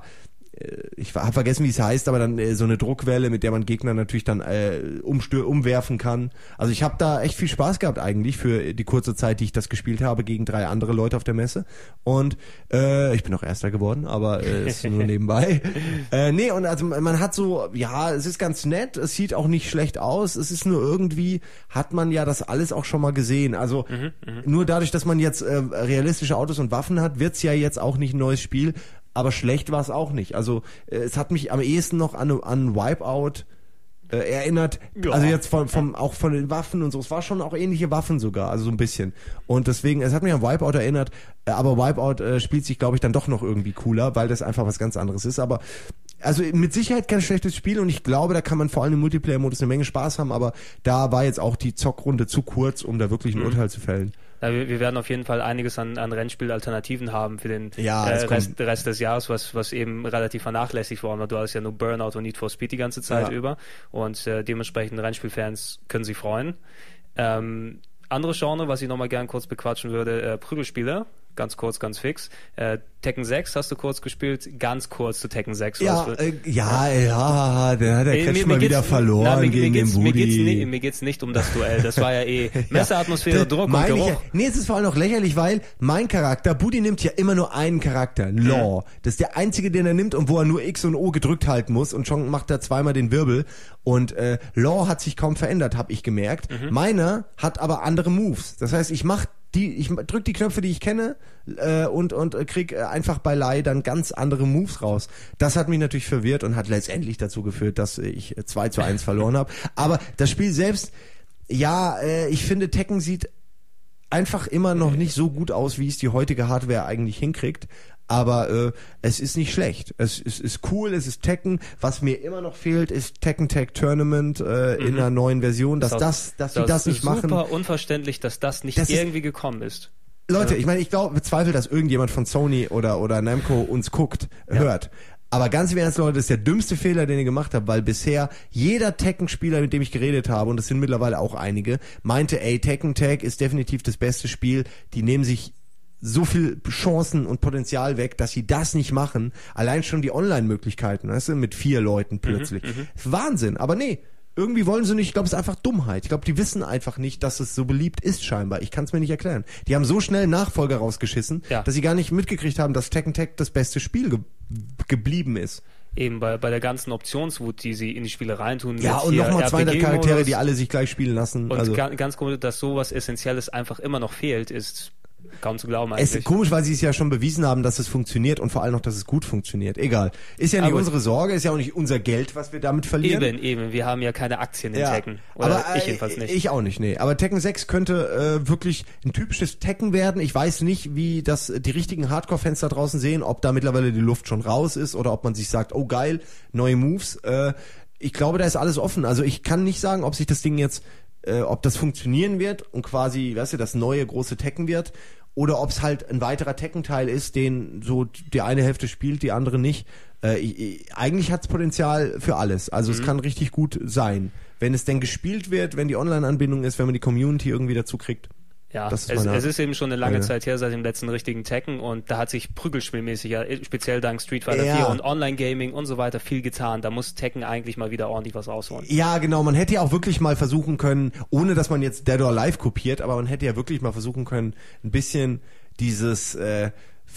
ich habe vergessen, wie es heißt, aber dann äh, so eine Druckwelle, mit der man Gegner natürlich dann äh, umstö- umwerfen kann. Also ich habe da echt viel Spaß gehabt eigentlich für die kurze Zeit, die ich das gespielt habe, gegen drei andere Leute auf der Messe. Und äh, ich bin auch Erster geworden, aber äh, ist nur nebenbei. Äh, nee, und also man hat so, ja, es ist ganz nett, es sieht auch nicht schlecht aus, es ist nur irgendwie, hat man ja das alles auch schon mal gesehen. Also mhm, nur dadurch, dass man jetzt äh, realistische Autos und Waffen hat, wird's ja jetzt auch nicht ein neues Spiel. Aber schlecht war es auch nicht. Also äh, es hat mich am ehesten noch an, an Wipeout äh, erinnert. Ja. Also jetzt von, vom, auch von den Waffen und so. Es war schon auch ähnliche Waffen sogar, also so ein bisschen. Und deswegen, es hat mich an Wipeout erinnert. Äh, aber Wipeout äh, spielt sich, glaube ich, dann doch noch irgendwie cooler, weil das einfach was ganz anderes ist. Aber also mit Sicherheit kein schlechtes Spiel, und ich glaube, da kann man vor allem im Multiplayer-Modus eine Menge Spaß haben. Aber da war jetzt auch die Zockrunde zu kurz, um da wirklich ein mhm. Urteil zu fällen. Ja, wir, wir werden auf jeden Fall einiges an, an Rennspielalternativen haben für den ja, äh, Rest, Rest des Jahres, was, was eben relativ vernachlässigt worden war. Du hast ja nur Burnout und Need for Speed die ganze Zeit ja. über, und äh, dementsprechend Rennspielfans können sich freuen. Ähm, andere Genre, was ich nochmal gern kurz bequatschen würde, äh, Prügelspiele. Ganz kurz, ganz fix. Äh, Tekken sechs hast du kurz gespielt, ganz kurz zu Tekken sechs. Ja, äh, ja, ja, der hat der Kretsch mal wieder verloren na, mir, gegen mir den Budi. Mir geht's, nicht, mir geht's nicht um das Duell, das war ja eh Messeratmosphäre, ja, Druck und Geruch. Ja. Nee, es ist vor allem noch lächerlich, weil mein Charakter, Budi nimmt ja immer nur einen Charakter, Law. Mhm. Das ist der einzige, den er nimmt und wo er nur X und O gedrückt halten muss, und schon macht er zweimal den Wirbel. Und äh, Law hat sich kaum verändert, habe ich gemerkt. Mhm. Meiner hat aber andere Moves. Das heißt, ich mach Die, ich drück die Knöpfe, die ich kenne, äh, und und krieg äh, einfach bei Lai dann ganz andere Moves raus. Das hat mich natürlich verwirrt und hat letztendlich dazu geführt, dass ich zwei zu eins verloren habe. Aber das Spiel selbst, ja, äh, ich finde, Tekken sieht einfach immer noch nicht so gut aus, wie es die heutige Hardware eigentlich hinkriegt. aber äh, es ist nicht schlecht. Es, es ist cool, es ist Tekken. Was mir immer noch fehlt, ist Tekken Tag Tournament äh, mhm. in einer neuen Version. Dass das, das, dass das sie das nicht super machen. Super unverständlich, dass das nicht das irgendwie gekommen ist. Leute, ja. ich meine, ich glaube, bezweifle, dass irgendjemand von Sony oder oder Namco uns guckt, ja. hört. Aber ganz im Ernst, Leute, das ist der dümmste Fehler, den ihr gemacht habt, weil bisher jeder Tekken-Spieler, mit dem ich geredet habe, und das sind mittlerweile auch einige, meinte, ey, Tekken Tag ist definitiv das beste Spiel. Die nehmen sich so viel Chancen und Potenzial weg, dass sie das nicht machen. Allein schon die Online-Möglichkeiten, weißt du, mit vier Leuten plötzlich. Mhm, Wahnsinn, aber nee. Irgendwie wollen sie nicht, ich glaube, es ist einfach Dummheit. Ich glaube, die wissen einfach nicht, dass es so beliebt ist scheinbar. Ich kann es mir nicht erklären. Die haben so schnell einen Nachfolger rausgeschissen, ja. dass sie gar nicht mitgekriegt haben, dass Tekken Tag das beste Spiel ge- geblieben ist. Eben bei, bei der ganzen Optionswut, die sie in die Spiele reintun. Ja, und nochmal zweihundert Charaktere, die alle sich gleich spielen lassen. Und also. ganz, ganz komisch, dass sowas Essentielles einfach immer noch fehlt, ist kaum zu glauben eigentlich. Es ist komisch, weil sie es ja schon bewiesen haben, dass es funktioniert und vor allem noch, dass es gut funktioniert. Egal. Ist ja nicht aber unsere Sorge, ist ja auch nicht unser Geld, was wir damit verlieren. Eben, eben. Wir haben ja keine Aktien in ja. Tekken. Oder aber, ich jedenfalls nicht. Ich auch nicht, nee. Aber Tekken sechs könnte äh, wirklich ein typisches Tekken werden. Ich weiß nicht, wie das die richtigen Hardcore-Fans da draußen sehen, ob da mittlerweile die Luft schon raus ist oder ob man sich sagt, oh geil, neue Moves. Äh, ich glaube, da ist alles offen. Also ich kann nicht sagen, ob sich das Ding jetzt, äh, ob das funktionieren wird und quasi, weißt du, das neue große Tekken wird. Oder ob es halt ein weiterer Tekken-Teil ist, den so die eine Hälfte spielt, die andere nicht. Äh, ich, ich, eigentlich hat es Potenzial für alles. Also mhm. es kann richtig gut sein. Wenn es denn gespielt wird, wenn die Online-Anbindung ist, wenn man die Community irgendwie dazu kriegt. Ja, es, es ist eben schon eine lange ja. Zeit her seit dem letzten richtigen Tekken und da hat sich prügelspielmäßig, ja, speziell dank Street Fighter ja. vier und Online-Gaming und so weiter viel getan. Da muss Tekken eigentlich mal wieder ordentlich was rausholen. Ja, genau. Man hätte ja auch wirklich mal versuchen können, ohne dass man jetzt Dead or Alive kopiert, aber man hätte ja wirklich mal versuchen können, ein bisschen dieses, äh,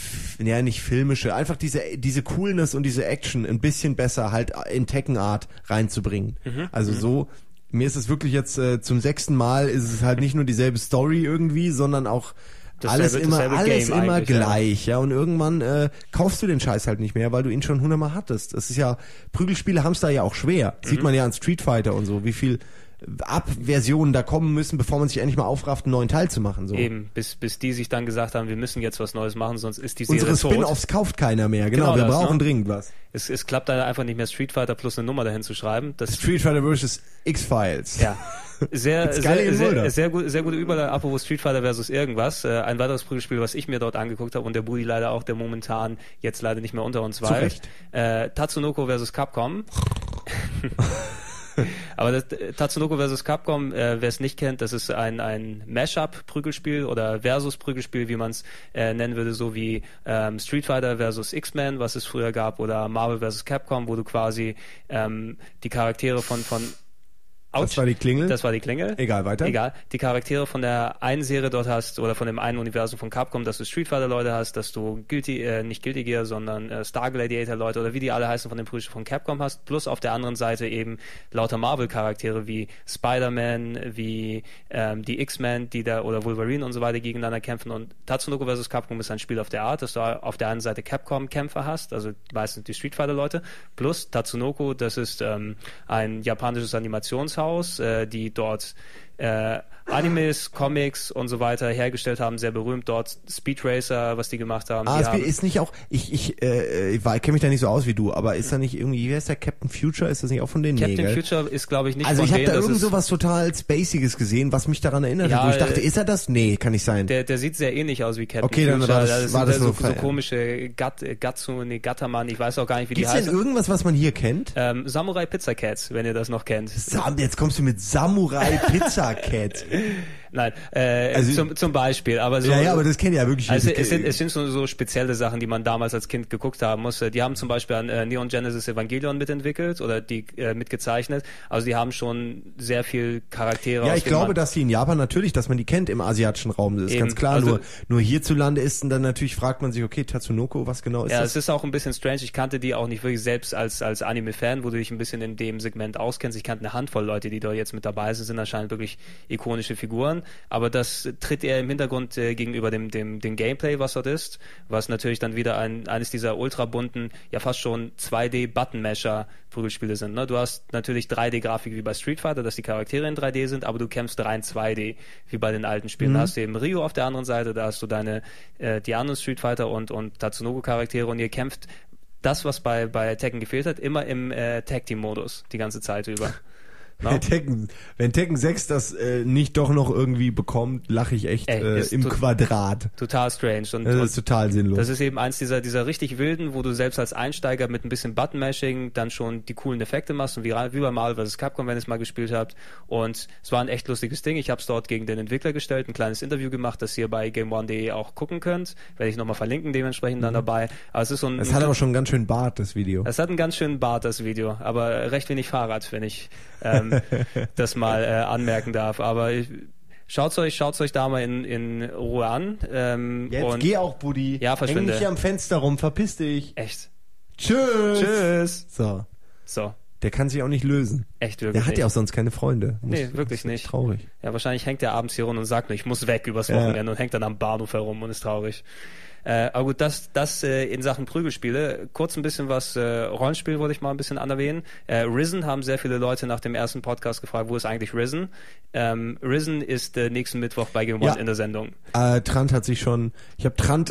ja, nicht filmische, einfach diese diese Coolness und diese Action ein bisschen besser halt in Tekken-Art reinzubringen. Mhm. Also mhm. so... Mir ist es wirklich jetzt äh, zum sechsten Mal ist es halt nicht nur dieselbe Story irgendwie, sondern auch dasselbe, alles immer alles Game immer gleich, ja. ja. Und irgendwann äh, kaufst du den Scheiß halt nicht mehr, weil du ihn schon hundertmal hattest. Das ist ja, Prügelspiele haben's da ja auch schwer. Mhm. Sieht man ja an Street Fighter und so, wie viel Abversionen da kommen müssen, bevor man sich endlich mal aufrafft, einen neuen Teil zu machen. So. Eben, bis bis die sich dann gesagt haben, wir müssen jetzt was Neues machen, sonst ist die Serie Unsere tot. Spin-Offs kauft keiner mehr, genau, genau wir das, brauchen ne? dringend was. Es, es klappt da einfach nicht mehr, Street Fighter plus eine Nummer dahin zu schreiben. Das Street Fighter versus X-Files. Ja. Sehr, sehr, sehr, sehr, gut, sehr gute Überleitung, apropos Street Fighter versus irgendwas. Äh, ein weiteres Prügelspiel, was ich mir dort angeguckt habe und der Budi leider auch, der momentan jetzt leider nicht mehr unter uns war. Äh, Tatsunoko versus Capcom. Aber das, Tatsunoko versus Capcom, äh, wer es nicht kennt, das ist ein ein Mashup-Prügelspiel oder Versus-Prügelspiel, wie man es äh, nennen würde, so wie ähm, Street Fighter versus X-Men, was es früher gab, oder Marvel versus Capcom, wo du quasi ähm, die Charaktere von von Ouch. Das war die Klingel? Das war die Klingel. Egal, weiter. Egal. Die Charaktere von der einen Serie dort hast oder von dem einen Universum von Capcom, dass du Street Fighter Leute hast, dass du Guilty, äh, nicht Guilty Gear, sondern äh, Star Gladiator Leute oder wie die alle heißen von den Prügelspielen von Capcom hast, plus auf der anderen Seite eben lauter Marvel Charaktere wie Spider-Man, wie ähm, die X-Men, die da oder Wolverine und so weiter gegeneinander kämpfen und Tatsunoko versus Capcom ist ein Spiel auf der Art, dass du auf der einen Seite Capcom Kämpfer hast, also meistens die Street Fighter Leute, plus Tatsunoko, das ist ähm, ein japanisches Animationshaus, die dort äh, Animes, Comics und so weiter hergestellt haben, sehr berühmt dort, Speed Racer, was die gemacht haben. Ah, die es haben ist nicht auch, ich, ich, äh, ich kenne mich da nicht so aus wie du, aber ist da nicht irgendwie, wie heißt der, Captain Future, ist das nicht auch von denen? Captain nee, Future ist, glaube ich, nicht also von denen. Also ich habe da irgend so was total Spaciges gesehen, was mich daran erinnert ja, hat, wo ich dachte, ist er das? Nee, kann nicht sein. Der, der sieht sehr ähnlich aus wie Captain okay, Future. Dann war das, das war sind das so, so, so komische Gat, Gatsu, nee, Gattermann, ich weiß auch gar nicht, wie Gibt's die heißen. Gibt's denn irgendwas, was man hier kennt? Ähm, Samurai Pizza Cats, wenn ihr das noch kennt. Sam, jetzt kommst du mit Samurai Pizza Cat. Nein, äh, also, zum, zum Beispiel, aber so. Ja, ja, aber das kenne ich ja wirklich. Also es sind, es sind so, so spezielle Sachen, die man damals als Kind geguckt haben musste. Die haben zum Beispiel an äh, Neon Genesis Evangelion mitentwickelt oder die äh, mitgezeichnet. Also die haben schon sehr viel Charaktere. Ja, ich glaube, dass die in Japan natürlich, dass man die kennt im asiatischen Raum. Das ist eben, ganz klar. Also, nur, nur hierzulande ist und dann natürlich fragt man sich, okay, Tatsunoko, was genau ist ja, das? Ja, es ist auch ein bisschen strange. Ich kannte die auch nicht wirklich selbst als als Anime-Fan, wo du dich ein bisschen in dem Segment auskennst. Ich kannte eine Handvoll Leute, die da jetzt mit dabei sind, sind anscheinend wirklich ikonische Figuren. hören, aber das tritt eher im Hintergrund äh, gegenüber dem, dem, dem Gameplay, was dort ist, was natürlich dann wieder ein, eines dieser ultrabunten, ja fast schon zwei D-Button-Masher-Prügelspiele sind. Ne? Du hast natürlich drei D-Grafik wie bei Street Fighter, dass die Charaktere in drei D sind, aber du kämpfst rein zwei D, wie bei den alten Spielen. Mhm. Da hast du eben Ryu auf der anderen Seite, da hast du deine, äh, die anderen Street Fighter und, und Tatsunoko-Charaktere und ihr kämpft das, was bei, bei Tekken gefehlt hat, immer im äh, Tag-Team-Modus die ganze Zeit über. No? Wenn, Tekken, wenn Tekken sechs das äh, nicht doch noch irgendwie bekommt, lache ich echt Ey, äh, im to- Quadrat. Total strange. Und, das ist und total sinnlos. Das ist eben eins dieser, dieser richtig wilden, wo du selbst als Einsteiger mit ein bisschen Button-Mashing dann schon die coolen Effekte machst und wie, wie bei Marvel versus. Capcom, wenn ihr es mal gespielt habt. Und es war ein echt lustiges Ding. Ich habe es dort gegen den Entwickler gestellt, ein kleines Interview gemacht, das ihr bei game one punkt de auch gucken könnt. Werde ich nochmal verlinken, dementsprechend mhm. dann dabei. Aber es ist so ein... Es hat aber schon einen ganz schönen Bart, das Video. Es hat einen ganz schönen Bart, das Video. Aber recht wenig Fahrrad, wenn ich ähm, das mal äh, anmerken darf. Aber ich, schaut's euch, schaut's euch da mal in, in Ruhe an. Ähm, Jetzt und geh auch, Buddy. Ja, verschwinde. Häng nicht hier am Fenster rum, verpiss dich. Echt. Tschüss. Tschüss. So. So. Der kann sich auch nicht lösen. Echt, wirklich. Der hat ja auch sonst keine Freunde. Muss, nee, wirklich nicht. Traurig. Ja, wahrscheinlich hängt er abends hier rum und sagt nur, ich muss weg übers Wochenende ja. und hängt dann am Bahnhof herum und ist traurig. Äh, aber gut, das, das äh, in Sachen Prügelspiele. Kurz ein bisschen was äh, Rollenspiel wollte ich mal ein bisschen anerwähnen. Äh, Risen haben sehr viele Leute nach dem ersten Podcast gefragt, wo ist eigentlich Risen? Ähm, Risen ist äh, nächsten Mittwoch bei Game One ja. in der Sendung. Äh, Trant hat sich schon, ich habe Trant,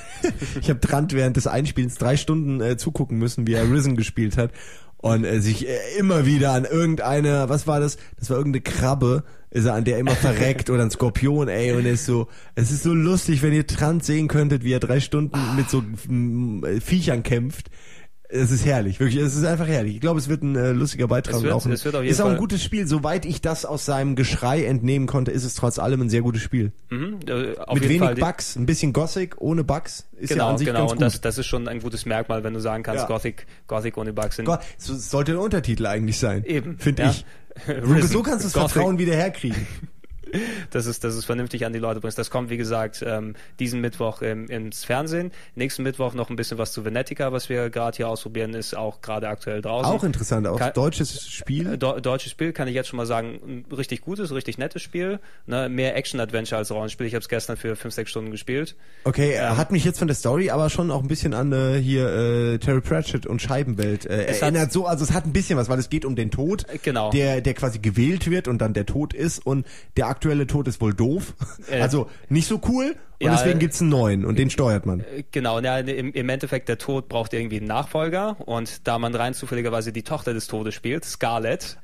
ich habe Trant während des Einspielens drei Stunden äh, zugucken müssen, wie er Risen gespielt hat. Und äh, sich äh, immer wieder an irgendeine, was war das? Das war irgendeine Krabbe, ist er an der immer verreckt oder ein Skorpion, ey, und er ist so, es ist so lustig, wenn ihr Trant sehen könntet, wie er drei Stunden mit so m, Viechern kämpft. Es ist herrlich, wirklich, es ist einfach herrlich. Ich glaube, es wird ein äh, lustiger Beitrag. Es wird, auch ein, es wird auf jeden ist auch ein Fall gutes Spiel. Soweit ich das aus seinem Geschrei entnehmen konnte, ist es trotz allem ein sehr gutes Spiel. Mhm, äh, auf Mit jeden wenig Fall Bugs, ein bisschen Gothic, ohne Bugs. Ist genau, ja an sich genau. ganz Und gut. das, das ist schon ein gutes Merkmal, wenn du sagen kannst, Ja. Gothic, Gothic ohne Bugs sind. Gott, so sollte der Untertitel eigentlich sein. Eben. Finde ja. ich. So, so kannst du das Gothic. Vertrauen wieder herkriegen. Das ist, das ist vernünftig an die Leute bringst. Das kommt, wie gesagt, ähm, diesen Mittwoch ähm, ins Fernsehen. Nächsten Mittwoch noch ein bisschen was zu Venetica, was wir gerade hier ausprobieren, ist auch gerade aktuell draußen. Auch interessant, auch Kann, deutsches Spiel. Äh, do, deutsches Spiel, kann ich jetzt schon mal sagen, ein richtig gutes, richtig nettes Spiel. Ne? Mehr Action-Adventure als Rollenspiel. Ich habe es gestern für fünf, sechs Stunden gespielt. Okay, er ähm, hat mich jetzt von der Story aber schon auch ein bisschen an äh, hier äh, Terry Pratchett und Scheibenwelt äh, es erinnert. Hat, so, also es hat ein bisschen was, weil es geht um den Tod, genau. der der quasi gewählt wird und dann der Tod ist und der aktuelle Tod ist wohl doof. Äh, also nicht so cool und ja, deswegen gibt's einen neuen und den steuert man. Genau, ja, im, im Endeffekt der Tod braucht irgendwie einen Nachfolger und da man rein zufälligerweise die Tochter des Todes spielt, Scarlett,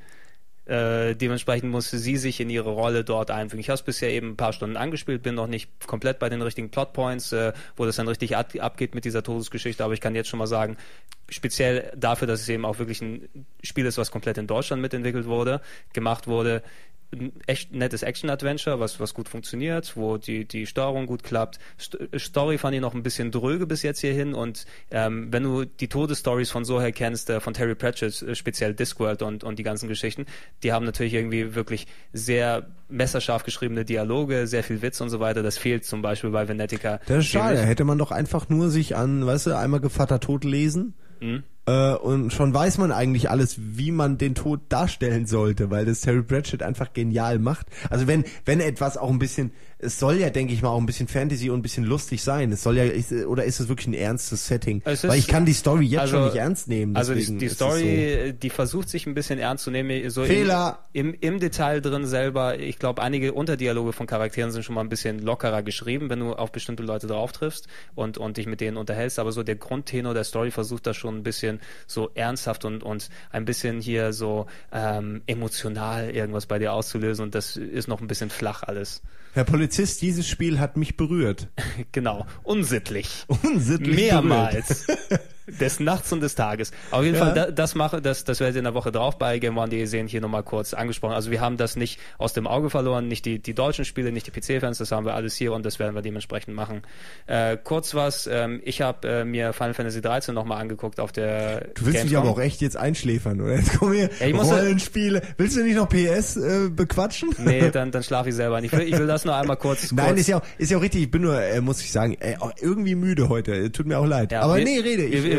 Äh, dementsprechend musste sie sich in ihre Rolle dort einfügen. Ich habe es bisher eben ein paar Stunden angespielt, bin noch nicht komplett bei den richtigen Plotpoints, äh, wo das dann richtig ab, abgeht mit dieser Todesgeschichte, aber ich kann jetzt schon mal sagen, speziell dafür, dass es eben auch wirklich ein Spiel ist, was komplett in Deutschland mitentwickelt wurde, gemacht wurde, ein echt nettes Action-Adventure, was was gut funktioniert, wo die die Steuerung gut klappt. St- Story fand ich noch ein bisschen dröge bis jetzt hierhin und ähm, wenn du die Todesstories von Soher kennst, äh, von Terry Pratchett, äh, speziell Discworld und und die ganzen Geschichten, die haben natürlich irgendwie wirklich sehr messerscharf geschriebene Dialoge, sehr viel Witz und so weiter. Das fehlt zum Beispiel bei Venetica. Das ist schade. Hätte man doch einfach nur sich an, weißt du, einmal Gevatter Tod lesen. Mhm. Äh, und schon weiß man eigentlich alles, wie man den Tod darstellen sollte, weil das Terry Pratchett einfach genial macht. Also wenn wenn etwas auch ein bisschen, es soll ja, denke ich mal, auch ein bisschen Fantasy und ein bisschen lustig sein. Es soll ja, oder ist es wirklich ein ernstes Setting? Ist, weil ich kann die Story jetzt also, schon nicht ernst nehmen. Also die, die Story, so. die versucht sich ein bisschen ernst zu nehmen. So Fehler! Im, im, im Detail drin selber, ich glaube, einige Unterdialoge von Charakteren sind schon mal ein bisschen lockerer geschrieben, wenn du auf bestimmte Leute drauf triffst und, und dich mit denen unterhältst. Aber so der Grundtenor der Story versucht das schon ein bisschen so ernsthaft und, und ein bisschen hier so ähm, emotional irgendwas bei dir auszulösen und das ist noch ein bisschen flach alles. Herr Polizist, dieses Spiel hat mich berührt. Genau, unsittlich. Unsittlich mehrmals. Des Nachts und des Tages. Auf jeden ja. Fall, da, das mache, das, das werdet ihr in der Woche drauf bei game one punkt de sehen, hier nochmal kurz angesprochen. Also wir haben das nicht aus dem Auge verloren, nicht die, die deutschen Spiele, nicht die P C-Fans, das haben wir alles hier und das werden wir dementsprechend machen. Äh, kurz was, ähm, ich habe äh, mir Final Fantasy dreizehn nochmal angeguckt auf der Du willst mich aber auch echt jetzt einschläfern, oder? Jetzt kommen hier ja, ich muss Rollenspiele. Willst du nicht noch P S äh, bequatschen? Nee, dann, dann schlafe ich selber nicht. Ich will, ich will das nur einmal kurz, kurz... Nein, ist ja auch, ist ja auch richtig, ich bin nur, äh, muss ich sagen, äh, irgendwie müde heute, tut mir auch leid. Ja, aber wir, nee, rede. Ich, wir, wir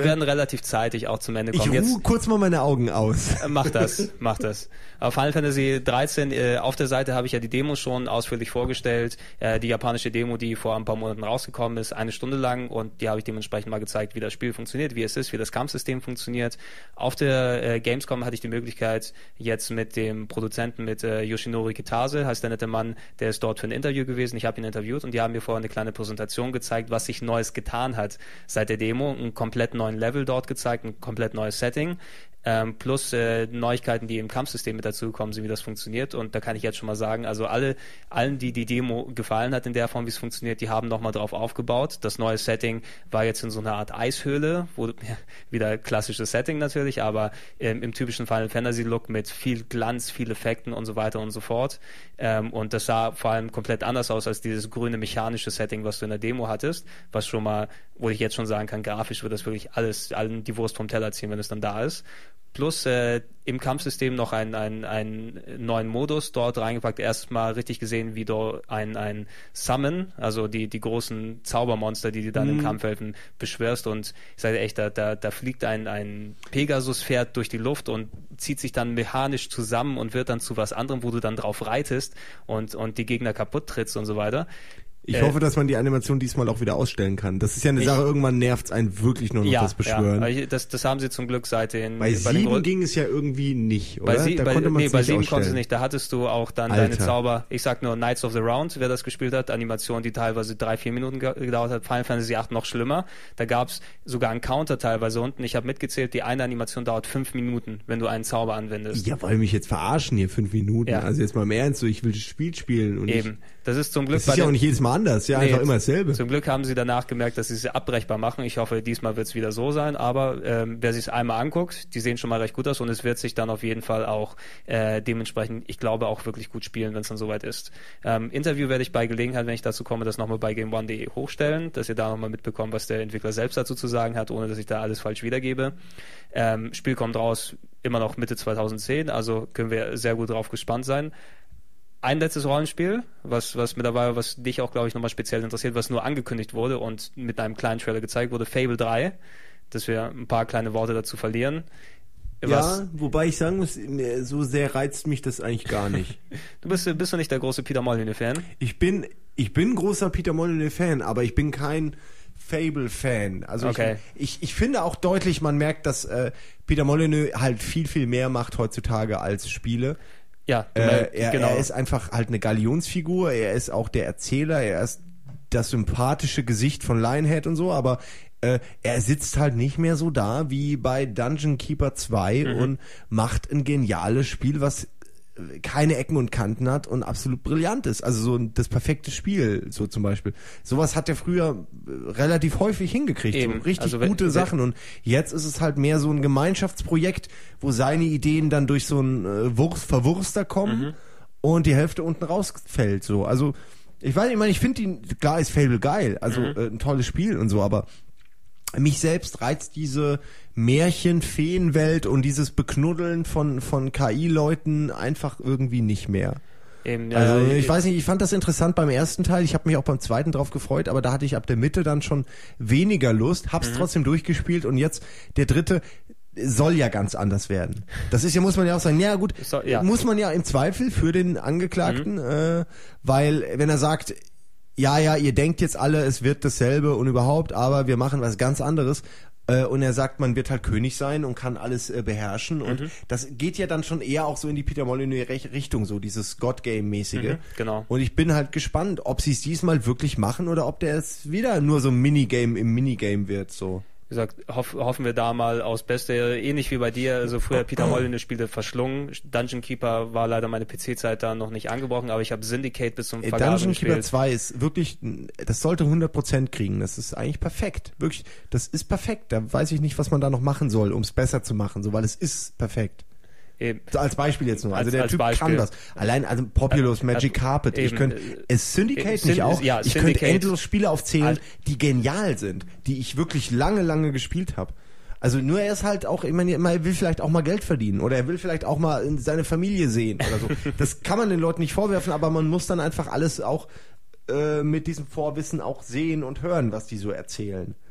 wir werden relativ zeitig auch zum Ende kommen. Ich ruhe Jetzt, kurz mal meine Augen aus. Mach das, mach das. Aber Final Fantasy dreizehn, äh, auf der Seite habe ich ja die Demo schon ausführlich vorgestellt. Äh, die japanische Demo, die vor ein paar Monaten rausgekommen ist, eine Stunde lang, und die habe ich dementsprechend mal gezeigt, wie das Spiel funktioniert, wie es ist, wie das Kampfsystem funktioniert. Auf der äh, Gamescom hatte ich die Möglichkeit, jetzt mit dem Produzenten, mit äh, Yoshinori Kitase, heißt der nette Mann, der ist dort für ein Interview gewesen. Ich habe ihn interviewt und die haben mir vorher eine kleine Präsentation gezeigt, was sich Neues getan hat seit der Demo. Einen komplett neuen Level dort gezeigt, ein komplett neues Setting. Ähm, plus äh, Neuigkeiten, die im Kampfsystem mit dazu gekommen sind, wie das funktioniert. Und da kann ich jetzt schon mal sagen, also alle, allen, die die Demo gefallen hat in der Form, wie es funktioniert, die haben nochmal drauf aufgebaut. Das neue Setting war jetzt in so einer Art Eishöhle, wo ja, wieder klassisches Setting natürlich, aber ähm, im typischen Final Fantasy Look mit viel Glanz, viel Effekten und so weiter und so fort. Ähm, und das sah vor allem komplett anders aus als dieses grüne mechanische Setting, was du in der Demo hattest, was schon mal, wo ich jetzt schon sagen kann, grafisch wird das wirklich alles, allen die Wurst vom Teller ziehen, wenn es dann da ist. Plus äh, im Kampfsystem noch einen, einen, einen neuen Modus dort reingepackt. Erstmal richtig gesehen, wie du ein, ein Summon, also die, die großen Zaubermonster, die dir dann mhm. im Kampf helfen, beschwörst. Und ich sage echt, da, da, da fliegt ein, ein Pegasus-Pferd durch die Luft und zieht sich dann mechanisch zusammen und wird dann zu was anderem, wo du dann drauf reitest und, und die Gegner kaputt trittst und so weiter. Ich äh, hoffe, dass man die Animation diesmal auch wieder ausstellen kann. Das ist ja eine ich, Sache, irgendwann nervt's einen wirklich nur noch ja, das Beschwören. Ja, das, das haben sie zum Glück seit den... Bei, bei sieben den ging es ja irgendwie nicht, oder? Bei, sie, da bei, konnte man nee, es bei nicht sieben ausstellen. konntest du nicht. Da hattest du auch dann Alter. deine Zauber, ich sag nur Knights of the Round, wer das gespielt hat, Animation, die teilweise drei, vier Minuten gedauert hat. Final Fantasy acht noch schlimmer. Da gab's sogar einen Counter teilweise unten. Ich habe mitgezählt, die eine Animation dauert fünf Minuten, wenn du einen Zauber anwendest. Ja, weil mich jetzt verarschen hier, fünf Minuten. Ja. Also jetzt mal im Ernst, so, ich will das Spiel spielen. Und Eben. Ich, das ist zum Glück... Das ist ja auch nicht jedes Mal anders, ja, nee, einfach immer dasselbe. Zum Glück haben sie danach gemerkt, dass sie es abbrechbar machen. Ich hoffe, diesmal wird es wieder so sein, aber ähm, wer sich es einmal anguckt, die sehen schon mal recht gut aus und es wird sich dann auf jeden Fall auch äh, dementsprechend, ich glaube, auch wirklich gut spielen, wenn es dann soweit ist. Ähm, Interview werde ich bei Gelegenheit, wenn ich dazu komme, das nochmal bei game one punkt de hochstellen, dass ihr da nochmal mitbekommt, was der Entwickler selbst dazu zu sagen hat, ohne dass ich da alles falsch wiedergebe. Ähm, Spiel kommt raus immer noch Mitte zwanzig zehn, also können wir sehr gut drauf gespannt sein. Ein letztes Rollenspiel, was, was mit dabei, was dich auch, glaube ich, nochmal speziell interessiert, was nur angekündigt wurde und mit einem kleinen Trailer gezeigt wurde, Fable drei, dass wir ein paar kleine Worte dazu verlieren. Was, ja, wobei ich sagen muss, so sehr reizt mich das eigentlich gar nicht. Du bist, bist du nicht der große Peter Molyneux-Fan? Ich bin, ich bin großer Peter Molyneux-Fan, aber ich bin kein Fable-Fan. Also okay. ich, ich, ich finde auch deutlich, man merkt, dass äh, Peter Molyneux halt viel, viel mehr macht heutzutage als Spiele. Ja, äh, er, genau. er ist einfach halt eine Galionsfigur, er ist auch der Erzähler, er ist das sympathische Gesicht von Lionhead und so, aber äh, er sitzt halt nicht mehr so da wie bei Dungeon Keeper zwei mhm. und macht ein geniales Spiel, was keine Ecken und Kanten hat und absolut brillant ist. Also so das perfekte Spiel, so zum Beispiel. Sowas hat er früher relativ häufig hingekriegt. Eben. So richtig also wenn, gute wenn, Sachen. Und jetzt ist es halt mehr so ein Gemeinschaftsprojekt, wo seine Ideen dann durch so einen äh, Wurst, Verwurster kommen mhm. und die Hälfte unten rausfällt. So. Also ich weiß, ich meine, ich finde ihn, klar ist Fable geil, also mhm. äh, ein tolles Spiel und so, aber mich selbst reizt diese Märchen-Feenwelt und dieses Beknuddeln von, von K I-Leuten einfach irgendwie nicht mehr. Eben, ja, also ich weiß nicht, ich fand das interessant beim ersten Teil, ich habe mich auch beim zweiten drauf gefreut, aber da hatte ich ab der Mitte dann schon weniger Lust, hab's mhm. trotzdem durchgespielt und jetzt der dritte soll ja ganz anders werden. Das ist ja, muss man ja auch sagen, ja gut, so, ja. muss man ja im Zweifel für den Angeklagten, mhm. äh, weil wenn er sagt, ja, ja, ihr denkt jetzt alle, es wird dasselbe und überhaupt, aber wir machen was ganz anderes. Äh, und er sagt, man wird halt König sein und kann alles äh, beherrschen. Und mhm. das geht ja dann schon eher auch so in die Peter Molyneux-Richtung, so dieses God-Game-mäßige. Mhm, genau. Und ich bin halt gespannt, ob sie es diesmal wirklich machen oder ob der es wieder nur so ein Minigame im Minigame wird, so. Wie gesagt, hoff, hoffen wir da mal aus Beste, ähnlich wie bei dir, also früher Peter Molyneux Spiele verschlungen. Dungeon Keeper war leider meine P C-Zeit da noch nicht angebrochen, aber ich habe Syndicate bis zum Vergasen Dungeon gespielt. Keeper zwei ist wirklich, das sollte hundert Prozent kriegen, das ist eigentlich perfekt, wirklich, das ist perfekt, da weiß ich nicht, was man da noch machen soll, um es besser zu machen, so, weil es ist perfekt. Eben. Als Beispiel jetzt nur. Also als, der als Typ Beispiel. kann das. Allein, also Populous, Magic Carpet. Ich könnte, es Syndicate Synd- nicht auch. ja, ich Syndicate. könnte endlos Spiele aufzählen, die genial sind, die ich wirklich lange, lange gespielt habe. Also nur er ist halt auch, ich meine, er will vielleicht auch mal Geld verdienen oder er will vielleicht auch mal seine Familie sehen oder so. Das kann man den Leuten nicht vorwerfen, aber man muss dann einfach alles auch äh, mit diesem Vorwissen auch sehen und hören, was die so erzählen.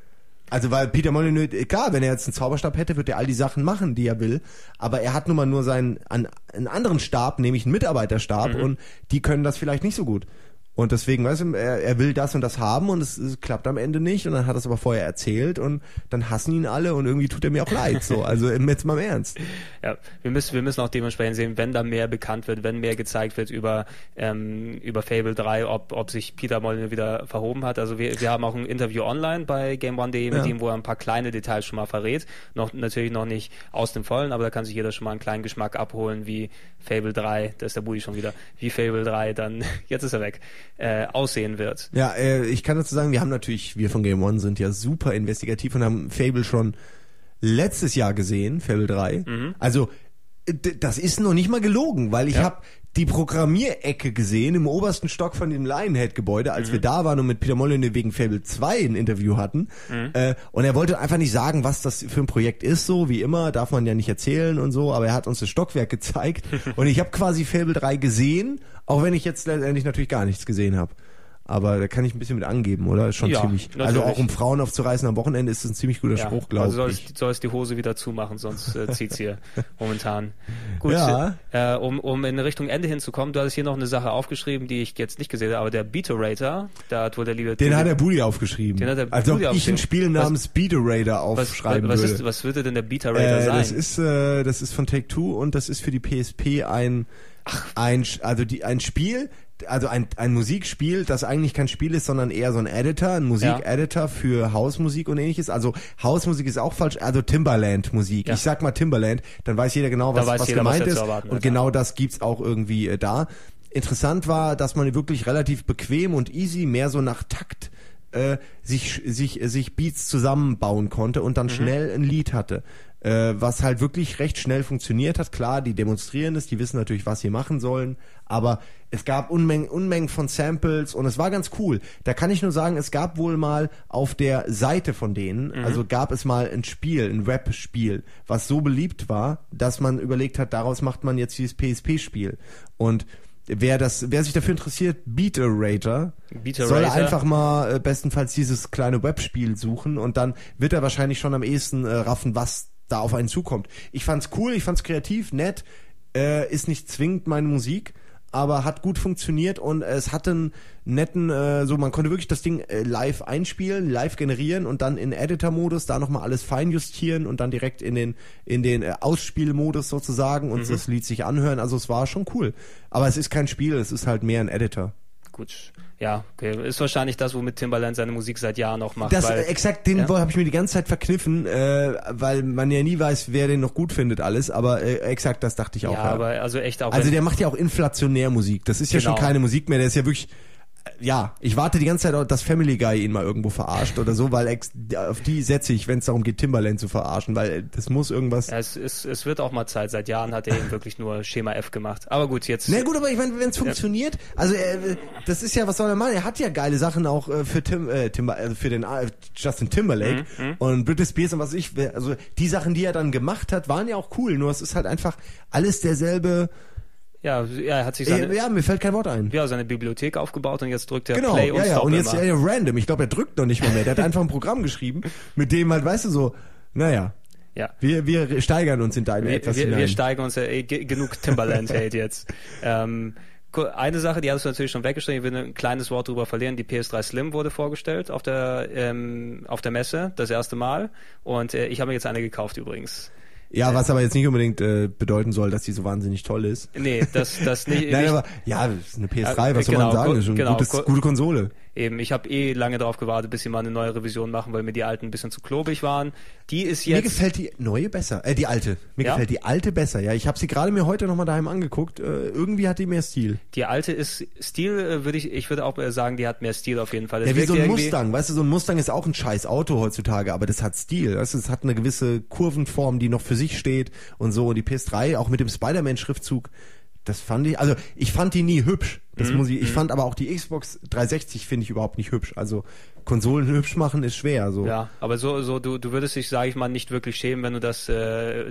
Also weil Peter Molyneux, klar, wenn er jetzt einen Zauberstab hätte, würde er all die Sachen machen, die er will, aber er hat nun mal nur seinen an, einen anderen Stab, nämlich einen Mitarbeiterstab, mhm. und die können das vielleicht nicht so gut. Und deswegen, weißt du, er, er will das und das haben und es, es klappt am Ende nicht und dann hat er es aber vorher erzählt und dann hassen ihn alle und irgendwie tut er mir auch leid, so, also jetzt mal im Ernst. Ja, wir müssen, wir müssen auch dementsprechend sehen, wenn da mehr bekannt wird, wenn mehr gezeigt wird über, ähm, über Fable drei, ob, ob sich Peter Molyneux wieder verhoben hat. Also wir, wir haben auch ein Interview online bei Game One Punkt de mit Ja. ihm, wo er ein paar kleine Details schon mal verrät. Noch, natürlich noch nicht aus dem Vollen, aber da kann sich jeder schon mal einen kleinen Geschmack abholen, wie Fable drei, da ist der Budi schon wieder, wie Fable drei dann, jetzt ist er weg, äh, aussehen wird. Ja, äh, ich kann dazu sagen, wir haben natürlich, wir von Game One sind ja super investigativ und haben Fable schon letztes Jahr gesehen, Fable drei. Mhm. Also d- das ist noch nicht mal gelogen, weil ich Ja. habe die Programmierecke gesehen im obersten Stock von dem Lionhead-Gebäude, als Mhm. wir da waren und mit Peter Molyneux wegen Fable zwei ein Interview hatten. Mhm. Äh, und er wollte einfach nicht sagen, was das für ein Projekt ist, so wie immer, darf man ja nicht erzählen und so, aber er hat uns das Stockwerk gezeigt und ich habe quasi Fable drei gesehen, auch wenn ich jetzt letztendlich natürlich gar nichts gesehen habe. Aber da kann ich ein bisschen mit angeben, oder? Ist schon Ja, ziemlich. natürlich. Also auch um Frauen aufzureißen am Wochenende ist das ein ziemlich guter Ja, Spruch, glaube also soll ich. es, soll es die Hose wieder zumachen, sonst äh, zieht's hier momentan. Gut, Ja. äh, um, um in Richtung Ende hinzukommen, du hattest hier noch eine Sache aufgeschrieben, die ich jetzt nicht gesehen habe, aber der Beaterator, da hat wohl der liebe... Den hat der Budi aufgeschrieben. Den hat der Als ob Budi ich ein aufgeschrieben. Spiel namens Beat Raider was, aufschreiben was, würde. ist, was würde denn der Beaterator Äh, sein? das ist äh, das ist von Take-Two und das ist für die P S P ein ein also die ein Spiel, also ein ein Musikspiel, das eigentlich kein Spiel ist, sondern eher so ein Editor, ein Musikeditor für Hausmusik und ähnliches. Also Hausmusik ist auch falsch, also Timbaland Musik. Ja. Ich sag mal Timbaland, dann weiß jeder genau, Da was weiß was jeder, was gemeint er ist zu erwarten und hat, genau ja. das gibt's auch irgendwie äh, da. Interessant war, dass man wirklich relativ bequem und easy mehr so nach Takt äh, sich sich sich Beats zusammenbauen konnte und dann Mhm. schnell ein Lied hatte, äh, was halt wirklich recht schnell funktioniert hat. Klar, die demonstrieren es, die wissen natürlich, was sie machen sollen, aber es gab Unmengen Unmengen von Samples und es war ganz cool. Da kann ich nur sagen, es gab wohl mal auf der Seite von denen, Mhm. also gab es mal ein Spiel, ein Rap-Spiel, was so beliebt war, dass man überlegt hat, daraus macht man jetzt dieses P S P-Spiel. Und Wer das, wer sich dafür interessiert, Beaterator, Beaterator. soll er einfach mal äh, bestenfalls dieses kleine Webspiel suchen und dann wird er wahrscheinlich schon am ehesten äh, raffen, was da auf einen zukommt. Ich fand's cool, ich fand's kreativ, nett, äh, ist nicht zwingend meine Musik, aber hat gut funktioniert und es hatte einen netten, äh, so man konnte wirklich das Ding äh, live einspielen, live generieren und dann in Editor-Modus da nochmal alles feinjustieren und dann direkt in den in den äh, Ausspielmodus sozusagen und Mhm. das Lied sich anhören. Also es war schon cool. Aber es ist kein Spiel, es ist halt mehr ein Editor. Gut, ja, okay. Ist wahrscheinlich das, womit Timbaland seine Musik seit Jahren auch macht. Das weil, äh, exakt, den ja? habe ich mir die ganze Zeit verkniffen, äh, weil man ja nie weiß, wer den noch gut findet alles, aber äh, exakt das dachte ich auch. ja, aber also echt auch... Also wenn- der macht ja auch inflationär Musik. Das ist ja Genau. schon keine Musik mehr, der ist ja wirklich, äh, ja, ich warte die ganze Zeit, auch, dass Family Guy ihn mal irgendwo verarscht oder so, weil ex auf die setze ich, wenn es darum geht, Timbaland zu verarschen, weil äh, das muss irgendwas... ja, es, es, es wird auch mal Zeit. Seit Jahren hat er eben wirklich nur Schema F gemacht. Aber gut, jetzt... Na gut, aber ich meine, wenn es funktioniert, also äh, das ist ja, was soll er machen? Er hat ja geile Sachen auch äh, für Tim, äh, Timba, also für den äh, Justin Timberlake Mhm, und Britney Spears und was weiß ich, also die Sachen, die er dann gemacht hat, waren ja auch cool. Nur es ist halt einfach alles derselbe. Ja, ja, er hat sich seine, Äh, ja, mir fällt kein Wort ein. ja, seine Bibliothek aufgebaut und jetzt drückt er Genau, Play und ja, ja. Stop Und jetzt immer. ja, random. Ich glaube, er drückt noch nicht mal mehr. Der hat einfach ein Programm geschrieben, mit dem halt, weißt du, so, naja, Ja. wir wir steigern uns in deine Wir, etwas wir, wir hinein. steigern uns, äh, ge- genug Timbaland-Hate jetzt. Ähm, gu- eine Sache, die hast du natürlich schon weggestrichen, ich will ein kleines Wort drüber verlieren. Die P S drei Slim wurde vorgestellt auf der, ähm, auf der Messe, das erste Mal. Und äh, ich habe mir jetzt eine gekauft übrigens. Ja, was aber jetzt nicht unbedingt äh, bedeuten soll, dass die so wahnsinnig toll ist. Nee, das, das nicht. Nein, nicht aber ja, das ist eine P S drei, Ja, was soll genau, man sagen? ko- Das ist schon eine genau, gutes, ko- gute Konsole. Eben, ich habe eh lange darauf gewartet, bis sie mal eine neue Revision machen, weil mir die alten ein bisschen zu klobig waren. Die ist Mir jetzt... gefällt die neue besser, äh, die alte. Mir Ja? gefällt die alte besser, ja. Ich habe sie gerade mir heute nochmal daheim angeguckt. Äh, irgendwie hat die mehr Stil. Die alte ist Stil, äh, würde ich, ich würde auch äh, sagen, die hat mehr Stil auf jeden Fall. Das Ja, wie wirkt so ein irgendwie- Mustang, weißt du, so ein Mustang ist auch ein scheiß Auto heutzutage, aber das hat Stil, weißt du, es hat eine gewisse Kurvenform, die noch für sich steht und so. Und die P S drei, auch mit dem Spider-Man-Schriftzug, das fand ich, also ich fand die nie hübsch. Das Mhm, muss ich, ich fand aber auch die Xbox dreihundertsechzig finde ich überhaupt nicht hübsch. Also Konsolen hübsch machen ist schwer, so. Ja, aber so, so du, du würdest dich, sage ich mal, nicht wirklich schämen, wenn du das äh,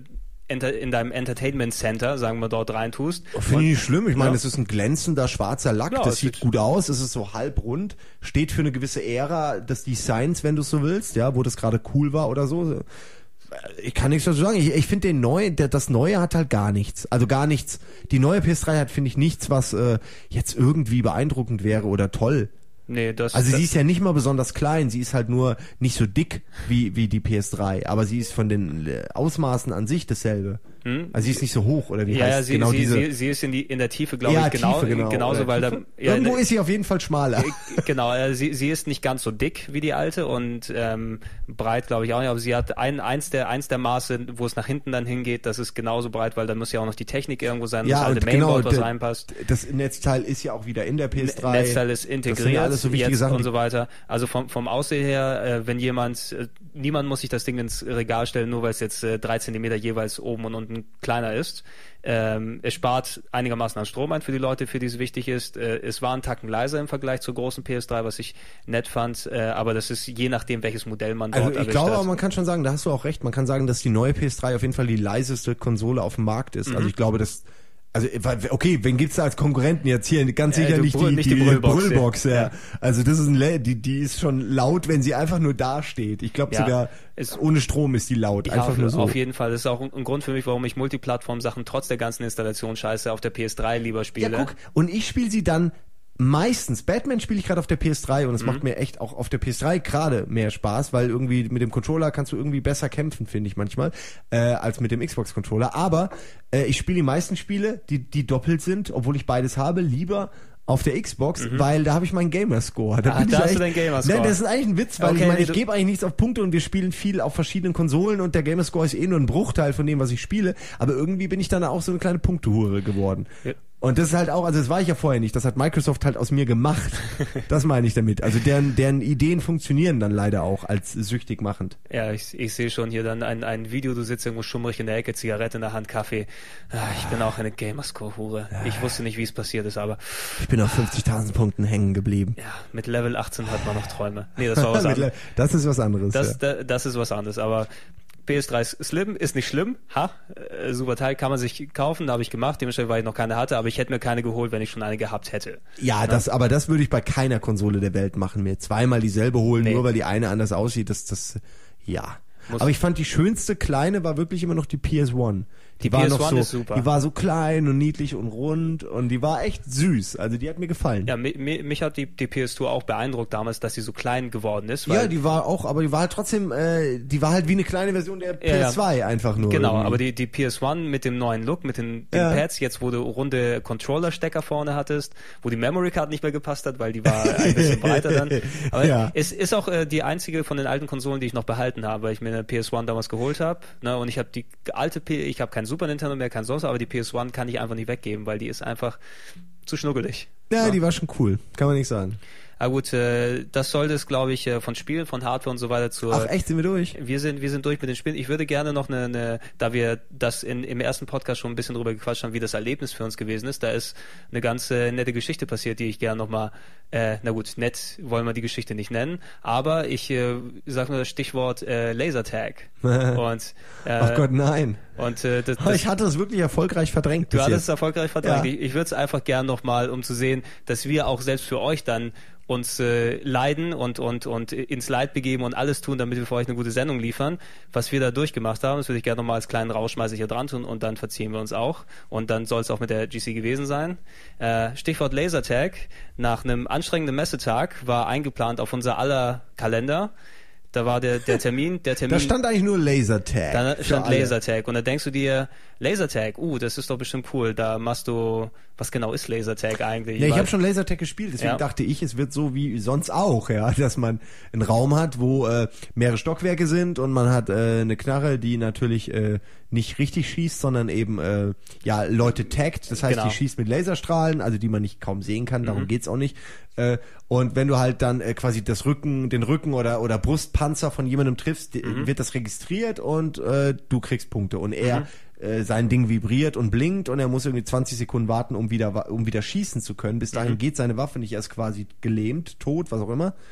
enter, in deinem Entertainment Center, sagen wir, dort reintust. Finde ich nicht schlimm. Ich meine, ja. es ist ein glänzender schwarzer Lack. Ja, das es sieht ist- gut aus. Es ist so halbrund. Steht für eine gewisse Ära des Designs, wenn du es so willst, ja, wo das gerade cool war oder so. Ich kann nichts dazu sagen. Ich, ich finde den neu, der, das Neue hat halt gar nichts. Also gar nichts. Die neue P S drei hat, finde ich, nichts, was äh, jetzt irgendwie beeindruckend wäre oder toll. Nee, das, Also das, sie ist ja nicht mal besonders klein, sie ist halt nur nicht so dick wie wie die P S drei, aber sie ist von den äh, Ausmaßen an sich dasselbe. Hm? Also sie ist nicht so hoch, oder wie ja, heißt ja, es? sie, genau sie, diese sie, sie ist in, die, in der Tiefe, glaube ja, ich, genau, Tiefe, genau. genauso, Oder weil da... Tiefe. Ja, Irgendwo ne- ist sie auf jeden Fall schmaler. Genau, äh, sie, sie ist nicht ganz so dick wie die alte und ähm, breit, glaube ich, auch nicht, aber sie hat ein, eins, der, eins der Maße, wo es nach hinten dann hingeht, das ist genauso breit, weil da muss ja auch noch die Technik irgendwo sein, Ja, das alte und genau, Mainboard, was der- reinpasst. Das Netzteil ist ja auch wieder in der P S drei. Netzteil ist Das integriert sind ja alles so wichtige jetzt Sachen, und die- so weiter. Also vom, vom Aussehen her, äh, wenn jemand, äh, niemand muss sich das Ding ins Regal stellen, nur weil es jetzt äh, drei Zentimeter jeweils oben und unten kleiner ist. Ähm, es spart einigermaßen an Strom ein für die Leute, für die es wichtig ist. Äh, es war ein Tacken leiser im Vergleich zur großen P S drei, was ich nett fand, äh, aber das ist je nachdem, welches Modell man dort Also ich erwischt glaube, hat. aber man kann schon sagen, da hast du auch recht, man kann sagen, dass die neue P S drei auf jeden Fall die leiseste Konsole auf dem Markt ist. Mhm. Also ich glaube, dass also okay, wen gibt's da als Konkurrenten jetzt hier? Ganz Äh, sicher du nicht, Brüll- die, nicht die die Brüllbox, Brüllbox, ja. ja. Ja. Also das ist ein Le die die ist schon laut, wenn sie einfach nur da steht. Ich glaube Ja, sogar es- ohne Strom ist die laut, Ja, einfach auf, nur so. auf jeden Fall. Das ist auch ein, ein Grund für mich, warum ich Multiplattform-Sachen trotz der ganzen Installation scheiße auf der P S drei lieber spiele. Ja, guck, und ich spiele sie dann meistens, Batman spiele ich gerade auf der P S drei und es Mhm. macht mir echt auch auf der P S drei gerade mehr Spaß, weil irgendwie mit dem Controller kannst du irgendwie besser kämpfen, finde ich manchmal, äh, als mit dem Xbox-Controller. Aber äh, ich spiele die meisten Spiele, die, die doppelt sind, obwohl ich beides habe, lieber auf der Xbox, weil da habe ich meinen Gamerscore. Da, Ah, bin da ich hast echt, du deinen Gamerscore. Nein, das ist eigentlich ein Witz, weil Okay, ich meine, nee, ich du- gebe eigentlich nichts auf Punkte und wir spielen viel auf verschiedenen Konsolen und der Gamerscore ist eh nur ein Bruchteil von dem, was ich spiele. Aber irgendwie bin ich dann auch so eine kleine Punktehure geworden. Ja. Und das ist halt auch, also das war ich ja vorher nicht, das hat Microsoft halt aus mir gemacht. Das meine ich damit. Also deren, deren Ideen funktionieren dann leider auch als süchtig machend. Ja, ich, ich sehe schon hier dann ein, ein Video, du sitzt irgendwo schummrig in der Ecke, Zigarette in der Hand, Kaffee. Ah, ich bin auch eine Gamerscore-Hure. Ich wusste nicht, wie es passiert ist, aber Ich bin auf fünfzigtausend Punkten hängen geblieben. ja, mit Level achtzehn hat man noch Träume. Nee, das war was anderes. Das ist was anderes. Das, ja. da, das ist was anderes, aber P S drei ist Slim, ist nicht schlimm. Ha, äh, super Teil, kann man sich kaufen, da habe ich gemacht, dementsprechend, weil ich noch keine hatte, aber ich hätte mir keine geholt, wenn ich schon eine gehabt hätte. Ja, das, aber das würde ich bei keiner Konsole der Welt machen. Mir zweimal dieselbe holen, Nee. nur weil die eine anders aussieht. Das, das, ja. Muss- Aber ich fand die schönste kleine war wirklich immer noch die P S eins. Die war P S noch eins so, ist super. Die war so klein und niedlich und rund und die war echt süß. Also die hat mir gefallen. Ja, mi, mi, mich hat die, die P S zwei auch beeindruckt damals, dass sie so klein geworden ist. Weil Ja, die war auch, aber die war halt trotzdem, äh, die war halt wie eine kleine Version der P S zwei einfach nur. Genau, irgendwie. aber die, die P S eins mit dem neuen Look, mit den, den Ja. Pads, jetzt wo du runde Controller-Stecker vorne hattest, wo die Memory Card nicht mehr gepasst hat, weil die war ein bisschen breiter dann. Aber Ja. es ist auch äh, die einzige von den alten Konsolen, die ich noch behalten habe, weil ich mir eine P S eins damals geholt habe. Ne, und ich habe die alte P, ich habe kein Super Nintendo mehr, kein sonst, aber die P S eins kann ich einfach nicht weggeben, weil die ist einfach zu schnuckelig. ja, Ja. die war schon cool. Kann man nicht sagen. Aber gut, äh, das sollte es, glaube ich, äh, von Spielen, von Hardware und so weiter zur... Ach echt, sind wir durch? Wir sind, wir sind durch mit den Spielen. Ich würde gerne noch eine, eine da wir das in, im ersten Podcast schon ein bisschen drüber gequatscht haben, wie das Erlebnis für uns gewesen ist. Da ist eine ganz äh, nette Geschichte passiert, die ich gerne nochmal, äh, na gut, nett wollen wir die Geschichte nicht nennen, aber ich äh, sag nur das Stichwort äh, Lasertag. Und, äh, Ach Gott, nein. und äh, das, Aber das, ich hatte es wirklich erfolgreich verdrängt du bis hattest jetzt. es erfolgreich verdrängt. Ja. Ich, ich würde es einfach gern nochmal, um zu sehen, dass wir auch selbst für euch dann uns äh, leiden und, und, und ins Leid begeben und alles tun, damit wir für euch eine gute Sendung liefern. Was wir da durchgemacht haben, das würde ich gerne nochmal als kleinen Rauschmeißer hier dran tun und dann verziehen wir uns auch. Und dann soll es auch mit der G C gewesen sein. Äh, Stichwort Lasertag. Nach einem anstrengenden Messetag war eingeplant auf unser aller Kalender. Da war der, der Termin, der Termin. Da stand eigentlich nur Lasertag. Da für stand alle. Lasertag und da denkst du dir, Lasertag, uh, das ist doch bestimmt cool. Da machst du, was genau ist Lasertag eigentlich? Ja, ich Weil- habe schon Lasertag gespielt, deswegen Ja. dachte ich, es wird so wie sonst auch, ja, dass man einen Raum hat, wo äh, mehrere Stockwerke sind und man hat äh, eine Knarre, die natürlich äh, nicht richtig schießt, sondern eben äh, ja Leute taggt. Das heißt, Genau. die schießt mit Laserstrahlen, also die man nicht kaum sehen kann. Darum Mhm. geht's auch nicht. Äh, und wenn du halt dann äh, quasi das Rücken, den Rücken oder oder Brustpanzer von jemandem triffst, die- Mhm. wird das registriert und äh, du kriegst Punkte. Und er Mhm. äh, sein Ding vibriert und blinkt und er muss irgendwie zwanzig Sekunden warten, um wieder wa- um wieder schießen zu können. Bis dahin Mhm. geht seine Waffe nicht, er ist quasi gelähmt, tot, was auch immer.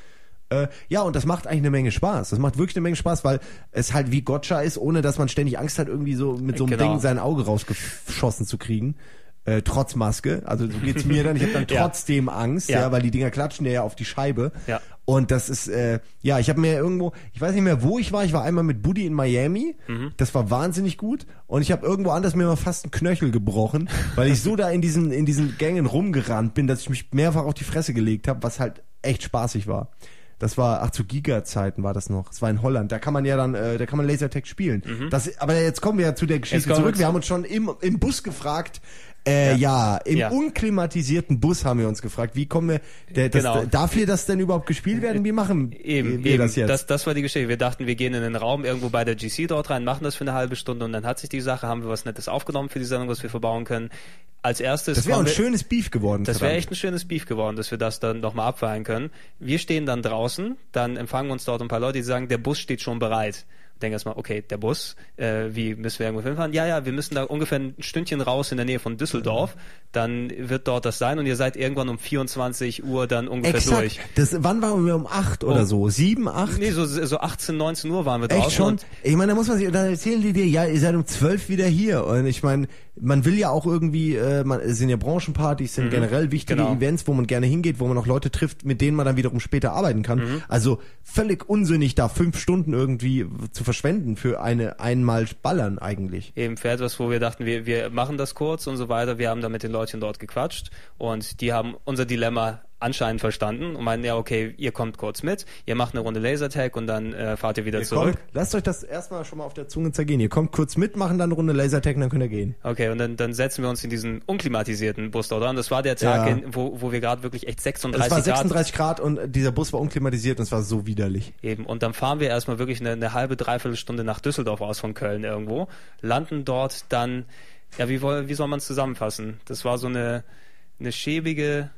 Äh, ja, und das macht eigentlich eine Menge Spaß. Das macht wirklich eine Menge Spaß, weil es halt wie Gotcha ist, ohne dass man ständig Angst hat, irgendwie so mit so einem Genau. Ding sein Auge rausgeschossen zu kriegen. Äh, trotz Maske. Also so geht's mir dann. Ich habe dann Ja. trotzdem Angst, ja. Ja. weil die Dinger klatschen ja auf die Scheibe. Ja. Und das ist, äh, ja, ich habe mir irgendwo, ich weiß nicht mehr, wo ich war. Ich war einmal mit Buddy in Miami. Mhm. Das war wahnsinnig gut. Und ich habe irgendwo anders mir mal fast einen Knöchel gebrochen, weil ich so da in diesen in diesen Gängen rumgerannt bin, dass ich mich mehrfach auf die Fresse gelegt habe, was halt echt spaßig war. Das war, ach, zu Giga-Zeiten war das noch. Das war in Holland. Da kann man ja dann, äh, da kann man Lasertag spielen. Mhm. Das, aber jetzt kommen wir ja zu der Geschichte kommen wir zurück. zu- Wir haben uns schon im, im Bus gefragt, äh, ja. ja, im Ja. unklimatisierten Bus haben wir uns gefragt, wie kommen wir, der, das, Genau. darf hier das denn überhaupt gespielt werden? Wie machen Eben, wir eben. das jetzt? Das, das war die Geschichte. Wir dachten, wir gehen in den Raum irgendwo bei der G C dort rein, machen das für eine halbe Stunde und dann hat sich die Sache, haben wir was Nettes aufgenommen für die Sendung, was wir verbauen können. Als erstes Das wäre ein kommen wir- schönes Beef geworden. Das wäre verdammt. echt ein schönes Beef geworden, dass wir das dann nochmal abfeiern können. Wir stehen dann draußen, dann empfangen uns dort ein paar Leute, die sagen, der Bus steht schon bereit. Ich denke erstmal, okay, der Bus, äh, wie müssen wir irgendwo hinfahren? Ja, ja, wir müssen da ungefähr ein Stündchen raus in der Nähe von Düsseldorf. Dann wird dort das sein und ihr seid irgendwann um vierundzwanzig Uhr dann ungefähr Exakt. durch. Das, wann waren wir um acht oder Um- so? Sieben, acht? Nee, so, so achtzehn, neunzehn Uhr waren wir draußen. Echt schon? Und Ich meine, da muss man sich, dann erzählen die dir, ja, ihr seid um zwölf wieder hier. Und ich meine, man will ja auch irgendwie, äh, man, es sind ja Branchenpartys, sind generell wichtige Genau. Events, wo man gerne hingeht, wo man auch Leute trifft, mit denen man dann wiederum später arbeiten kann. Mhm. Also völlig unsinnig, da fünf Stunden irgendwie zu verschwenden für eine einmal Ballern eigentlich. eben für etwas, wo wir dachten, wir, wir machen das kurz und so weiter. Wir haben da mit den Leuten dort gequatscht und die haben unser Dilemma anscheinend verstanden und meinten, ja, okay, ihr kommt kurz mit, ihr macht eine Runde Lasertag und dann äh, fahrt ihr wieder Ihr zurück. kommt, lasst euch das erstmal schon mal auf der Zunge zergehen. Ihr kommt kurz mit, machen dann eine Runde Lasertag und dann könnt ihr gehen. Okay, und dann, dann setzen wir uns in diesen unklimatisierten Bus dort an. Das war der Tag, Ja. in, wo, wo wir gerade wirklich echt Es sechsunddreißig war Grad sechsunddreißig Grad und dieser Bus war unklimatisiert und es war so widerlich. eben. Und dann fahren wir erstmal wirklich eine, eine halbe, dreiviertel Stunde nach Düsseldorf aus von Köln irgendwo, landen dort dann, ja, wie, woll- wie soll man es zusammenfassen? Das war so eine, eine schäbige,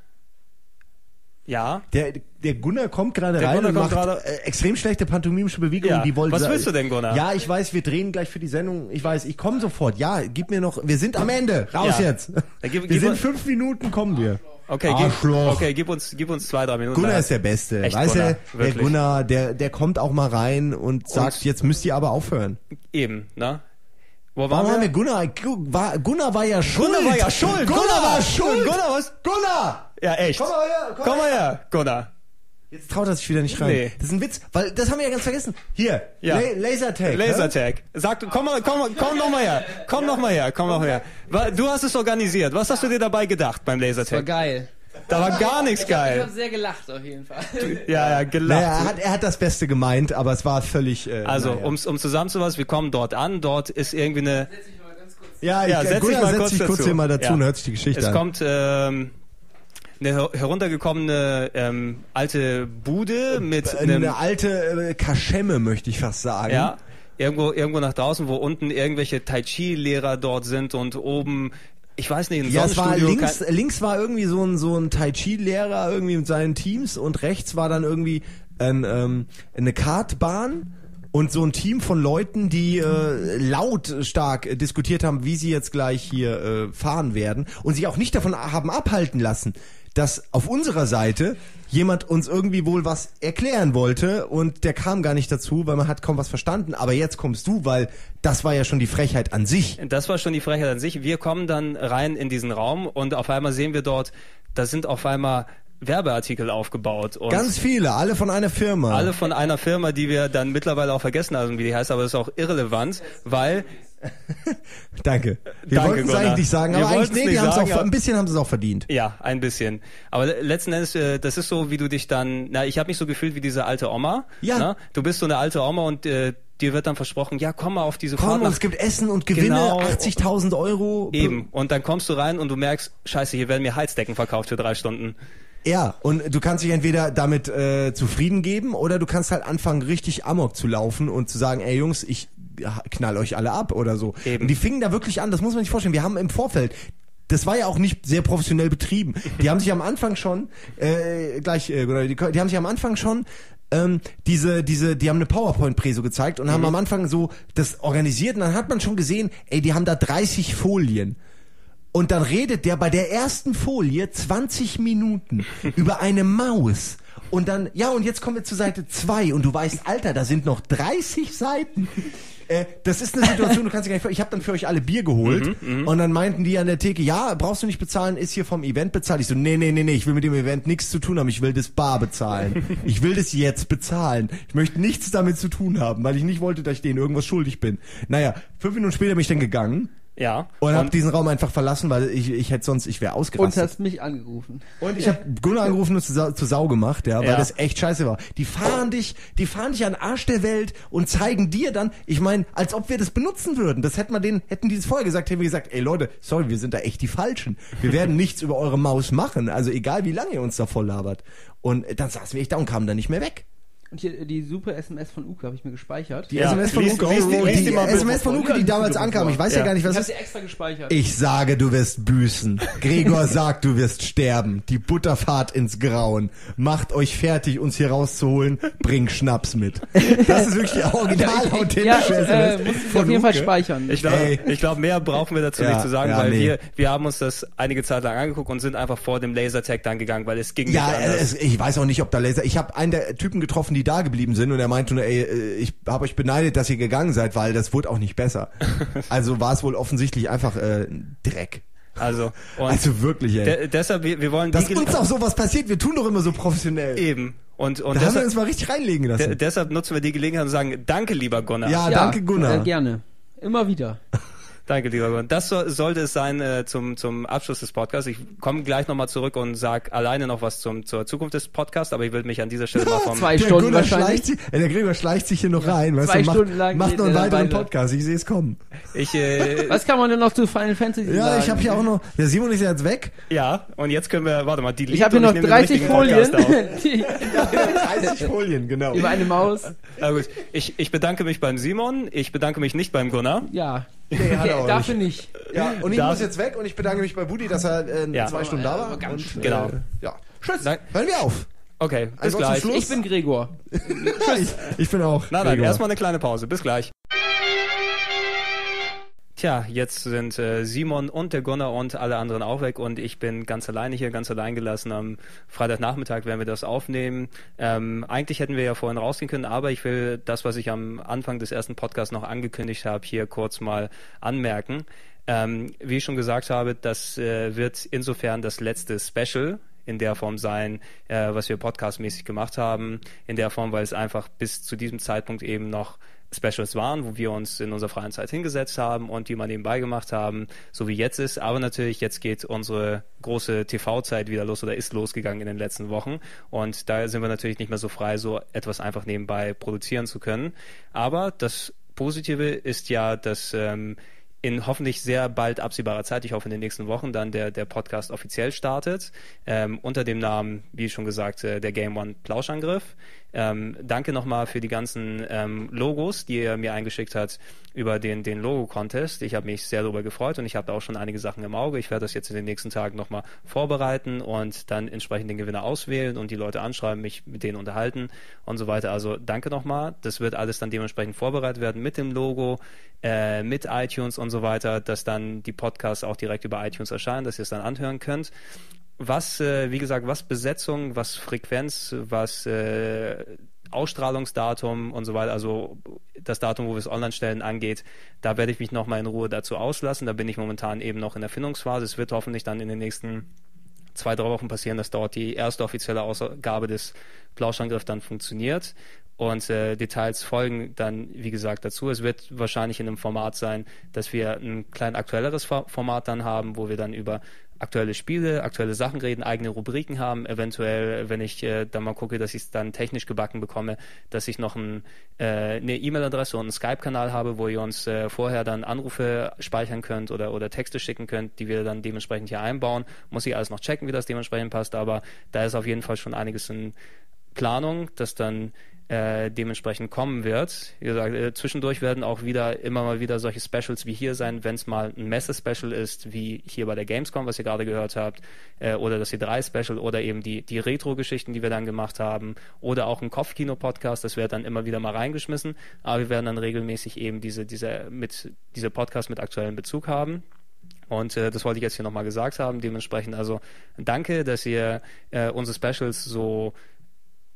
ja, Der, der Gunnar kommt gerade Der rein Gunnar und kommt macht gerade- äh, extrem schlechte pantomimische Bewegungen. Ja. Die wollen Was sa- willst du denn, Gunnar? Ja, ich weiß, wir drehen gleich für die Sendung. Ich weiß, ich komme sofort. Ja, gib mir noch. Wir sind am Ende. Raus Ja. jetzt. Dann gib- wir gib sind uns- fünf Minuten, kommen wir. okay, gib, Arschloch. okay, gib uns, gib uns zwei, drei Minuten. Gunnar Da- ist der Beste. Echt, weißt Gunnar, du, der wirklich. Gunnar, der, der kommt auch mal rein und sagt, Und- jetzt müsst ihr aber aufhören. Eben, ne? Wo Warum haben waren wir wir? Gunnar? Gu- War, Gunnar war ja schuld. Gunnar war ja schuld. Gunnar, war schuld. Gunnar was? Gunnar! Ja, echt. Komm mal her. Komm, Komm mal mal her. her, Gunnar. Jetzt traut er sich wieder nicht rein. Nee. Das ist ein Witz, weil das haben wir ja ganz vergessen. Hier, Ja. La Lasertag. ne? Lasertag. Sag, komm mal, komm, komm noch mal her. Komm noch mal her, komm noch mal her. Wa- Du hast es organisiert. Was hast du dir dabei gedacht beim Das war Lasertag? geil. Da war gar nichts Ich habe geil. hab sehr gelacht auf jeden Fall. Ja, ja, gelacht. Naja, er hat, er hat das Beste gemeint, aber es war völlig. Äh, Also, naja. um, um zusammenzufassen, wir kommen dort an. Dort ist irgendwie eine. ja, ich, Ja, setz dich Gunnar, mal setz kurz dich kurz dazu. hier mal dazu Ja. und hört sich die Geschichte Es an. kommt ähm, eine her- heruntergekommene ähm, alte Bude mit einem. Eine alte äh, Kaschemme, möchte ich fast sagen. Ja, irgendwo, irgendwo nach draußen, wo unten irgendwelche Tai Chi-Lehrer dort sind und oben, ich weiß nicht, ein Ja, es war Sonnenstudio. links, kein- links war irgendwie so ein, so ein Tai Chi-Lehrer irgendwie mit seinen Teams und rechts war dann irgendwie ein, ähm, eine Kartbahn und so ein Team von Leuten, die äh, lautstark äh, diskutiert haben, wie sie jetzt gleich hier äh, fahren werden und sich auch nicht davon haben abhalten lassen, dass auf unserer Seite jemand uns irgendwie wohl was erklären wollte und der kam gar nicht dazu, weil man hat kaum was verstanden. Aber jetzt kommst du, weil das war ja schon die Frechheit an sich. Das war schon die Frechheit an sich. Wir kommen dann rein in diesen Raum und auf einmal sehen wir dort, da sind auf einmal Werbeartikel aufgebaut. Und Ganz viele, alle von einer Firma. alle von einer Firma, die wir dann mittlerweile auch vergessen haben, wie die heißt, aber das ist auch irrelevant, weil Danke. Wir Danke, wollten es Gunnar. eigentlich nicht sagen, Wir aber eigentlich, wollten's nee, die nicht haben's sagen, auch, aber- ein bisschen haben sie es auch verdient. ja, ein bisschen. Aber le- letzten Endes, äh, das ist so, wie du dich dann, na, ich habe mich so gefühlt wie diese alte Oma. Ja. Na? Du bist so eine alte Oma und äh, dir wird dann versprochen, ja, komm mal auf diese Komm, Fahrt und nach es gibt Essen und Gewinne, Genau. achtzigtausend Euro. eben. Und dann kommst du rein und du merkst, scheiße, hier werden mir Heizdecken verkauft für drei Stunden. Ja, und du kannst dich entweder damit äh, zufrieden geben oder du kannst halt anfangen, richtig Amok zu laufen und zu sagen, ey Jungs, ich knall euch alle ab oder so. Eben. Und die fingen da wirklich an, das muss man sich vorstellen. Wir haben im Vorfeld, das war ja auch nicht sehr professionell betrieben. Die haben sich am Anfang schon, äh, gleich, äh, die, die haben sich am Anfang schon ähm, diese, diese, die haben eine PowerPoint-Präso gezeigt und haben am Anfang so das organisiert und dann hat man schon gesehen, ey, die haben da dreißig Folien. Und dann redet der bei der ersten Folie zwanzig Minuten über eine Maus Und dann, ja, und jetzt kommen wir zu Seite zwei und du weißt, Alter, da sind noch dreißig Seiten. Äh, das ist eine Situation, du kannst dir gar nicht vor, ich habe dann für euch alle Bier geholt mhm, und dann meinten die an der Theke, ja, brauchst du nicht bezahlen, ist hier vom Event bezahlt. Ich so, nee, nee, nee, nee, ich will mit dem Event nichts zu tun haben, ich will das bar bezahlen. Ich will das jetzt bezahlen. Ich möchte nichts damit zu tun haben, weil ich nicht wollte, dass ich denen irgendwas schuldig bin. Naja, fünf Minuten später bin ich dann gegangen. Ja. Und, und hab diesen Raum einfach verlassen, weil ich, ich hätte sonst, ich wäre ausgerastet. Und hast mich angerufen. Und ich habe Gunnar angerufen und zu Sau, zu Sau gemacht, ja, weil ja. das echt scheiße war. Die fahren dich, die fahren dich an den Arsch der Welt und zeigen dir dann, ich meine, als ob wir das benutzen würden. Das hätten wir denen, hätten die das vorher gesagt, hätten wir gesagt, ey Leute, sorry, wir sind da echt die Falschen. Wir werden nichts über eure Maus machen, also egal wie lange ihr uns da voll labert. Und dann saßen wir echt da und kamen dann nicht mehr weg. Und hier die super S M S von Uke habe ich mir gespeichert. Die ja, S M S von lies, Uke, lies, oh, lies, die, lies die mal S M S von Uke, die damals ankam, ich weiß ja, ja gar nicht, was ich ist. habe sie extra gespeichert. Ich sage, du wirst büßen. Gregor sagt, du wirst sterben. Die Butterfahrt ins Grauen. Macht euch fertig, uns hier rauszuholen. Bring Schnaps mit. Das ist wirklich die original authentische ja, S M S. Äh, muss ich auf jeden Uke. Fall speichern. Ich glaube, glaub, mehr brauchen wir dazu Ja, nicht zu sagen, ja, weil nee. wir, wir haben uns das einige Zeit lang angeguckt und sind einfach vor dem Lasertag dann gegangen, weil es ging Ja, nicht anders. es, ich weiß auch nicht, ob da Laser... Ich habe einen der Typen getroffen, die da geblieben sind und er meinte nur, ey, ich habe euch beneidet, dass ihr gegangen seid, weil das wurde auch nicht besser. Also war es wohl offensichtlich einfach äh, Dreck. Also, und Also wirklich, ey. de deshalb, wir, wir wollen Dass die uns auch sowas passiert, wir tun doch immer so professionell. eben. Und, und Da haben wir deshalb, uns mal richtig reinlegen lassen. de deshalb nutzen wir die Gelegenheit und sagen, danke lieber Gunnar. Ja, danke Gunnar. Äh, gerne. Immer wieder. Danke, lieber Gunnar. Das so, sollte es sein äh, zum, zum Abschluss des Podcasts. Ich komme gleich nochmal zurück und sag alleine noch was zum, zur Zukunft des Podcasts, aber ich will mich an dieser Stelle mal vom... Zwei Der Stunden Gunnar wahrscheinlich. schleicht sich, äh, der Gregor schleicht sich hier noch rein, weißt zwei du, Stunden macht, lang macht geht noch einen er weiteren weiter. Podcast, ich sehe es kommen. Ich, äh, Was kann man denn noch zu Final Fantasy Ja, sagen? ich habe hier auch noch, der Simon ist ja jetzt weg. ja, und jetzt können wir, warte mal, die Ich habe hier noch dreißig Folien die, dreißig Folien, genau. über eine Maus. Na gut, ich, ich bedanke mich beim Simon, ich bedanke mich nicht beim Gunnar. Ja. Nee, hat er auch Dafür nicht. nicht. Ja, und ich Da- muss jetzt weg und ich bedanke mich bei Budi, dass er äh, Ja. zwei Stunden da war. Ganz Und, schnell. Genau. Äh, ja. Tschüss. Nein, Hören wir auf. okay, bis Ein Wort zum gleich. Schluss? Ich bin Gregor. ich, ich bin auch. Nein, nein, Gregor. erstmal eine kleine Pause. Bis gleich. Tja, jetzt sind äh, Simon und der Gunnar und alle anderen auch weg und ich bin ganz alleine hier, ganz allein gelassen. Am Freitagnachmittag werden wir das aufnehmen. Ähm, eigentlich hätten wir ja vorhin rausgehen können, aber ich will das, was ich am Anfang des ersten Podcasts noch angekündigt habe, hier kurz mal anmerken. Ähm, wie ich schon gesagt habe, das äh, wird insofern das letzte Special in der Form sein, äh, was wir podcastmäßig gemacht haben. In der Form, weil es einfach bis zu diesem Zeitpunkt eben noch Specials waren, wo wir uns in unserer freien Zeit hingesetzt haben und die mal nebenbei gemacht haben, so wie jetzt ist. Aber natürlich, jetzt geht unsere große T V-Zeit wieder los oder ist losgegangen in den letzten Wochen. Und da sind wir natürlich nicht mehr so frei, so etwas einfach nebenbei produzieren zu können. Aber das Positive ist ja, dass ähm, in hoffentlich sehr bald absehbarer Zeit, ich hoffe in den nächsten Wochen, dann der, der Podcast offiziell startet, ähm, unter dem Namen, wie schon gesagt, äh, der Game One Plauschangriff. Ähm, danke nochmal für die ganzen ähm, Logos, die ihr mir eingeschickt habt über den, den Logo-Contest. Ich habe mich sehr darüber gefreut und ich habe da auch schon einige Sachen im Auge. Ich werde das jetzt in den nächsten Tagen nochmal vorbereiten und dann entsprechend den Gewinner auswählen und die Leute anschreiben, mich mit denen unterhalten und so weiter. Also danke nochmal. Das wird alles dann dementsprechend vorbereitet werden mit dem Logo, äh, mit iTunes und so weiter, dass dann die Podcasts auch direkt über iTunes erscheinen, dass ihr es dann anhören könnt. Was, äh, wie gesagt, was Besetzung, was Frequenz, was äh, Ausstrahlungsdatum und so weiter, also das Datum, wo wir es online stellen, angeht, da werde ich mich nochmal in Ruhe dazu auslassen. Da bin ich momentan eben noch in der Findungsphase. Es wird hoffentlich dann in den nächsten zwei, drei Wochen passieren, dass dort die erste offizielle Ausgabe des Plauschangriff dann funktioniert. Und äh, Details folgen dann, wie gesagt, dazu. Es wird wahrscheinlich in einem Format sein, dass wir ein klein aktuelleres Format dann haben, wo wir dann über aktuelle Spiele, aktuelle Sachen reden, eigene Rubriken haben. Eventuell, wenn ich äh, dann mal gucke, dass ich es dann technisch gebacken bekomme, dass ich noch ein, äh, eine E-Mail-Adresse und einen Skype-Kanal habe, wo ihr uns äh, vorher dann Anrufe speichern könnt oder, oder Texte schicken könnt, die wir dann dementsprechend hier einbauen. Muss ich alles noch checken, wie das dementsprechend passt, aber da ist auf jeden Fall schon einiges in Planung, das dann äh, dementsprechend kommen wird. Wie gesagt, äh, zwischendurch werden auch wieder immer mal wieder solche Specials wie hier sein, wenn es mal ein Messe-Special ist, wie hier bei der Gamescom, was ihr gerade gehört habt, äh, oder das E drei Special oder eben die, die Retro-Geschichten, die wir dann gemacht haben, oder auch ein Kopfkino-Podcast, das wird dann immer wieder mal reingeschmissen, aber wir werden dann regelmäßig eben diese, diese, mit, diese Podcasts mit aktuellem Bezug haben. Und äh, das wollte ich jetzt hier nochmal gesagt haben. Dementsprechend also danke, dass ihr äh, unsere Specials so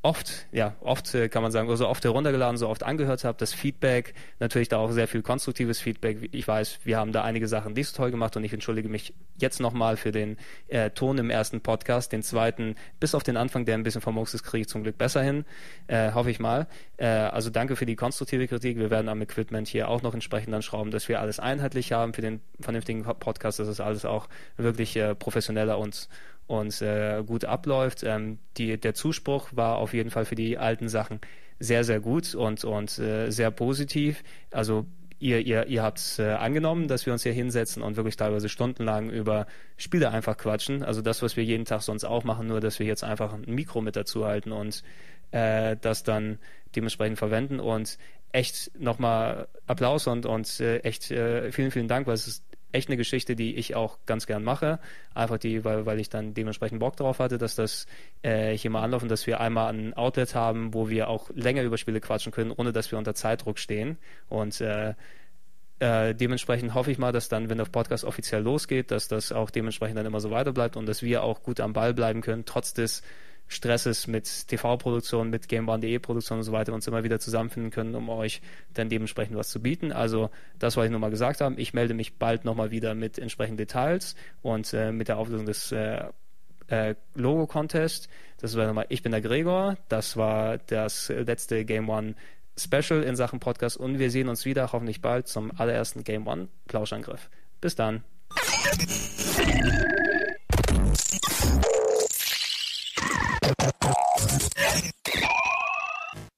oft, ja, oft äh, kann man sagen, so oft heruntergeladen, so oft angehört habe. Das Feedback, natürlich da auch sehr viel konstruktives Feedback. Ich weiß, wir haben da einige Sachen nicht so toll gemacht und ich entschuldige mich jetzt nochmal für den äh, Ton im ersten Podcast. Den zweiten, bis auf den Anfang, der ein bisschen vermurkst ist, kriege ich zum Glück besser hin, äh, hoffe ich mal. Äh, also danke für die konstruktive Kritik. Wir werden am Equipment hier auch noch entsprechend dann schrauben, dass wir alles einheitlich haben für den vernünftigen Podcast, dass es alles auch wirklich äh, professioneller und und äh, gut abläuft. Ähm, die, der Zuspruch war auf jeden Fall für die alten Sachen sehr, sehr gut und, und äh, sehr positiv. Also ihr, ihr, ihr habt es äh, angenommen, dass wir uns hier hinsetzen und wirklich teilweise stundenlang über Spiele einfach quatschen. Also das, was wir jeden Tag sonst auch machen, nur dass wir jetzt einfach ein Mikro mit dazu halten und äh, das dann dementsprechend verwenden. Und echt nochmal Applaus und, und äh, echt äh, vielen, vielen Dank, weil es ist echt eine Geschichte, die ich auch ganz gern mache. Einfach die, weil, weil ich dann dementsprechend Bock drauf hatte, dass das äh, hier mal anläuft und dass wir einmal ein Outlet haben, wo wir auch länger über Spiele quatschen können, ohne dass wir unter Zeitdruck stehen. Und äh, äh, dementsprechend hoffe ich mal, dass dann, wenn der Podcast offiziell losgeht, dass das auch dementsprechend dann immer so weiter bleibt und dass wir auch gut am Ball bleiben können, trotz des Stresses mit T V-Produktion, mit GameOne punkt de Produktion und so weiter, uns immer wieder zusammenfinden können, um euch dann dementsprechend was zu bieten. Also das wollte ich nur mal gesagt haben. Ich melde mich bald nochmal wieder mit entsprechenden Details und äh, mit der Auflösung des äh, äh, Logo-Contest. Das war nochmal, ich bin der Gregor. Das war das letzte GameOne Special in Sachen Podcast und wir sehen uns wieder hoffentlich bald zum allerersten GameOne Plauschangriff. Bis dann.